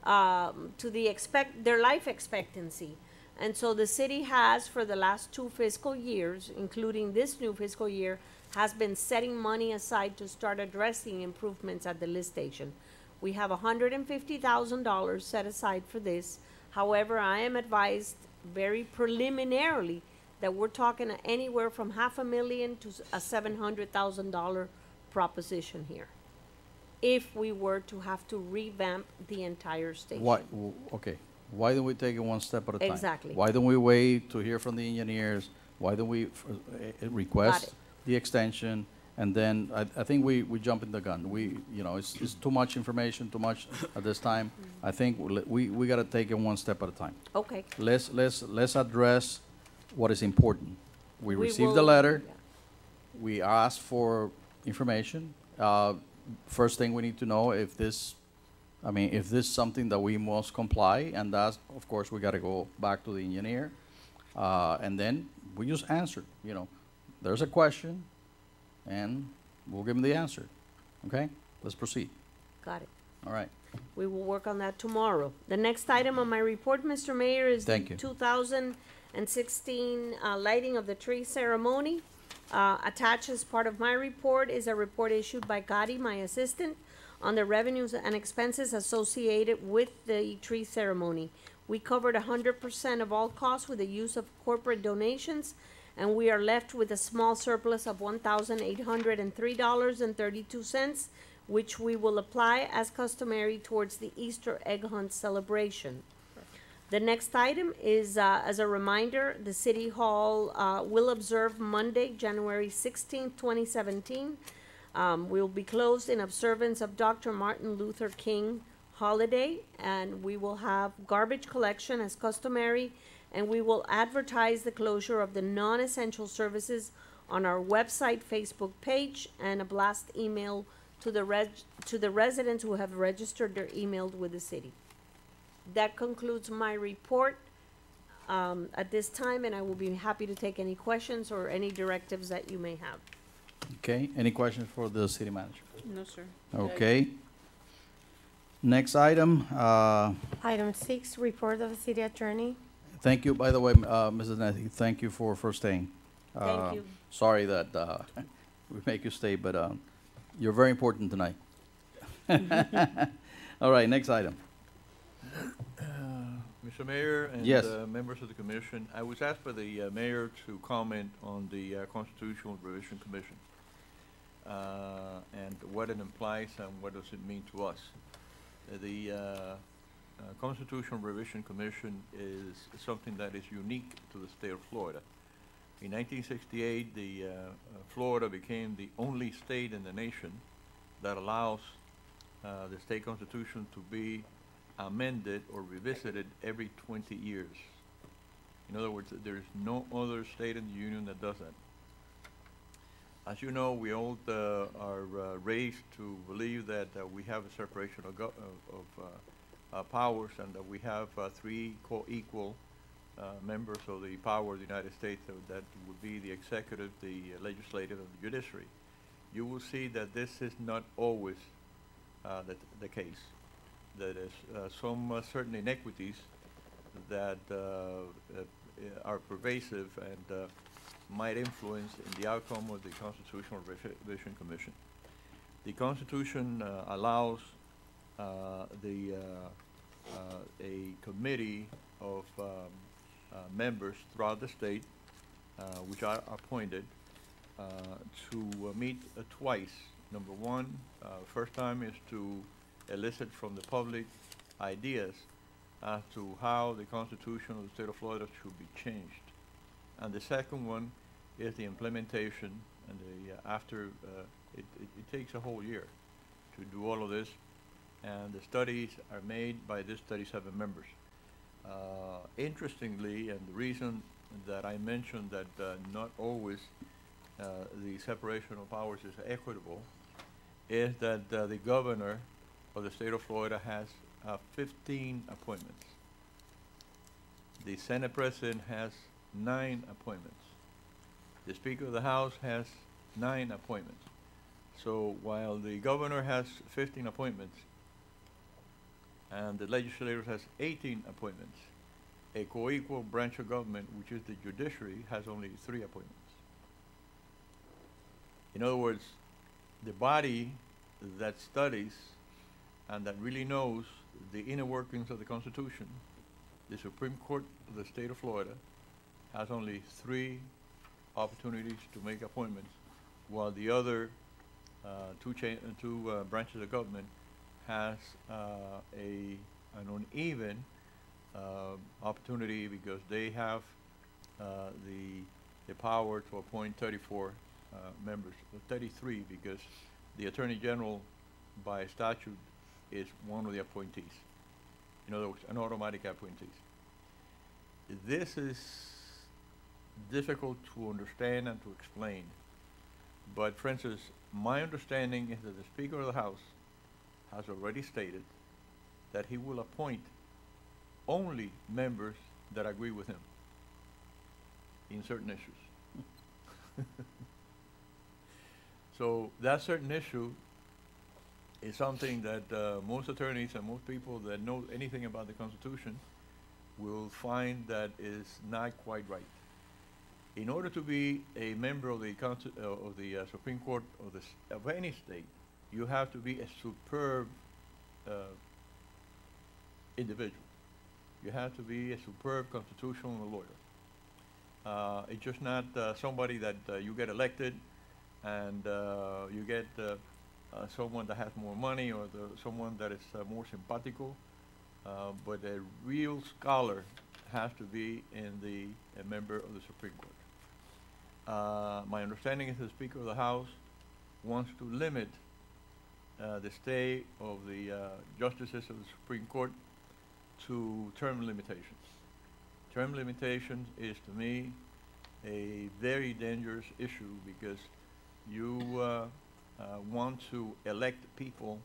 B: life expectancy. And so the city has, for the last 2 fiscal years, including this new fiscal year, has been setting money aside to start addressing improvements at the lift station. We have $150,000 set aside for this. However, I am advised very preliminarily that we're talking anywhere from $500,000 to a $700,000 proposition here, if we were to have to revamp the entire station.
F: Okay, why don't we take it one step at a time?
B: Exactly.
F: Why don't we wait to hear from the engineers? Why don't we
B: Got
F: request
B: it.
F: the extension? And then I think we jump in the gun. It's too much information, too much at this time. I think we gotta take it one step at a time.
B: Okay.
F: Let's address what is important. We received the
B: will-
F: letter.
B: yeah.
F: We asked for information. first thing we need to know if this, I mean, if this is something that we must comply, and that's, of course, we gotta go back to the engineer. And then we just answer, you know, there's a question, and we'll give them the answer. Okay? Let's proceed.
B: Got it.
F: All right.
B: We will work on that tomorrow. The next item on my report, Mr. Mayor, is the
F: Thank you.
B: 2016 lighting of the tree ceremony. Attached as part of my report is a report issued by Gotti, my assistant, on the revenues and expenses associated with the tree ceremony. We covered 100% of all costs with the use of corporate donations, and we are left with a small surplus of $1,803.32, which we will apply as customary towards the Easter egg hunt celebration. The next item is, as a reminder, the City Hall will observe Monday, January 16th, 2017. We'll be closed in observance of Dr. Martin Luther King holiday, and we will have garbage collection as customary, and we will advertise the closure of the non-essential services on our website, Facebook page, and a blast email to the residents who have registered their email with the city. That concludes my report at this time, and I will be happy to take any questions or any directives that you may have.
F: Okay, any questions for the city manager?
I: No, sir.
F: Okay. Next item,
C: Item 6, report of the city attorney.
F: thank you, by the way, Mrs. Nessie, thank you for staying.
B: Thank you.
F: Sorry that we make you stay, but you're very important tonight. All right, next item.
L: Mr. Mayor and
F: Yes.
L: Members of the commission, I was asked by the mayor to comment on the Constitutional Revision Commission and what it implies and what does it mean to us. The Constitutional Revision Commission is something that is unique to the state of Florida. In 1968, Florida became the only state in the nation that allows the state constitution to be amended or revisited every 20 years. In other words, there's no other state in the union that does that. As you know, we all are raised to believe that we have a separation of powers, and that we have three co-equal members of the power of the United States. That would be the executive, the legislative, and the judiciary. You will see that this is not always the case. That is some certain inequities that are pervasive and might influence in the outcome of the Constitutional Revision Commission. The Constitution allows a committee of members throughout the state, which are appointed, to meet twice. Number one, first time is to elicit from the public ideas as to how the Constitution of the state of Florida should be changed. And the second one is the implementation, and it takes a whole year to do all of this, and the studies are made by these 37 members. Interestingly, and the reason that I mentioned that not always the separation of powers is equitable is that the governor of the state of Florida has 15 appointments. The Senate President has 9 appointments. The Speaker of the House has 9 appointments. So while the governor has 15 appointments and the legislature has 18 appointments, a co-equal branch of government, which is the judiciary, has only 3 appointments. In other words, the body that studies and that really knows the inner workings of the Constitution, the Supreme Court of the state of Florida, has only 3 opportunities to make appointments, while the other two branches of government has an uneven opportunity, because they have the power to appoint 34 members, 33, because the Attorney General by statute is one of the appointees. In other words, an automatic appointee. This is difficult to understand and to explain, But Francis, my understanding is that the Speaker of the House has already stated that he will appoint only members that agree with him in certain issues. So that certain issue is something that most attorneys and most people that know anything about the Constitution will find that is not quite right. In order to be a member of the Supreme Court of any state, you have to be a superb individual. You have to be a superb constitutional lawyer. It's just not somebody that you get elected and you get someone that has more money or someone that is more simpatico, but a real scholar has to be a member of the Supreme Court. My understanding is the Speaker of the House wants to limit the stay of the justices of the Supreme Court to term limitations. Term limitations is, to me, a very dangerous issue because you want to elect people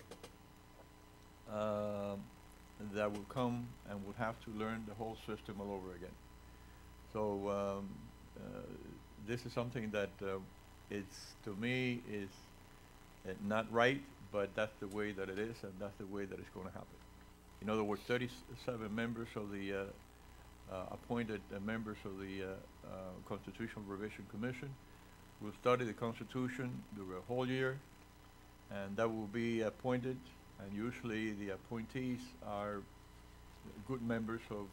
L: that will come and will have to learn the whole system all over again. So this is something that it's, to me, is not right, but that's the way that it is, and that's the way that it's going to happen. In other words, 37 members of the appointed members of the Constitutional Revision Commission will study the Constitution during a whole year, and that will be appointed, and usually the appointees are good members of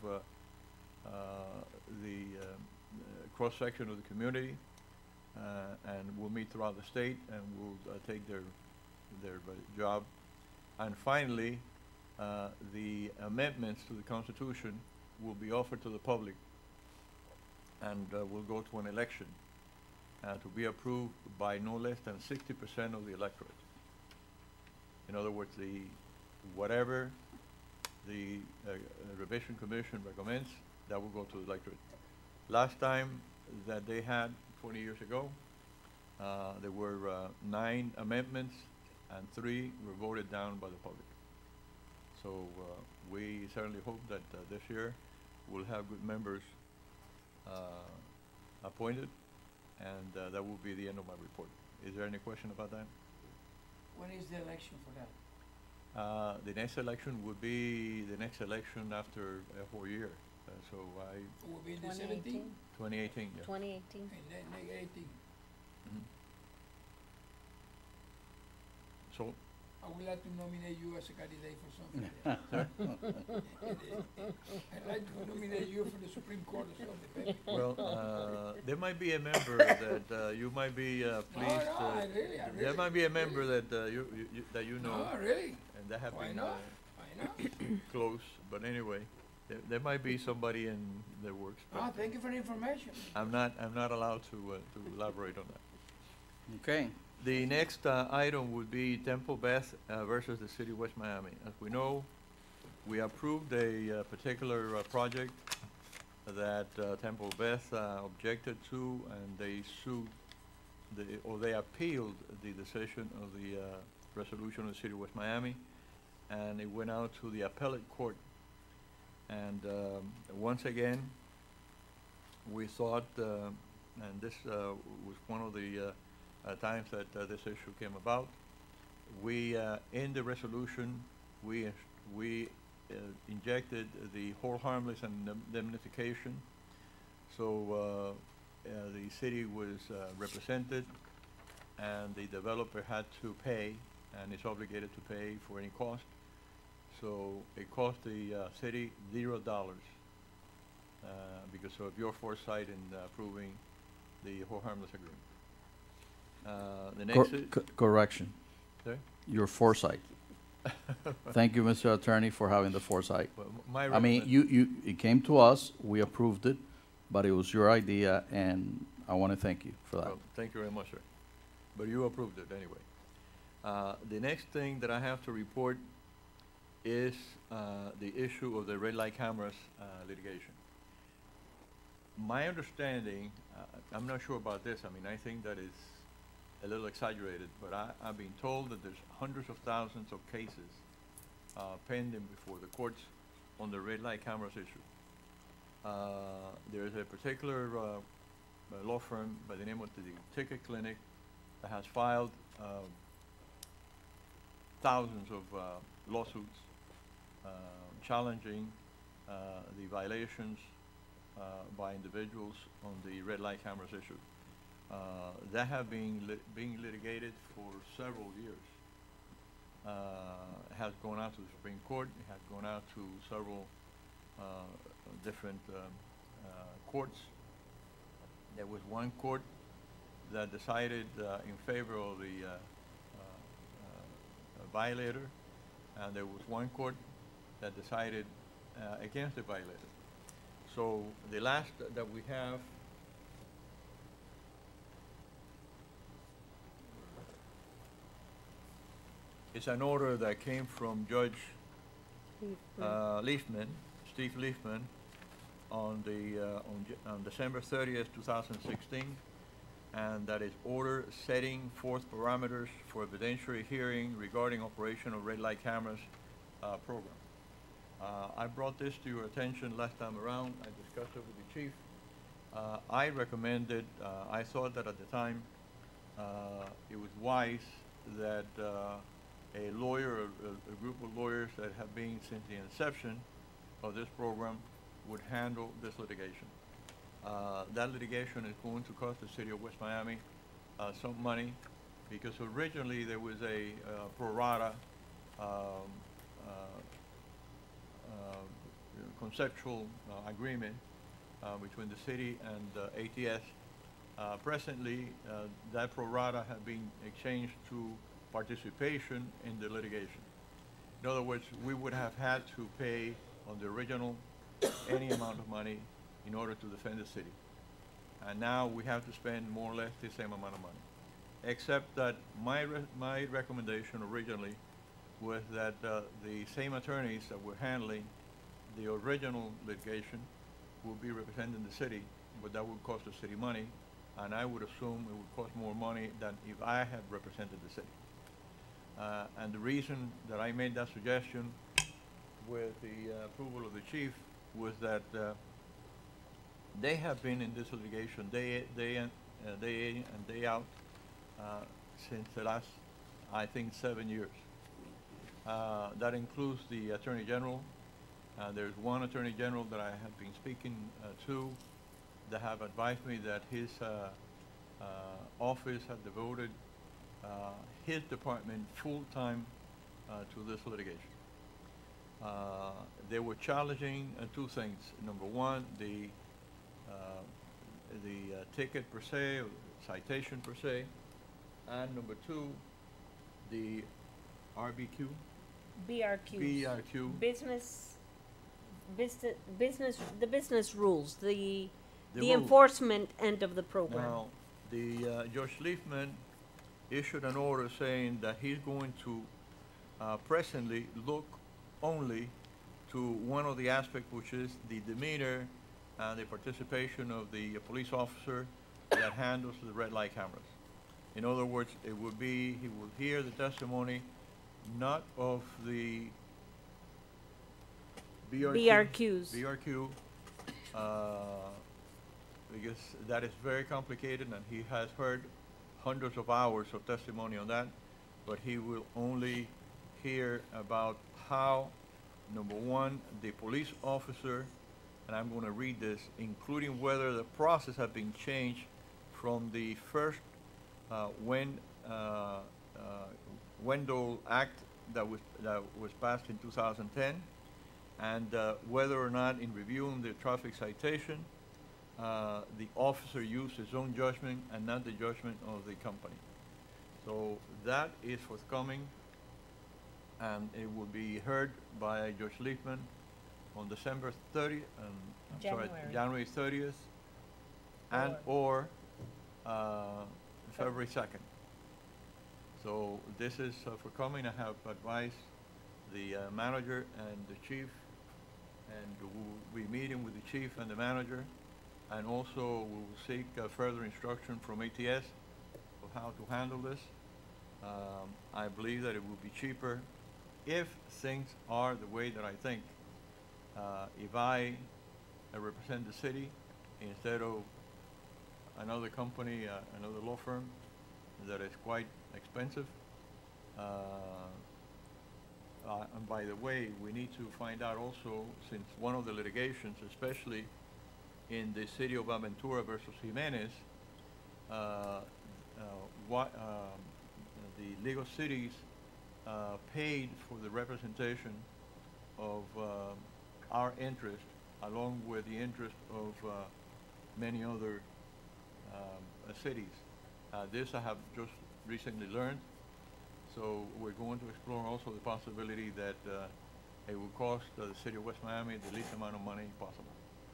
L: the cross-section of the community, and will meet throughout the state and will take their job. And finally, the amendments to the Constitution will be offered to the public and will go to an election to be approved by no less than 60% of the electorate. In other words, whatever the Revision Commission recommends, that will go to the electorate. Last time that they had, 20 years ago, there were 9 amendments and 3 were voted down by the public. So we certainly hope that this year we'll have good members appointed, and that will be the end of my report. Is there any question about that?
K: When is the election for that?
L: The next election would be the next election after a whole year. So
K: It will be in the 17th?
L: 2018, yeah.
B: 2018.
K: And then 18.
L: Mhm. So
K: I would like to nominate you as a candidate for something. I'd like to nominate you for the Supreme Court or something.
L: well, there might be a member that you might be pleased.
K: I really.
L: There might be a member that you know.
K: No, really?
L: And that have
K: Why
L: been
K: not? Why not?
L: close. But anyway, there might be somebody in the works. But
K: Thank you for the information.
L: I'm not allowed to elaborate on that.
F: Okay.
L: The next item would be Temple Beth versus the City of West Miami. As we know, we approved a particular project that Temple Beth objected to, and they sued, they appealed the decision of the resolution of the City of West Miami, and it went out to the appellate court. And once again, we thought, and this was one of the times that this issue came about. We, in the resolution, we injected the whole harmless indemnification. So the city was represented, and the developer had to pay, and is obligated to pay for any cost. So it cost the city $0 because of your foresight in approving the whole harmless agreement. The next
F: correction.
L: Sorry?
F: Your foresight. Thank you, Mr. Attorney, for having the foresight.
L: Well,
F: I mean, it came to us, we approved it, but it was your idea, and I want to thank you for that.
L: Well, thank you very much, sir. But you approved it anyway. The next thing that I have to report is the issue of the red light cameras litigation. My understanding, I'm not sure about this. I mean, I think that a little exaggerated, but I've been told that there's hundreds of thousands of cases pending before the courts on the red light cameras issue. There's a particular law firm by the name of the Ticket Clinic that has filed thousands of lawsuits challenging the violations by individuals on the red light cameras issue. That have been being litigated for several years. It has gone out to the Supreme Court. It has gone out to several different courts. There was one court that decided in favor of the violator, and there was one court that decided against the violator. So the last that we have is an order that came from Judge Leifman, Steve Leifman, on December 30th, 2016, and that is order setting forth parameters for evidentiary hearing regarding operation of red light cameras program. I brought this to your attention last time around. I discussed it with the chief. I recommended, I thought that at the time it was wise that a lawyer, a group of lawyers that have been since the inception of this program would handle this litigation. That litigation is going to cost the city of West Miami some money, because originally there was a pro rata conceptual agreement between the city and ATS. Presently, that pro rata has been exchanged to participation in the litigation. In other words, we would have had to pay on the original any amount of money in order to defend the city. And now we have to spend more or less the same amount of money. Except that my recommendation originally was that the same attorneys that were handling the original litigation would be representing the city, but that would cost the city money, and I would assume it would cost more money than if I had represented the city. And the reason that I made that suggestion with the approval of the chief was that they have been in this litigation day in and day out since the last, I think, 7 years. That includes the Attorney General. There's one Attorney General that I have been speaking to that have advised me that his office had devoted his department full-time to this litigation. They were challenging two things. Number one, the ticket per se, or citation per se, and number two, the RBQ. BRQ.
B: The business rules, the
L: rules.
B: enforcement end of the program.
L: Now, the Judge Leifman issued an order saying that he's going to presently look only to one of the aspects, which is the demeanor and the participation of the police officer that handles the red light cameras. In other words, it would be, he will hear the testimony not of the
B: BRQs.
L: BRQ, because that is very complicated, and he has heard hundreds of hours of testimony on that, but he will only hear about how, number one, the police officer, and I'm going to read this, including whether the process has been changed from the first Wendell Act that was passed in 2010, and whether or not in reviewing the traffic citation, the officer used his own judgment and not the judgment of the company. So that is forthcoming, and it will be heard by Judge Leifman on December 30th, January 30th, and or February 2nd. So this is forthcoming. I have advised the manager and the chief, and we'll be meeting with the chief and the manager, and also we will seek further instruction from ATS of of how to handle this. I believe that it will be cheaper if things are the way that I think. If I represent the city instead of another company, another law firm that is quite expensive. And by the way, we need to find out also, since one of the litigations, especially in the city of Aventura versus Jimenez, the legal cities paid for the representation of our interest, along with the interest of many other cities. This I have just recently learned, so we're going to explore also the possibility that it will cost the city of West Miami the least amount of money possible.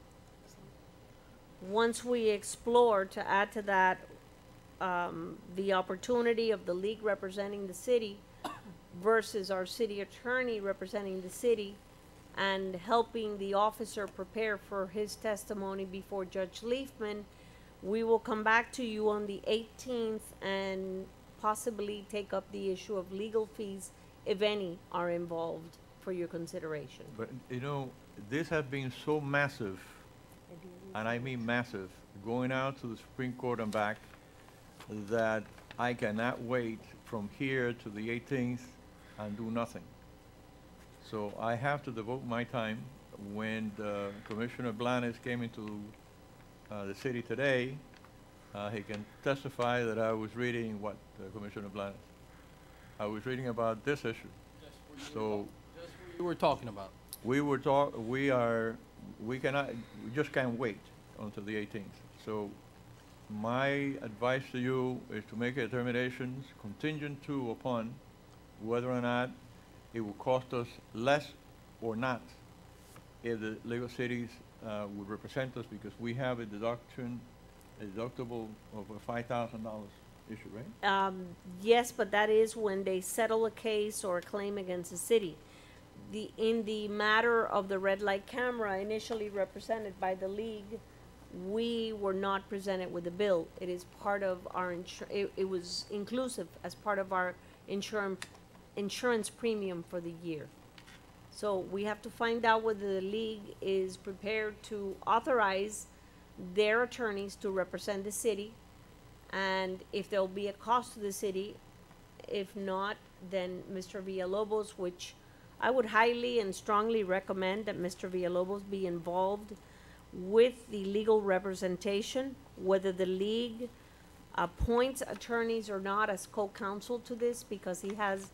B: Once we explore, to add to that, the opportunity of the league representing the city versus our city attorney representing the city and helping the officer prepare for his testimony before Judge Leafman, we will come back to you on the 18th and possibly take up the issue of legal fees, if any are involved, for your consideration.
L: But, you know, this has been so massive, and I mean massive, going out to the Supreme Court and back, that I cannot wait from here to the 18th and do nothing. So I have to devote my time. When Commissioner Blanes came into the city today, he can testify that I was reading what, Commissioner Blanes? I was reading about this issue. So
P: You were talking about.
L: we just can't wait until the 18th. So my advice to you is to make a determination contingent to upon whether or not it will cost us less or not if the legal cities would represent us, because we have a deductible of a $5,000 issue, right?
B: Yes, but that is when they settle a case or a claim against the city. In the matter of the red light camera initially represented by the league, we were not presented with a bill. It is part of our it was inclusive as part of our insurance premium for the year. So we have to find out whether the league is prepared to authorize their attorneys to represent the city, and if there'll be a cost to the city. If not, then Mr. Villalobos, which I would highly and strongly recommend that Mr. Villalobos be involved with the legal representation, whether the league appoints attorneys or not as co-counsel to this, because he has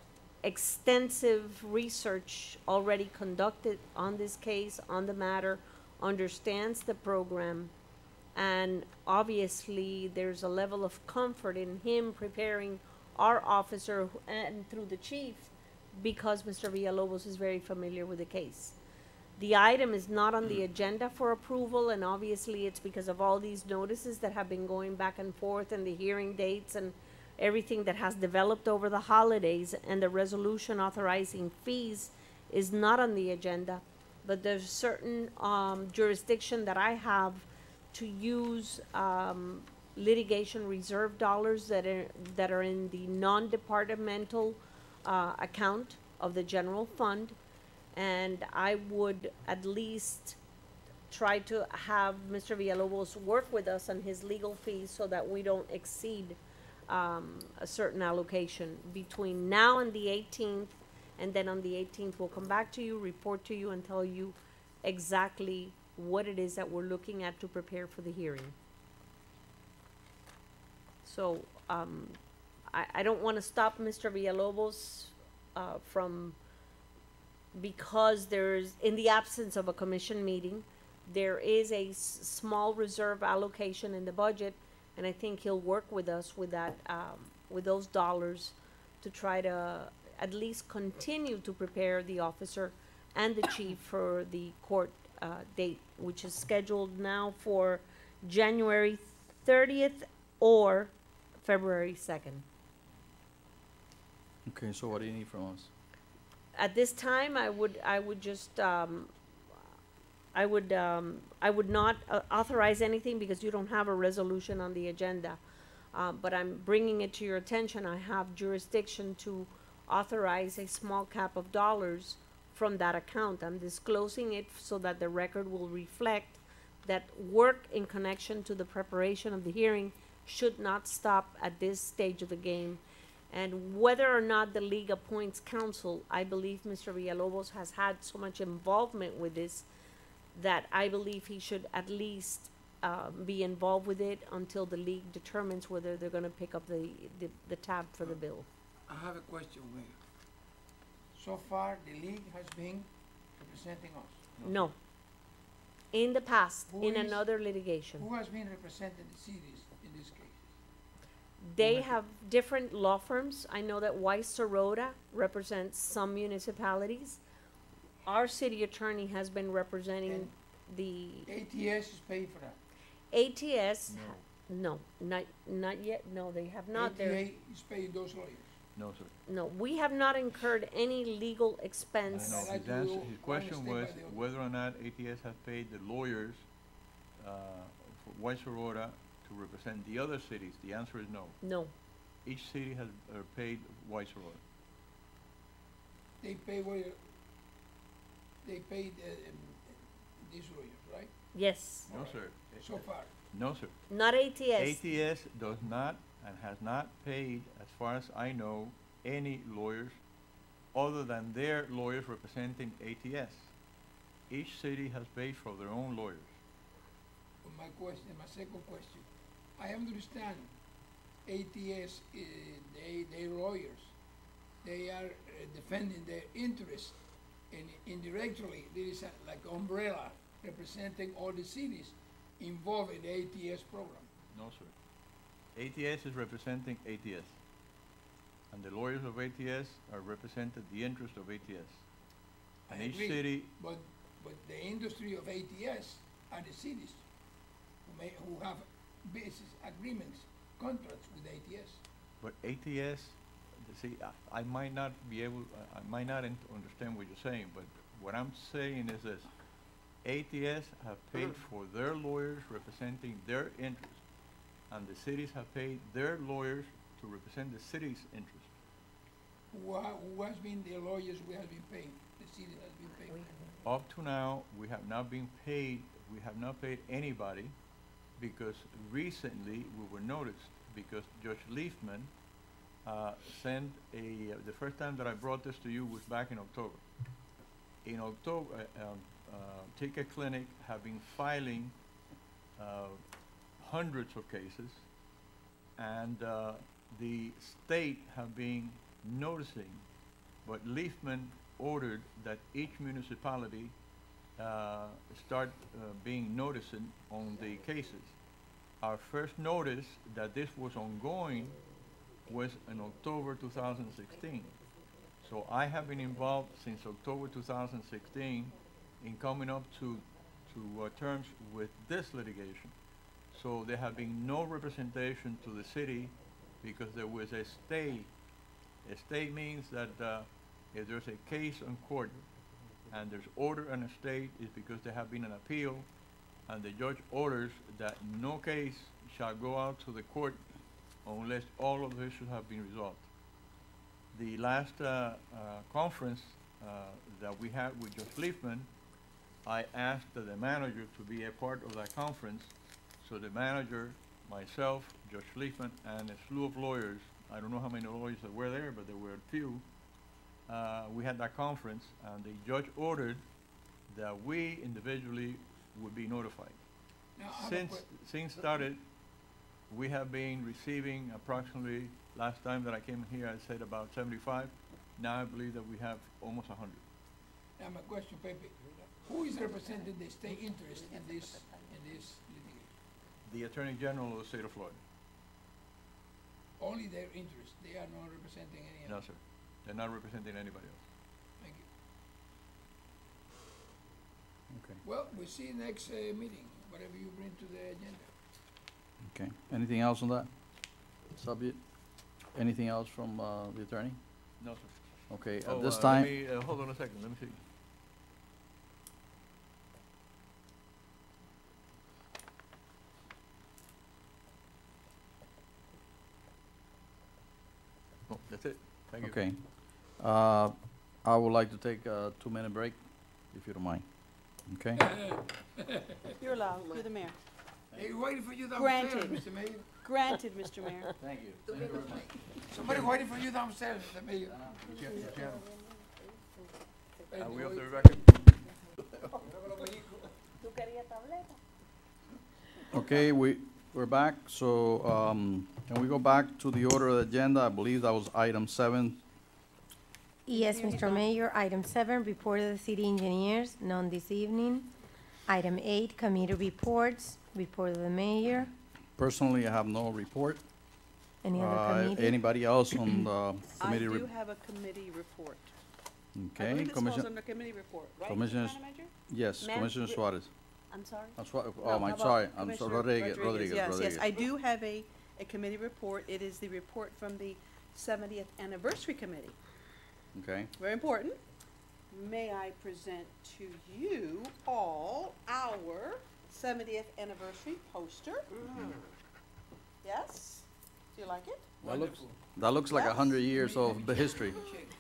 B: extensive research already conducted on this case, on the matter, understands the program, and obviously there's a level of comfort in him preparing our officer and through the chief, because Mr. Villalobos is very familiar with the case. The item is not on the agenda for approval, and obviously it's because of all these notices that have been going back and forth, and the hearing dates and everything that has developed over the holidays, and the resolution authorizing fees is not on the agenda. But there's certain jurisdiction that I have to use litigation reserve dollars that are in the non-departmental account of the general fund, and I would at least try to have Mr. Villalobos work with us on his legal fees so that we don't exceed a certain allocation between now and the 18th, and then on the 18th we'll come back to you, report to you, and tell you exactly what it is that we're looking at to prepare for the hearing. So I don't want to stop Mr. Villalobos from, because there's, in the absence of a commission meeting, there is a small reserve allocation in the budget, and I think he'll work with us with that, with those dollars, to try to at least continue to prepare the officer and the chief for the court date, which is scheduled now for January 30th or February 2nd.
F: Okay, so what do you need from us?
B: At this time, I would just, I would not authorize anything because you don't have a resolution on the agenda. But I'm bringing it to your attention. I have jurisdiction to authorize a small cap of dollars from that account. I'm disclosing it so that the record will reflect that work in connection to the preparation of the hearing should not stop at this stage of the game. And whether or not the league appoints counsel, I believe Mr. Villalobos has had so much involvement with this that I believe he should at least be involved with it until the league determines whether they're gonna pick up the tab for the bill.
K: I have a question, Mayor. So far, the league has been representing us.
B: No. In the past,
K: Who
B: in
K: is-
B: another litigation.
K: Who has been representing the cities in this case?
B: They have different law firms. I know that Weiss Sirota represents some municipalities. Our city attorney has been representing
K: And
B: the
K: ATS is paying for that.
B: ATS. No, not yet. No, they have not. They're-
K: ATA is paying those lawyers.
L: No, sir.
B: No, we have not incurred any legal expense.
L: No,
K: like
L: his
K: to
L: answer,
K: do
L: his
K: one
L: question
K: step
L: was
K: by the other.
L: whether or not ATS has paid the lawyers, for White Sorora to represent the other cities. The answer is no.
B: No.
L: Each city has, paid White Sorora.
K: They pay where, they paid, these lawyers, right?
B: Yes.
L: No, sir.
K: So far.
L: No, sir.
B: Not ATS.
L: ATS does not and has not paid, as far as I know, any lawyers other than their lawyers representing ATS. Each city has paid for their own lawyers.
K: But my question, my second question, I understand ATS, they lawyers, they are defending their interest, and indirectly, there is a, like umbrella representing all the cities involved in the ATS program.
L: No, sir. ATS is representing ATS. And the lawyers of ATS are representing the interest of ATS. And
K: I
L: each
K: agree,
L: city,
K: But the industry of ATS are the cities who have business agreements, contracts with ATS.
L: but ATS, see, I might not be able, I might not understand what you're saying, but what I'm saying is this. ATS have paid for their lawyers representing their interest, and the cities have paid their lawyers to represent the city's interest.
K: Who has been the lawyers we have been paying, the city has been paying?
L: Up to now, we have not been paid, we have not paid anybody, because recently we were noticed, because Judge Leafman sent the first time that I brought this to you was back in October. In October, Ticket Clinic have been filing hundreds of cases, and the state have been noticing, but Leafman ordered that each municipality start being noticed on the cases. Our first notice that this was ongoing was in October 2016. So I have been involved since October 2016 in coming up to terms with this litigation. So there have been no representation to the city because there was a stay. A stay means that if there's a case in court and there's order and a stay, is because there have been an appeal, and the judge orders that no case shall go out to the court unless all of the issues have been resolved. The last conference that we had with Judge Leafman, I asked the manager to be a part of that conference. So the manager, myself, Judge Leafman, and a slew of lawyers, I don't know how many lawyers that were there, but there were a few, we had that conference, and the judge ordered that we individually would be notified.
K: Now, I have a
L: Since started, we have been receiving approximately, last time that I came here, I said about 75. Now I believe that we have almost 100.
K: Now, my question, Pepe, who is representing the state interest in this litigation?
L: The Attorney General of the state of Florida.
K: Only their interest, they are not representing any
L: No,
K: other?
L: sir. They're not representing anybody else.
K: Thank you.
F: Okay.
K: Well, we'll see you next meeting, whatever you bring to the agenda.
F: Okay. Anything else on that subject? Anything else from the attorney?
L: No, sir.
F: Okay,
L: Oh,
F: at this
L: let
F: time.
L: me, hold on a second, let me see. That's it. Thank you.
F: Okay. I would like to take a 2-minute break, if you don't mind. Okay?
I: You're allowed, you're the mayor.
K: Hey, waiting for you downstairs,
I: Granted.
K: Mr. Mayor.
I: Granted, Mr. Mayor.
F: Thank you. Thank you very much.
K: Somebody waiting for you downstairs, Mr. Mayor.
L: Are we off the record?
F: Okay, we're back, so, can we go back to the order of the agenda? I believe that was item 7.
C: Yes, Mr. Mayor, item 7, report of the city engineers, none this evening. Item 8, committee reports, report of the mayor.
F: Personally, I have no report.
C: Any other committee?
F: Anybody else on the committee?
I: I do have a committee report. I
F: Okay,
I: believe this falls
F: Commissioner,
I: under committee report, right, Mr.
F: Commissioners-
I: Madam Manager?
F: yes,
B: Ma'am,
F: Commissioner Suarez.
I: I'm sorry?
F: Oh,
I: No,
F: I'm
I: how about
F: sorry, I'm
I: Commissioner
F: sorry, Rodriguez.
I: Yes, I do have a committee report. It is the report from the 70th Anniversary Committee.
F: Okay,
I: Very important. May I present to you all our 70th anniversary poster? Yes? Do you like it?
F: that looks like
I: Yes.
F: 100 years of the history.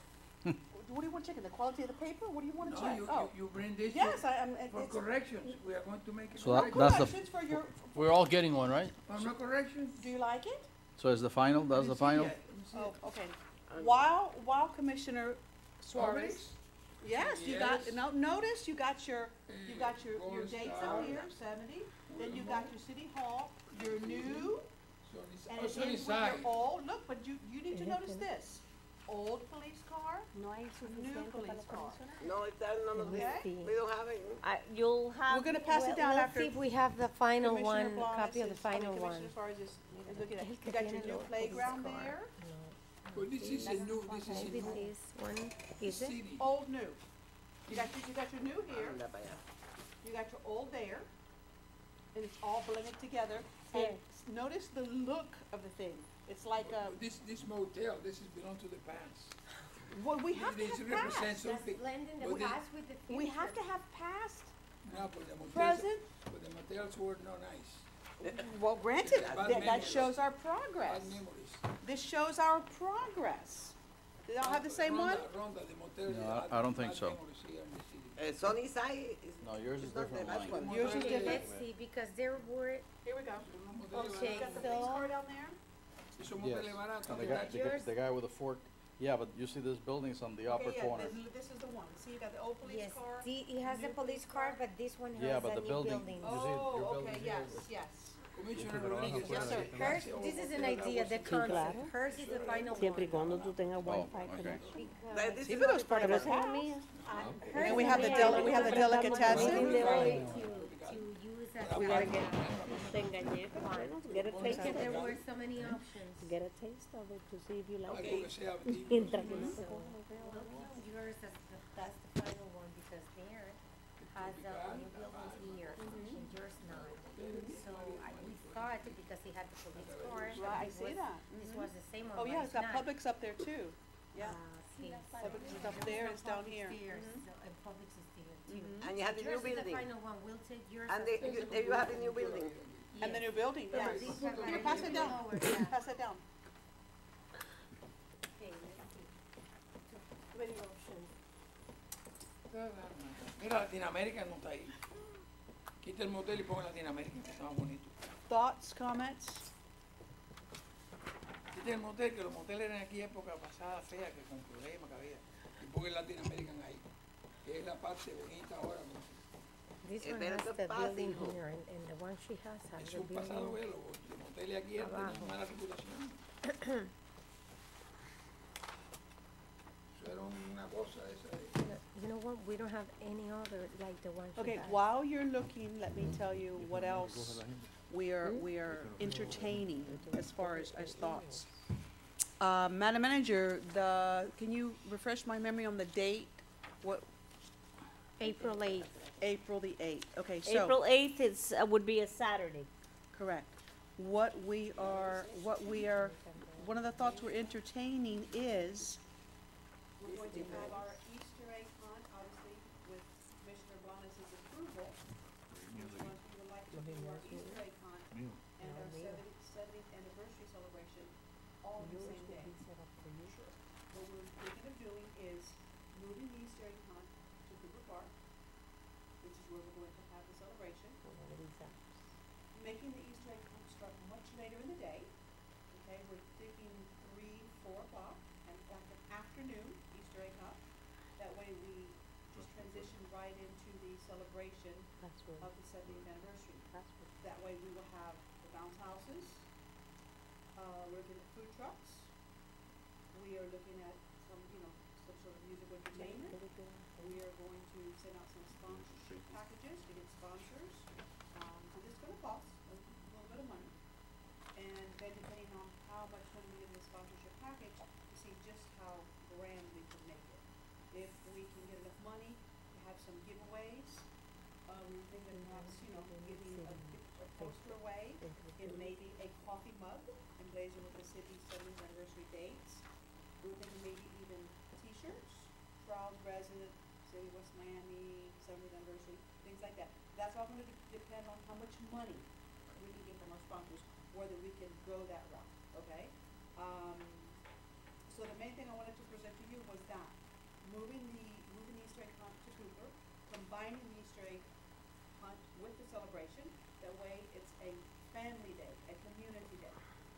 I: What do you want to check? In the quality of the paper? What do you want to
K: No,
I: check?
K: you,
I: Oh,
K: you bring this
I: yes,
K: for
I: it's.
K: corrections. We are going to make a
F: So that-
K: correction.
F: that's the-
I: Corrections for your,
P: We're all getting one, right?
K: Oh, no corrections?
I: do you like it?
F: So is the final, that's the final?
I: Oh, okay. While Commissioner Suarez.
K: Always?
I: Yes, you got,
K: Yes.
I: now, notice you got your
K: Gold
I: dates
K: Star.
I: up here, 70, then you got your city hall, your new, and it
K: Sunny
I: ends with
K: side.
I: your old, look, but you need to notice this. Old police car,
B: No hay
I: new
B: suficiente para
I: police car.
G: No, it's none of this.
I: Okay.
G: We don't have it.
B: You'll have.
I: We're gonna pass it down
C: Let's
I: after.
C: see if we have the final
I: Commissioner
C: one,
I: Blanes
C: copy of the
I: is- I mean,
C: final one.
I: Commissioner Suarez is looking at,
C: El
I: you
C: que
I: got your
C: tiene
I: new
C: los
I: playground
C: police car.
I: there,
K: But this is a new, this is a
C: Maybe
K: new
C: this one, is it?
K: city.
I: old new. You got your new here, you got your old there, and it's all blended together. And notice the look of the thing. It's like a,
K: This motel, this is belong to the past.
I: well, we have to
K: This
I: have
K: represents
I: past.
K: something.
C: blending
K: But the-
C: with the
I: We have to have past,
K: No, but the motels,
I: present.
K: but the motels were not nice.
I: Well, granted,
K: Bad
I: that
K: memories.
I: shows our progress.
K: Bad memories.
I: This shows our progress. They all have the same one?
K: Ronda, the motels.
F: No,
K: had
F: I don't think
K: bad
F: so.
K: memories here in the city.
G: Sunny side is.
F: No, yours is
G: it's not
F: different
G: the
F: than
G: last
F: mine.
G: one.
I: Yours is
C: Okay,
I: different.
C: let's see, because there were,
I: Here we go.
C: okay,
I: You got the police
C: so,
I: car down there?
K: Esos
F: Yes.
K: moteles baratos.
F: And
K: ¿verdad?
C: yours-
F: the guy with the fork, yeah, but you see this building's on the upper
I: Okay, yeah,
F: corner.
I: this is the one. See, you got the old police
C: yes,
I: car.
C: it has the police car, but this one
F: Yeah,
C: has
F: but
C: a
F: the
C: new
F: building-
C: building.
F: you see your
I: Oh,
F: building
I: okay,
F: here
I: yes,
F: is-
I: yes.
K: Commissioner Rodriguez.
I: Yes, sir.
C: Hers, this is an idea, the concept, hers is the final
B: Siempre y
C: one.
B: cuando tú tengas
F: Oh,
B: Wi-Fi
F: okay.
B: connection.
C: Because
I: Sí, pero es part of
B: Pero
I: his
B: esa es la
I: house.
B: mía.
C: hers
I: And we have
C: is
I: the
C: there,
I: we have the
C: but
I: delicatessen.
C: we need to use as
B: We
C: a
B: gotta get, te engañé, pero bueno, get a taste of
C: there
B: it.
C: were so many options.
B: Get a taste of it to see if you like
K: Algo
B: it.
K: que sea tipo.
B: Mientras que no te
C: So,
B: coja.
C: yours is that's the final one, because there has the new buildings here, and yours not. So we thought, because he had the police car.
I: Right, I
C: this
I: see
C: was-
I: that.
C: This
I: Mhm.
C: was the same one,
I: Oh,
C: but
I: yeah,
C: it's
I: it's got
C: not.
I: Publix up there too. Yeah.
C: Sí,
I: Publix
C: so
I: is up
C: there
I: there,
C: was
I: it's
C: no
I: down
C: Publix
I: here.
C: there,
I: Mhm.
C: so- and Publix is there too.
I: Mhm.
G: And you have the new
C: Yours is the
G: building.
C: final one, we'll take yours.
G: And
C: as
G: they,
C: the-
G: there you have the new building.
I: And the
C: Yes.
I: new building,
C: Yeah,
I: yes.
C: these are
I: Here,
C: like
I: pass it down.
C: lower, yeah.
I: Pass it down.
C: Okay, let's see. Too many options.
K: Mira, Latinoamérica no está ahí. Quita el motel y ponga Latinoamérica, que está más bonito.
I: Thoughts, comments?
K: Quita el motel, que los moteles eran aquí época pasada, fea, que con problemas que había. Y ponga el Latinoamérica ahí, que es la parte bonita ahora. ¿no?
C: This
G: Es
C: one
G: better
C: has
G: to
C: the
G: pass
C: building
G: it.
C: here, and the one she has
K: Es
C: the
K: un pasado,
C: building.
K: los moteles aquí
C: Abajo.
K: tenían mala reputación. Eso era una cosa esa de...
C: You know what, we don't have any other like the one she
I: Okay,
C: has.
I: while you're looking, let me tell you what else we are entertaining as far as thoughts. Madam Manager, can you refresh my memory on the date? What,
C: April 8th.
I: April the 8th, okay, so.
B: April 8th is, would be a Saturday.
I: Correct. What we are, one of the thoughts we're entertaining is, we're going to have our Easter egg hunt, obviously, with Commissioner Blanes' approval. We would like to do our Easter egg hunt and our 70th anniversary celebration all on the same day. what we're thinking of doing is moving the Easter egg hunt to Cooper Park, which is where we're going to have the celebration. Making the Easter egg hunt start much later in the day. Okay, we're thinking 3, 4 o'clock, and like an afternoon Easter egg hunt. That way we just transition right into the celebration of the 70th anniversary. That way we will have the bounce houses. We're looking at food trucks. We are looking at some, some sort of musical entertainment. We are going to send out some sponsorship packages to get sponsors. And it's gonna cost a little bit of money. And then depending on how much money we get in the sponsorship package, to see just how grand we can make it. If we can get enough money to have some giveaways, we were thinking perhaps, giving a poster away in maybe a coffee mug emblazoned with the city's 70th anniversary dates. We were thinking maybe even t-shirts, proud resident, City of West Miami, 70th anniversary, things like that. That's all going to depend on how much money we can get from our sponsors, whether we can go that route, okay? So the main thing I wanted to present to you was that, moving the Easter egg hunt to Cooper, combining the Easter egg hunt with the celebration. That way it's a family day, a community day.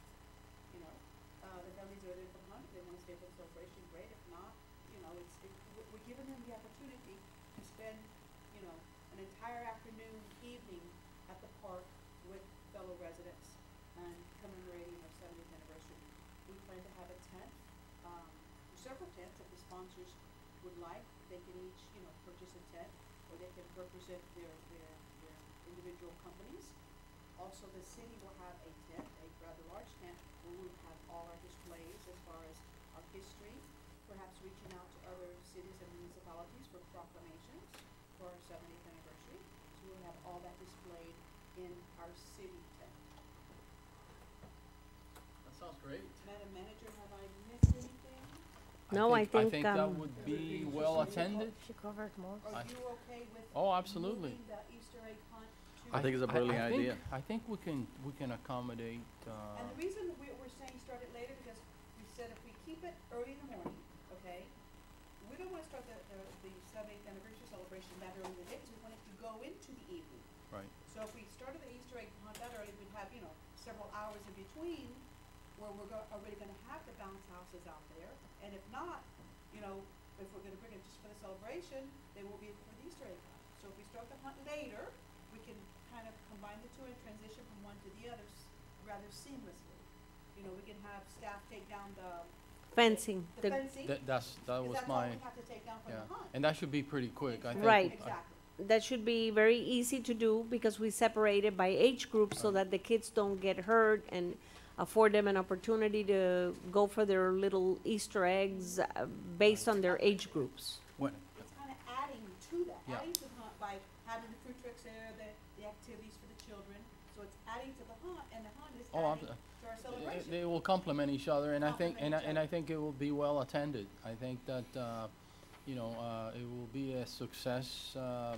I: The families are there for the hunt, they want to stay for the celebration, great. If not, we're giving them the opportunity to spend, an entire afternoon, evening at the park with fellow residents and commemorating our 70th anniversary. We plan to have a tent, several tents if the sponsors would like. They can each, purchase a tent, or they can represent their individual companies. Also, the city will have a tent, a rather large tent, where we will have all our displays as far as our history, perhaps reaching out to other cities and municipalities for proclamations for our 70th anniversary. So we'll have all that displayed in our city tent.
P: That sounds great.
I: Madam Manager, have I missed anything?
B: No, I think,
P: that would be well attended.
C: She covered more.
I: Are you okay with
P: Oh, absolutely.
I: moving the Easter egg hunt to?
F: I think it's a brilliant idea.
P: I think we can accommodate,
I: And the reason we're saying start it later, because we said if we keep it early in the morning, okay, we don't wanna start the 70th anniversary celebration that early in the day, because we want it to go into the evening.
P: right.
I: So if we started the Easter egg hunt that early, we'd have, several hours in between where we're already gonna have the bounce houses out there. And if not, if we're gonna bring it just for the celebration, they will be for the Easter egg hunt. So if we start the hunt later, we can kind of combine the two and transition from one to the other rather seamlessly. We can have staff take down the
B: fencing.
I: the fencing.
P: That was
I: Because that's all
P: my,
I: we have to take down from
P: yeah.
I: the hunt.
P: And that should be pretty quick, I think.
B: Right.
I: Exactly.
B: That should be very easy to do because we separate it by age group so that the kids don't get hurt and afford them an opportunity to go for their little Easter eggs based on their age groups.
F: When,
I: It's kind of adding to that,
P: Yeah.
I: adding to the hunt by having the food trucks there, the activities for the children. So it's adding to the hunt, and the hunt is
P: Oh,
I: adding to our celebration.
P: They will complement each other, and I think,
I: Complement each
P: and I
I: other.
P: think it will be well attended. I think that, it will be a success,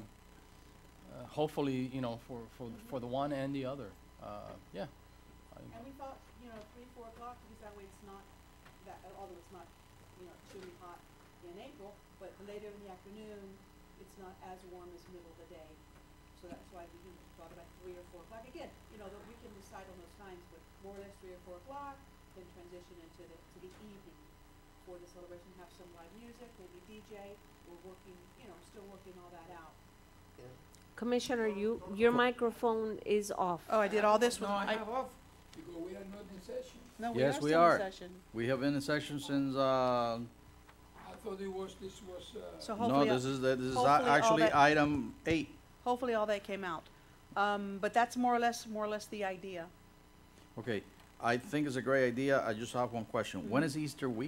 P: hopefully, for the one and the other. Yeah.
I: And we thought, 3, 4 o'clock, because that way it's not, although it's not, extremely hot in April, but later in the afternoon, it's not as warm as middle of the day. So that's why we thought about 3 or 4 o'clock. Again, that we can decide on those times, but more or less 3 or 4 o'clock, then transition into the evening for the celebration, have some live music, maybe DJ. We're working, still working all that out.
B: Commissioner, your microphone is off.
I: Oh, I did all this
K: No, I have off, because we are not in session.
I: No,
F: yes, we are. We have been in session since,
K: I thought this was,
I: So
F: no,
I: hopefully,
F: this is
I: hopefully all
F: actually
I: that-
F: item 8.
I: hopefully all that came out. But that's more or less the idea.
F: Okay, I think it's a great idea. I just have one question. When is Easter week?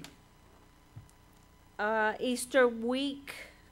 B: Easter week,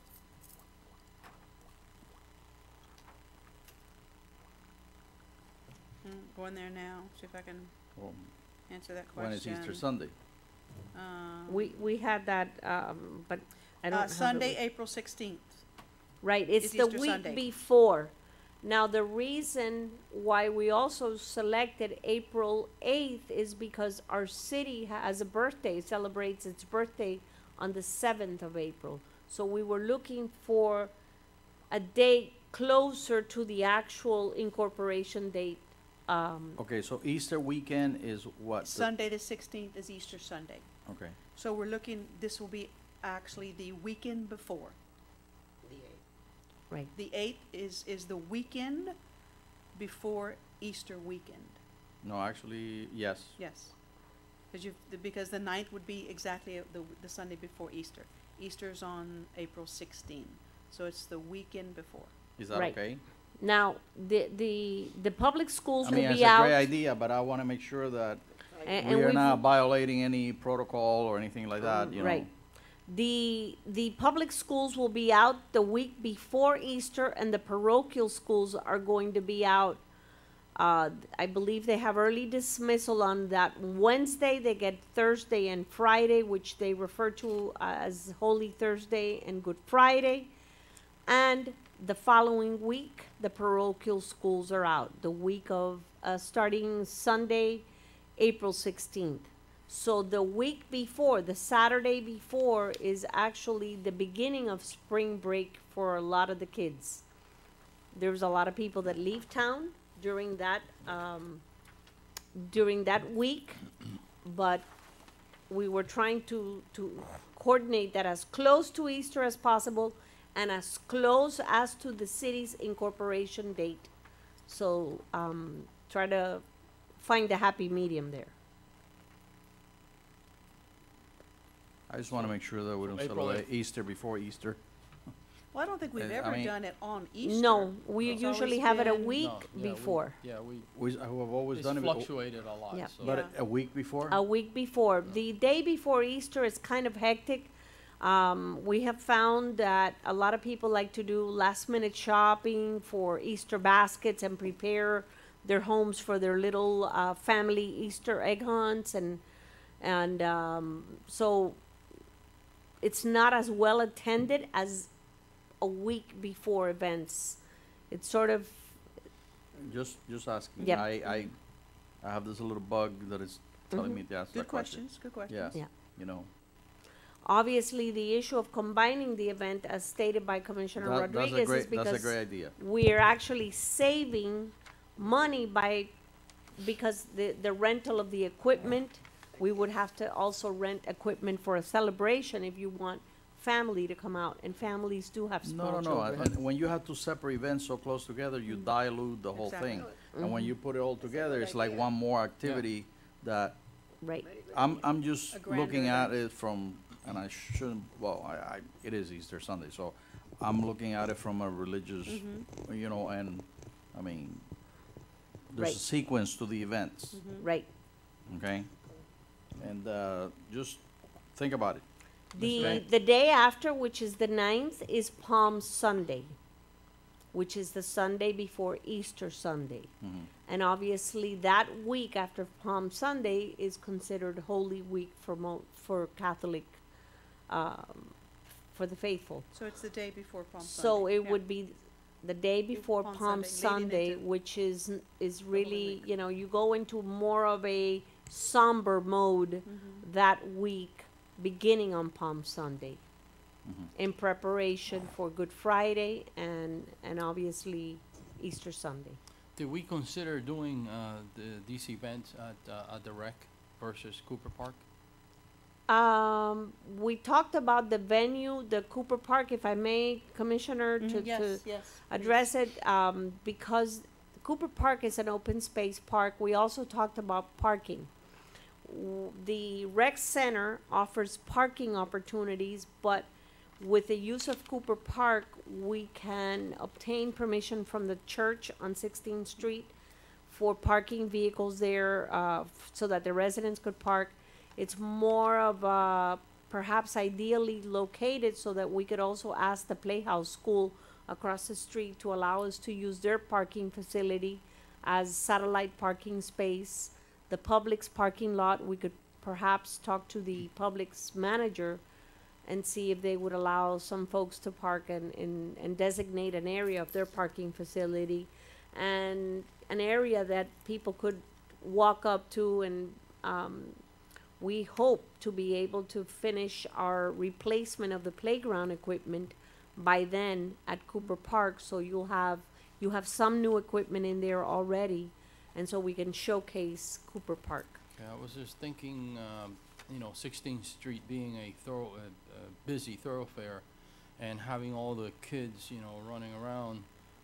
I: Go in there now, see if I can
F: Well,
I: answer that question.
F: when is Easter Sunday?
B: we had that, but I don't have it
I: Sunday,
B: with-
I: April 16th.
B: Right, it's
I: It's
B: the
I: Easter
B: week
I: Sunday.
B: before. Now, the reason why we also selected April 8th is because our city has a birthday, celebrates its birthday on the 7th of April. So we were looking for a date closer to the actual incorporation date.
F: Okay, so Easter weekend is what? the-
I: Sunday the 16th is Easter Sunday.
F: Okay,
I: So we're looking, this will be actually the weekend before.
B: Right.
I: The 8th is the weekend before Easter weekend.
F: no, actually, yes.
I: Yes. Because the 9th would be exactly the Sunday before Easter. Easter's on April 16th, so it's the weekend before.
F: Is that
B: Right.
F: okay?
B: Now, the public schools
F: I
B: will
F: mean, it's
B: be
F: a
B: out.
F: great idea, but I want to make sure that
B: and
F: we are
B: we've-
F: not violating any protocol or anything like that, you know.
B: Right. The public schools will be out the week before Easter, and the parochial schools are going to be out. I believe they have early dismissal on that Wednesday. They get Thursday and Friday, which they refer to as Holy Thursday and Good Friday. And the following week, the parochial schools are out. The week of starting Sunday, April 16th. So the week before, the Saturday before, is actually the beginning of spring break for a lot of the kids. There's a lot of people that leave town during that week, but we were trying to coordinate that as close to Easter as possible and as close as to the city's incorporation date. So try to find a happy medium there.
F: I just want to make sure that we don't
P: April
F: celebrate Easter before Easter.
I: Well, I don't think we've
F: I
I: ever
F: mean-
I: done it on Easter.
B: No, we
I: It's
B: usually
I: always
B: have it a
I: been-
B: week
P: No, yeah, we-
B: before.
P: Yeah, we,
F: We have always
P: it's
F: done it.
P: fluctuated a lot,
B: Yeah.
P: so.
F: But
I: Yeah.
F: a week before?
B: A week before. The day before Easter is kind of hectic. We have found that a lot of people like to do last minute shopping for Easter baskets and prepare their homes for their little family Easter egg hunts, and so it's not as well attended as a week before events. It's sort of
F: Just asking.
B: Yep.
F: I have this little bug that is telling me to ask
I: Good
F: that question.
I: questions, good questions.
F: Yeah,
B: Yeah.
F: you know.
B: obviously the issue of combining the event, as stated by Commissioner Rodriguez, is
F: That's a
B: because
F: great idea.
B: we're actually saving money because the rental of the equipment, we would have to also rent equipment for a celebration if you want family to come out, and families do have small
F: No.
B: children.
F: And when you have two separate events so close together, you dilute the whole
I: Exactly.
F: thing. And when you put it all together, it's like one more activity that
B: Right.
F: I'm just
I: A grander
F: looking at
I: event.
F: it from, and I shouldn't, well, it is Easter Sunday, so I'm looking at it from a religious, you know, and, I mean, there's
B: Right.
F: a sequence to the events,
B: Right.
F: okay? And, just think about it.
B: The day after, which is the 9th, is Palm Sunday, which is the Sunday before Easter Sunday.
F: Mhm.
B: And obviously, that week after Palm Sunday is considered Holy Week for Catholic, for the faithful.
I: So it's the day before Palm Sunday.
B: So it
I: yeah.
B: would be the day before
I: Palm
B: Palm
I: Sunday, leading
B: Sunday,
I: into
B: which is
I: Holy
B: really,
I: Week.
B: you know, you go into more of a somber mode that week, beginning on Palm Sunday, in preparation for Good Friday and obviously Easter Sunday.
P: Did we consider doing these events at the rec versus Cooper Park?
B: We talked about the venue, the Cooper Park, if I may, Commissioner, to
I: Yes,
B: address it, because Cooper Park is an open space park. We also talked about parking. The rec center offers parking opportunities, but with the use of Cooper Park, we can obtain permission from the church on 16th Street for parking vehicles there, so that the residents could park. It's more of perhaps ideally located so that we could also ask the Playhouse School across the street to allow us to use their parking facility as satellite parking space. The Publix parking lot, we could perhaps talk to the Publix manager and see if they would allow some folks to park and designate an area of their parking facility and an area that people could walk up to, and we hope to be able to finish our replacement of the playground equipment by then at Cooper Park, so you have some new equipment in there already, and so we can showcase Cooper Park.
P: Yeah, I was just thinking, 16th Street being a busy thoroughfare, and having all the kids, running around.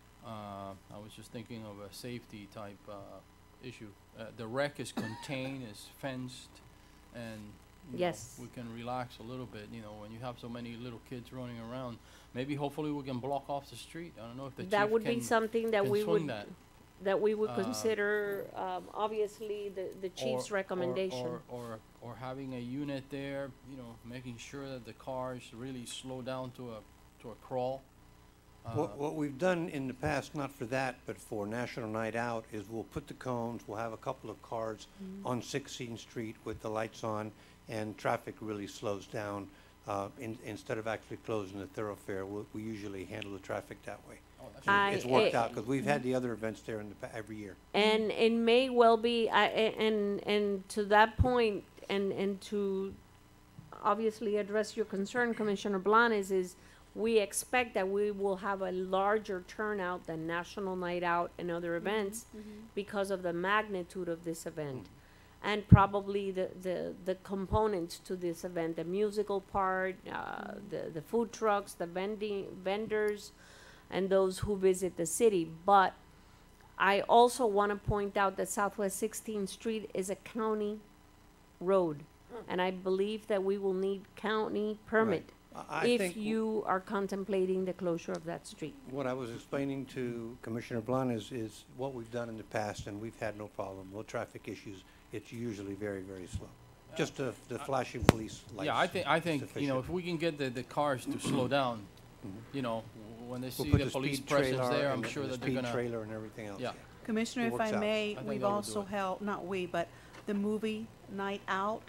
P: I was just thinking of a safety type issue. The wreck is contained, is fenced, and
B: Yes.
P: we can relax a little bit. When you have so many little kids running around, maybe hopefully we can block off the street. I don't know if the
B: That
P: chief
B: would be
P: can-
B: something that
P: can
B: we
P: swing
B: would,
P: that.
B: that we would
P: Uh,
B: consider, obviously, the chief's
P: Or-
B: recommendation.
P: Or having a unit there, making sure that the cars really slow down to a crawl.
R: What we've done in the past, not for that, but for National Night Out, is we'll put the cones, we'll have a couple of cars on 16th Street with the lights on, and traffic really slows down. Instead of actually closing the thoroughfare, we usually handle the traffic that way. It's worked out, because we've had the other events there every year.
B: And it may well be, and to that point, and to obviously address your concern, Commissioner Blanes, is we expect that we will have a larger turnout than National Night Out and other events because of the magnitude of this event. And probably the components to this event, the musical part, the food trucks, the vendors, and those who visit the city. But I also want to point out that Southwest 16th Street is a county road. And I believe that we will need county permit
R: I
B: if
R: think
B: you are contemplating the closure of that street.
R: what I was explaining to Commissioner Blanes is what we've done in the past, and we've had no problem, no traffic issues. It's usually very, very slow. Just the flashing police lights.
P: Yeah, I think,
R: sufficient.
P: if we can get the cars to slow down, when they
R: We'll
P: see
R: put
P: the police
R: speed
P: presence
R: trailer
P: there,
R: and
P: I'm
R: the
P: sure that they're
R: speed
P: gonna.
R: trailer and everything else,
P: Yeah.
R: yeah.
I: Commissioner,
R: It
I: if I
R: works out.
I: may,
P: I think
I: we've
P: that would
I: also
P: do it.
I: held, not we, but the movie Night Out,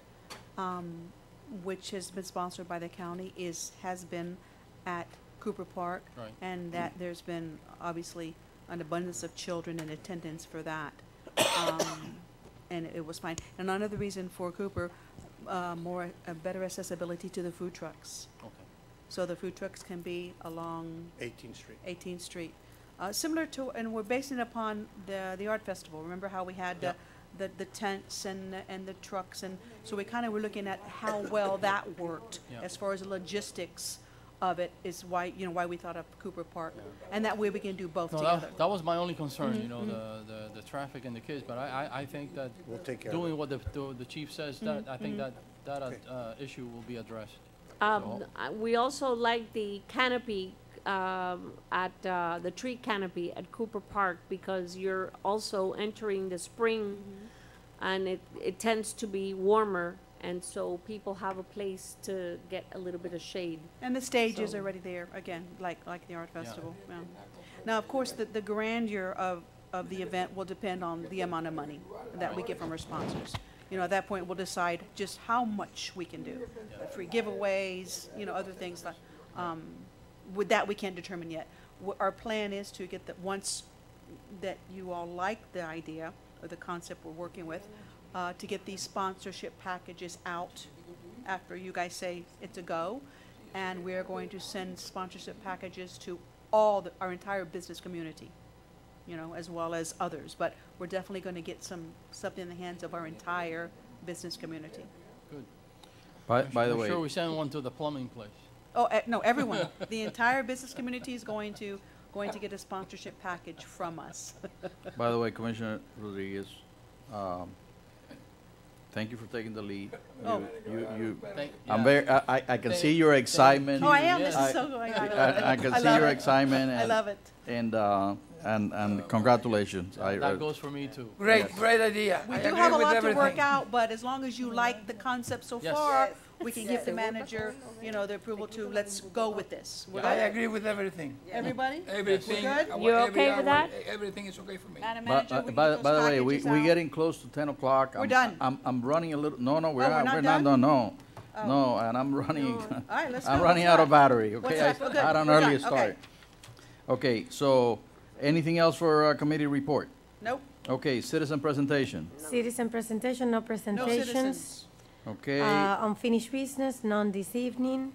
I: which has been sponsored by the county, has been at Cooper Park.
P: Right.
I: And that there's been obviously an abundance of children in attendance for that. And it was fine. And another reason for Cooper, better accessibility to the food trucks.
P: Okay.
I: So the food trucks can be along
R: 18th Street.
I: 18th Street. Similar to, and we're basing it upon the art festival. Remember how we had the tents and the trucks, and so we kind of were looking at how well that worked
P: Yeah.
I: as far as the logistics of it is why we thought of Cooper Park, and that way we can do both
P: No,
I: together.
P: that was my only concern,
I: Mhm,
P: the traffic and the kids, but I think that
R: We'll take care of
P: doing what the chief says, that, I think
I: Mhm.
P: that issue will be addressed.
B: We also like the canopy, at, the tree canopy at Cooper Park, because you're also entering the spring, and it tends to be warmer, and so people have a place to get a little bit of shade.
I: And the stage is
B: So-
I: already there, again, like the art festival. Yeah. Now, of course, the grandeur of the event will depend on the amount of money that we get from our sponsors. At that point, we'll decide just how much we can do. Free giveaways, other things like, with that, we can't determine yet. Our plan is to get once that you all like the idea or the concept we're working with, to get these sponsorship packages out after you guys say it's a go. And we're going to send sponsorship packages to our entire business community, as well as others. But we're definitely going to get something in the hands of our entire business community.
P: Good.
F: By the
P: I'm
F: way,
P: sure we send one to the plumbing place.
I: Oh, no, everyone. The entire business community is going to get a sponsorship package from us.
F: by the way, Commissioner Rodriguez, thank you for taking the lead.
I: Oh.
F: I'm
P: yeah.
F: very, I can see your excitement.
I: Oh, I am. This
F: I-
I: is so good.
F: I can
I: I
F: see
I: love
F: your
I: it.
F: excitement.
I: I love it.
F: And congratulations.
P: That goes for me too.
K: Great, great idea.
I: We
K: I
I: do
K: agree
I: have a
K: with
I: lot to
K: everything.
I: work out, but as long as you like the concept so
P: Yes.
I: far, we can give the manager, the approval to, let's go with this. We're
K: I
I: good?
K: agree with everything.
I: Everybody?
K: Everything.
I: We're good?
B: You're
K: every
B: okay with
K: hour,
B: that?
K: Everything is okay for me.
I: Madam
F: But,
I: Manager, we can
F: by
I: get
F: the
I: those
F: way,
I: packages
F: we're
I: out?
F: getting close to 10 o'clock.
I: We're done.
F: I'm running a little, no, we're
I: Oh,
F: not,
I: we're
F: we're
I: not
F: not,
I: done?
F: no.
I: Oh.
F: No, and I'm running,
I: All right, let's
F: I'm
I: go.
F: running
I: What's
F: out of
I: left?
F: battery,
I: What's
F: okay?
I: left?
F: I
I: Okay,
F: had an
I: we're
F: earlier
I: done. Okay.
F: start. Okay, so, anything else for committee report?
I: Nope.
F: Okay, citizen presentation.
C: Citizen presentation, no
I: No
C: presentations.
I: citizens.
F: Okay,
C: Unfinished business, none this evening.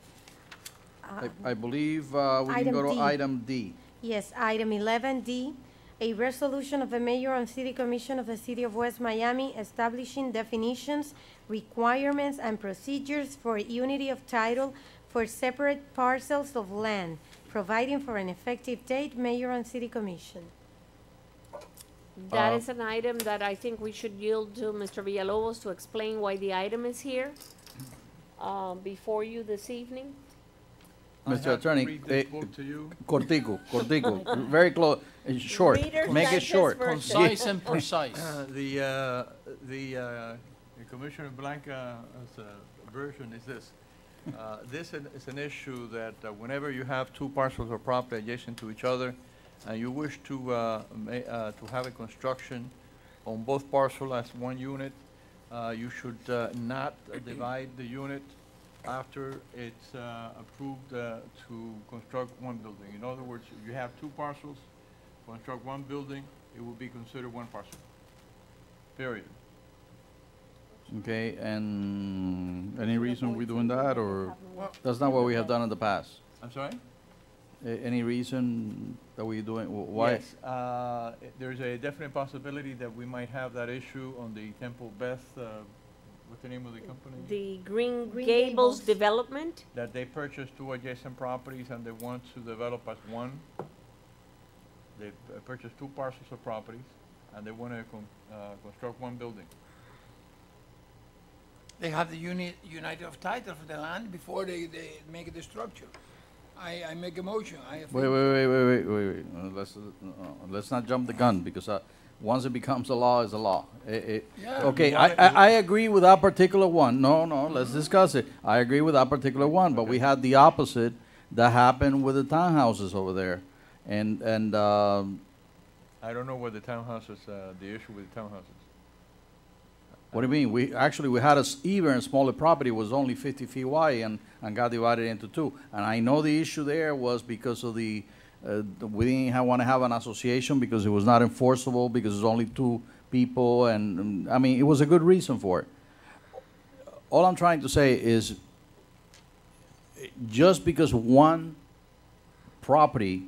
F: I believe we can go
C: Item
F: to
C: D.
F: item D.
C: Yes, item 11D, a resolution of the mayor and city commission of the city of West Miami establishing definitions, requirements, and procedures for unity of title for separate parcels of land, providing for an effective date, mayor and city commission.
B: That is an item that I think we should yield to Mr. Villalobos to explain why the item is here before you this evening.
F: Mr. Attorney,
L: read this book to you.
F: cortico, very close, short,
B: Reader's
F: make it
B: Digest
F: short.
B: version.
P: Concise and precise.
L: The Commissioner Blanca's version is this. This is an issue that whenever you have two parcels of property adjacent to each other, and you wish to have a construction on both parcels as one unit, you should not divide the unit after it's approved to construct one building. In other words, if you have two parcels, construct one building, it will be considered one parcel. Period.
F: Okay, and any reason we're doing that, or that's not what we have done in the past?
L: I'm sorry?
F: Any reason that we're doing, why?
L: Yes, there's a definite possibility that we might have that issue on the Temple Beth, what's the name of the company?
B: The Green
C: Green
B: Gables
C: Gables.
B: Development.
L: That they purchased two adjacent properties and they want to develop as one. They purchased two parcels of properties and they want to construct one building.
K: They have the united of title for the land before they make the structure. I make a motion.
F: Wait. Let's not jump the gun, because once it becomes a law, it's a law.
K: Yeah.
F: Okay,
L: You want it-
F: I agree with that particular one. No, let's discuss it. I agree with that particular one, but we had the opposite that happened with the townhouses over there. And
L: I don't know what the townhouses, the issue with the townhouses.
F: what do you mean? We had even smaller property, was only 50 feet wide and got divided into two. And I know the issue there was because of we didn't want to have an association because it was not enforceable, because there's only two people, and I mean, it was a good reason for it. All I'm trying to say is, just because one property,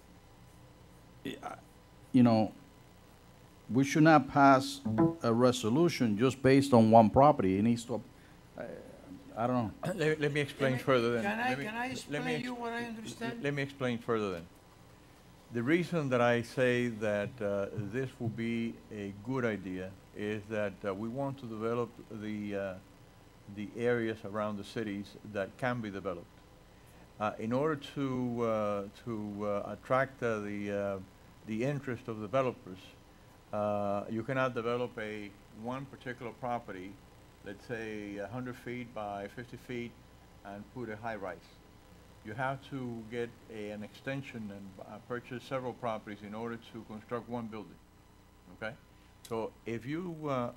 F: we should not pass a resolution just based on one property. It needs to, I don't know.
L: Let me explain further then.
K: Can I
L: Let me
K: explain you what I understand?
L: Let me explain further then. The reason that I say that this will be a good idea is that we want to develop the areas around the cities that can be developed. In order to attract the interest of developers, you cannot develop one particular property, let's say 100 feet by 50 feet, and put a high-rise. You have to get an extension and purchase several properties in order to construct one building, okay? So if you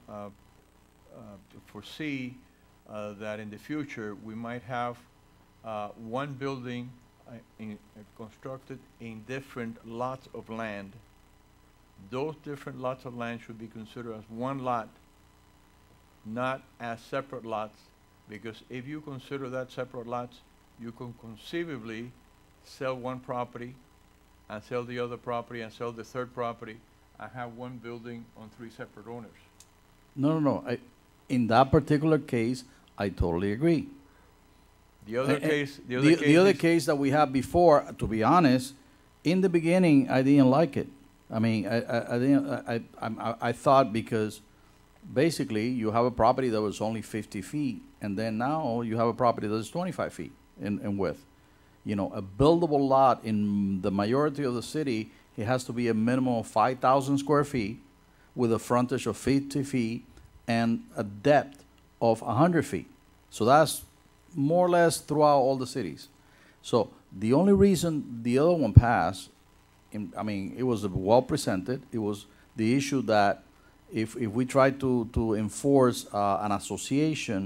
L: foresee that in the future we might have one building constructed in different lots of land, those different lots of land should be considered as one lot, not as separate lots, because if you consider that separate lots, you can conceivably sell one property and sell the other property and sell the third property and have one building on three separate owners.
F: No. In that particular case, I totally agree.
L: The other case,
F: The other case that we had before, to be honest, in the beginning, I didn't like it. I mean, I thought, because basically you have a property that was only 50 feet, and then now you have a property that is 25 feet in width. You know, a buildable lot in the majority of the city, it has to be a minimum of 5,000 square feet with a frontage of 50 feet and a depth of 100 feet. So that's more or less throughout all the cities. So the only reason the other one passed, I mean, it was well presented. It was the issue that if we try to enforce an association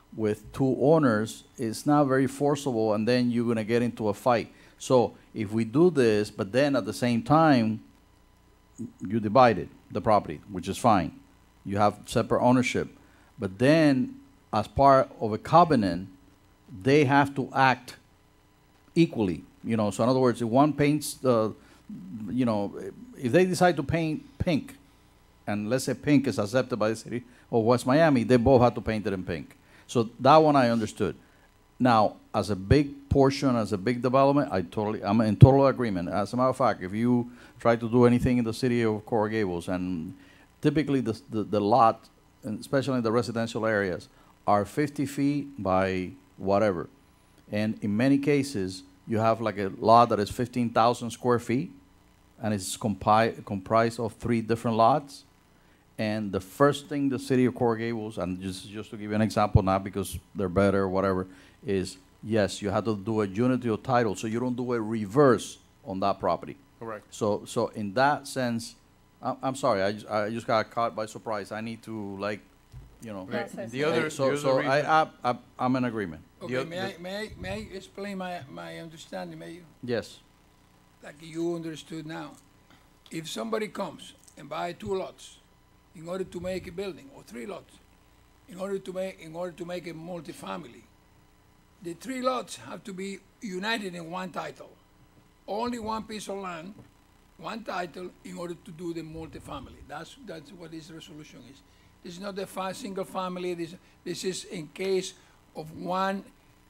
F: with two owners, it's not very forcible, and then you're gonna get into a fight. So if we do this, but then at the same time, you divided the property, which is fine. You have separate ownership. But then, as part of a covenant, they have to act equally. You know, so in other words, if one paints the, you know, if they decide to paint pink, and let's say pink is accepted by the city of West Miami, they both have to paint it in pink. So that one I understood. Now, as a big portion, as a big development, I'm in total agreement. As a matter of fact, if you try to do anything in the city of Coral Gables, and typically the lot, and especially in the residential areas, are 50 feet by whatever. And in many cases, you have like a lot that is 15,000 square feet, and it's comprised of 3 different lots. And the first thing the city of Coral Gables, and just to give you an example, not because they're better or whatever, is yes, you have to do a unity of title, so you don't do a reverse on that property.
L: Correct.
F: So in that sense, I'm sorry, I just got caught by surprise. I need to, like, you know.
K: The other-
F: So
K: the other reason-
F: I'm in agreement.
K: Okay, may I explain my understanding, Mayor?
F: Yes.
K: Like you understood now. If somebody comes and buy 2 lots in order to make a building, or 3 lots, in order to make a multifamily, the 3 lots have to be united in one title. Only one piece of land, one title, in order to do the multifamily. That's what this resolution is. This is not a single family. This is in case of one,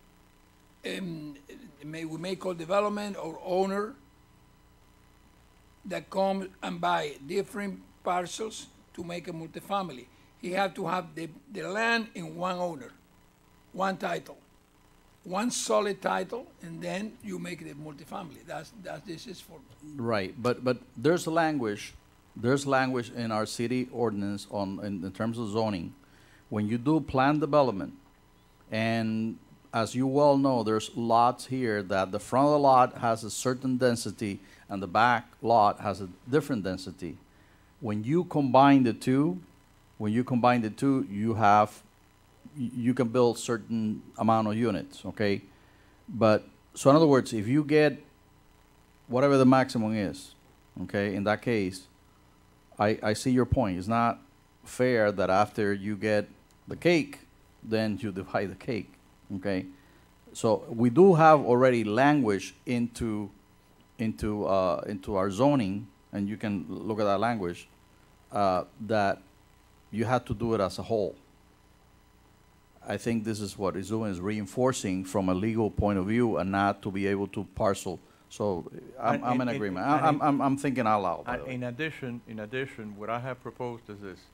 K: we may call development or owner, that comes and buy different parcels to make a multifamily. He have to have the land in one owner, one title, one solid title, and then you make the multifamily. That's this is for.
F: Right, but there's language in our city ordinance in terms of zoning. When you do plan development, and as you well know, there's lots here that the front of the lot has a certain density and the back lot has a different density. When you combine the two, you can build certain amount of units, okay? But, so in other words, if you get whatever the maximum is, okay, in that case, I see your point. It's not fair that after you get the cake, then you divide the cake, okay? So we do have already language into our zoning, and you can look at that language, that you have to do it as a whole. I think this is what it's doing, is reinforcing from a legal point of view and not to be able to parcel. So I'm in agreement. I'm thinking out loud, by the way.
L: In addition, what I have proposed is this.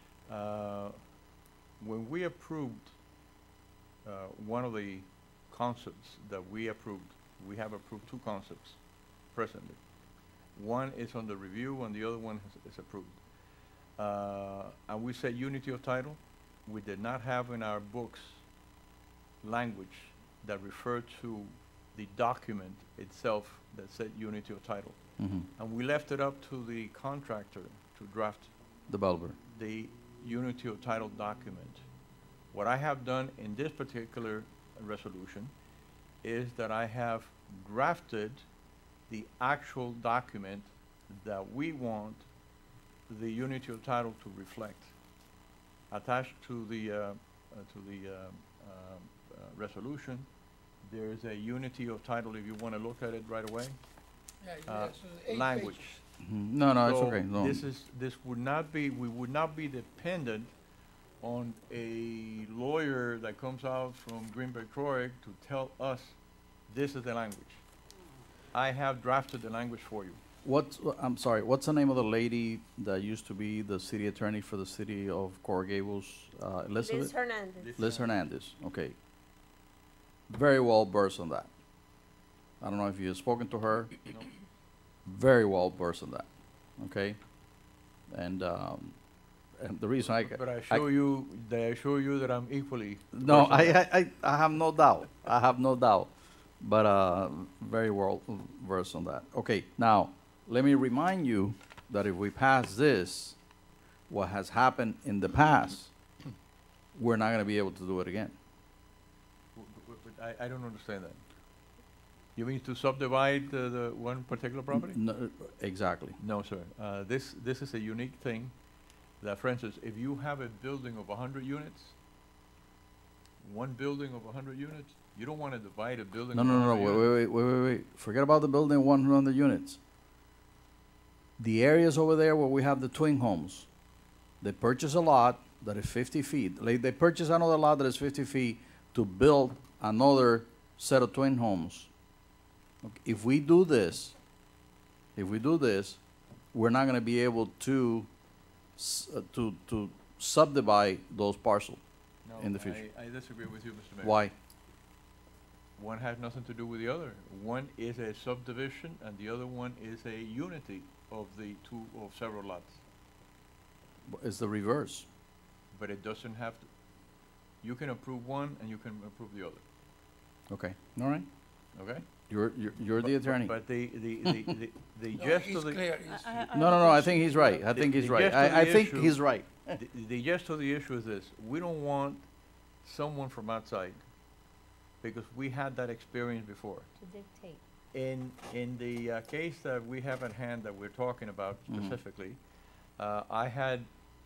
L: When we approved one of the concepts that we approved, we have approved 2 concepts presently. One is under review and the other one is approved. And we said unity of title. We did not have in our books language that referred to the document itself that said unity of title.
F: Mhm.
L: And we left it up to the contractor to draft
F: Developer.
L: the unity of title document. What I have done in this particular resolution is that I have drafted the actual document that we want the unity of title to reflect. Attached to the resolution, there is a unity of title, if you want to look at it right away.
K: Yeah, so 8
L: Language.
K: pages.
F: Mhm. No, it's
L: So
F: okay. No.
L: this would not be, we would not be dependent on a lawyer that comes out from Greenberg Traurig to tell us this is the language. I have drafted the language for you.
F: I'm sorry, what's the name of the lady that used to be the city attorney for the city of Coral Gables? Elizabeth?
B: Liz Hernandez.
F: Liz Hernandez, okay. Very well versed on that. I don't know if you've spoken to her. Very well versed on that, okay? And the reason
L: But I assure you that I'm equally.
F: No,
L: versed on that.
F: I have no doubt. I have no doubt. But very well versed on that. Okay, now, let me remind you that if we pass this, what has happened in the past, we're not going to be able to do it again.
L: I don't understand that. You mean to subdivide the one particular property?
F: No, exactly.
L: No, sir. This is a unique thing that, for instance, if you have a building of 100 units, one building of 100 units, you don't want to divide a building
F: No,
L: of
F: no, no,
L: 100
F: no,
L: units.
F: wait. Forget about the building 100 units. The areas over there where we have the twin homes, they purchase a lot that is 50 feet. Like they purchase another lot that is 50 feet to build another set of twin homes. Okay, if we do this, we're not gonna be able to to subdivide those parcels in the future.
L: I disagree with you, Mr. Mayor.
F: Why?
L: One has nothing to do with the other. One is a subdivision and the other one is a unity of the two, of several lots.
F: It's the reverse.
L: But it doesn't have to, you can approve one and you can approve the other,
F: Okay, all right.
L: okay?
F: You're the attorney.
L: But the
K: No,
L: gist
K: it's
L: of the.
K: clear.
F: No, I think he's right. I think he's right. I think he's right.
L: The gist of the issue is this: we don't want someone from outside, because we had that experience before.
B: To dictate.
L: In the case that we have at hand that we're talking about
F: Mhm.
L: specifically, I had,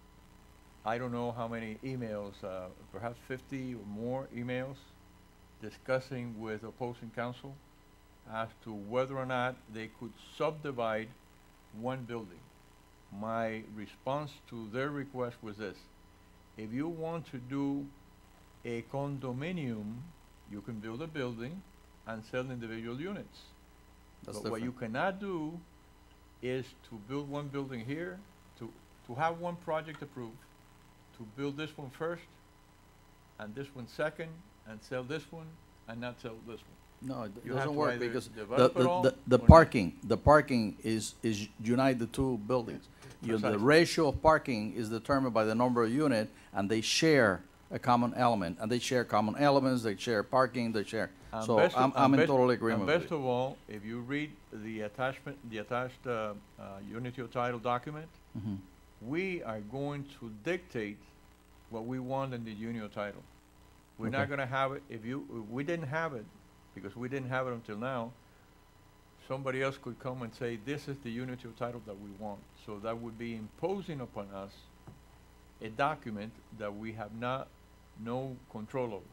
L: I don't know how many emails, perhaps 50 or more emails, discussing with opposing counsel as to whether or not they could subdivide one building. My response to their request was this: if you want to do a condominium, you can build a building and sell individual units.
F: That's
L: But what you cannot do is to build one building here, to have one project approved, to build this one first, and this one second, and sell this one, and not sell this one.
F: No, it
L: You have
F: doesn't
L: to
F: work
L: either
F: because
L: develop it all
F: the
L: or not.
F: parking is unite the two buildings. The
L: Precisely.
F: ratio of parking is determined by the number of unit, and they share a common element, and they share common elements, they share parking, they share.
L: And
F: So
L: best of-
F: I'm
L: and
F: in
L: best-
F: total agreement
L: And
F: with
L: best
F: you.
L: of all, if you read the attachment, the attached unity of title document,
F: Mhm.
L: we are going to dictate what we want in the unity of title. We're not
F: Okay.
L: gonna have it, if we didn't have it, because we didn't have it until now, somebody else could come and say, this is the unity of title that we want. So that would be imposing upon us a document that we have no control over.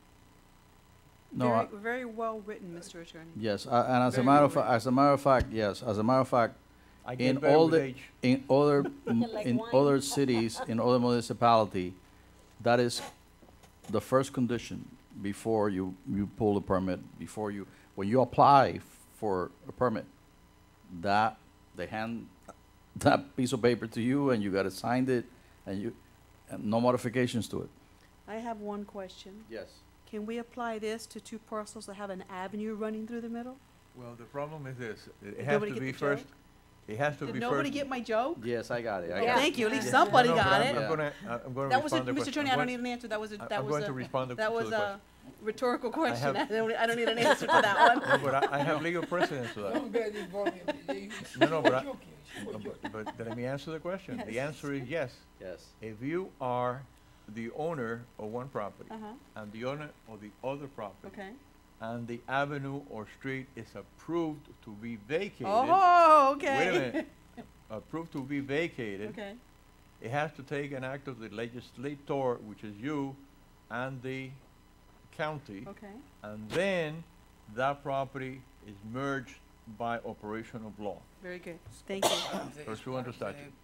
F: No,
I: Very, very well written, Mr. Attorney.
F: yes, and as a
I: Very
F: matter
I: well
F: of fact, yes, as a matter of fact,
L: I get
F: in
L: better
F: all
L: with
F: the,
L: age.
F: in other,
B: Like
F: in
B: wine.
F: other cities, in other municipality, that is the first condition before you pull the permit, when you apply for a permit, that, they hand that piece of paper to you and you gotta sign it and no modifications to it.
I: I have one question.
F: Yes.
I: Can we apply this to two parcels that have an avenue running through the middle?
L: Well, the problem is this, it
I: Did
L: has
I: nobody
L: to
I: get
L: be
I: the
L: first,
I: joke?
L: it has to be
I: Did
L: first.
I: nobody get my joke?
F: Yes, I got it, I
B: Yeah.
F: got it.
I: Thank you, at least
L: Yeah.
I: somebody
L: No, no, but
I: got
L: I'm
I: it.
L: gonna
I: That was a,
L: respond to the
I: Mr.
L: question.
I: Attorney, I don't need an answer, that was a,
L: I'm
I: that was
L: going
I: a,
L: to respond to
I: that was
L: the
I: a
L: question.
I: rhetorical question.
L: have-
I: I don't need an answer to that
L: No,
I: one.
L: but I have legal precedence to that.
K: Don't get involved in
L: No, but
K: joking.
L: But let me answer the question. The
I: Yes.
L: answer is yes.
F: Yes.
L: If you are the owner of one property
I: Uh-huh,
L: and the owner of the other property,
I: okay.
L: and the avenue or street is approved to be vacated.
I: Oh, okay.
L: Wait a minute. Approved to be vacated.
I: Okay,
L: It has to take an act of the legislator, which is you, and the county.
I: okay.
L: And then that property is merged by operation of law,
I: Very good. Thank you.
L: pursuant to statute.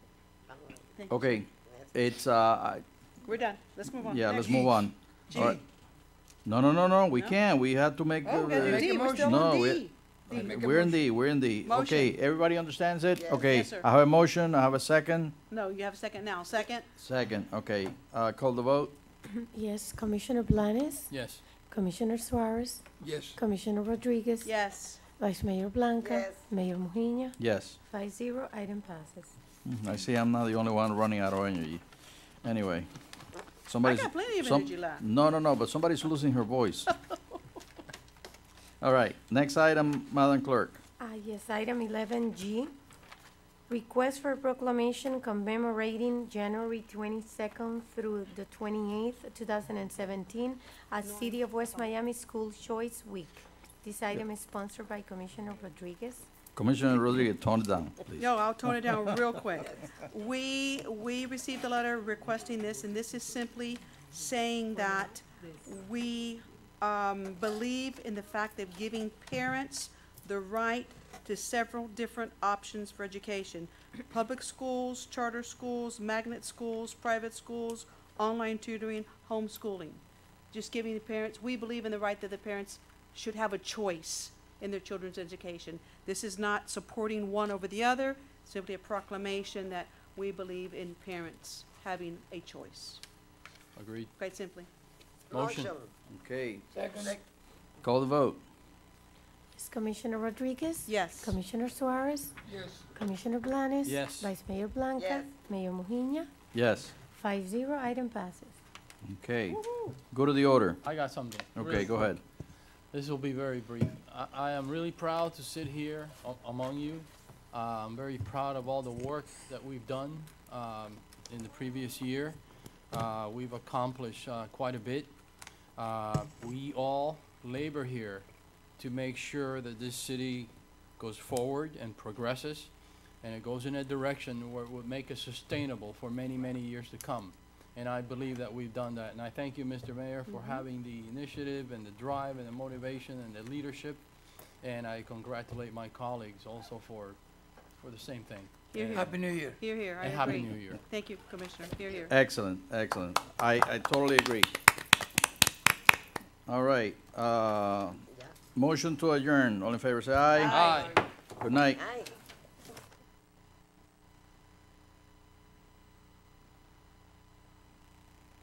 I: Thank you.
F: Okay, it's,
I: We're done. Let's move on.
F: yeah, let's
I: Next.
F: move on.
K: G.
F: All right. No, we
I: No?
F: can't, we had to make the.
I: Oh, we gotta do
K: Make
I: D.
K: a
I: We're still
F: motion.
I: on
F: No,
I: D.
K: I make a
F: We're in
K: motion.
F: D, we're in D. Okay,
I: Motion.
F: everybody understands it?
K: Yes.
F: Okay,
I: Yes, sir.
F: I have a motion, I have a second.
I: No, you have a second now. Second?
F: Second, okay, call the vote.
C: Yes, Commissioner Blanes,
P: Yes.
C: Commissioner Suarez,
K: Yes.
C: Commissioner Rodriguez,
I: Yes.
C: Vice Mayor Blanca,
G: Yes.
C: Mayor Mujina,
F: Yes.
C: 5-0, item passes.
F: I see I'm not the only one running out of energy. Anyway, somebody's.
I: got plenty of
F: some-
I: energy left.
F: No, but somebody's losing her voice. All right, next item, Madam Clerk.
C: Yes, item 11G Request for proclamation commemorating January 22nd through the 28th, 2017 as City of West Miami School Choice Week. This item is sponsored by Commissioner Rodriguez.
F: Commissioner Rodriguez, tone it down, please.
I: No, I'll tone it down real quick. We received a letter requesting this, and this is simply saying that we believe in the fact of giving parents the right to several different options for education. Public schools, charter schools, magnet schools, private schools, online tutoring, homeschooling. Just giving the parents, we believe in the right that the parents should have a choice in their children's education. This is not supporting one over the other, simply a proclamation that we believe in parents having a choice,
P: Agreed.
I: quite simply.
P: Motion.
F: Okay.
K: Second.
F: Call the vote.
C: Is Commissioner Rodriguez?
I: Yes.
C: Commissioner Suarez?
K: Yes.
C: Commissioner Blanes?
P: Yes.
C: Vice Mayor Blanca?
G: Yes.
C: Mayor Mujina?
F: Yes.
C: 5-0, item passes.
F: Okay. Go to the order.
P: I got something.
F: Okay,
P: really
F: go
P: quick.
F: ahead.
P: This will be very brief. I am really proud to sit here among you. I'm very proud of all the work that we've done in the previous year. We've accomplished quite a bit. We all labor here to make sure that this city goes forward and progresses, and it goes in a direction where it would make it sustainable for many, many years to come. And I believe that we've done that. And I thank you, Mr. Mayor, for having the initiative and the drive and the motivation and the leadership. And I congratulate my colleagues also for the same thing.
I: Hear, hear.
K: Happy New Year.
I: Hear, hear, I
P: And
I: agree.
P: Happy New Year.
I: Thank you, Commissioner. Hear, hear.
F: Excellent, excellent. I totally agree. All right, motion to adjourn. All in favor, say aye.
P: Aye.
F: Good night.
G: Aye.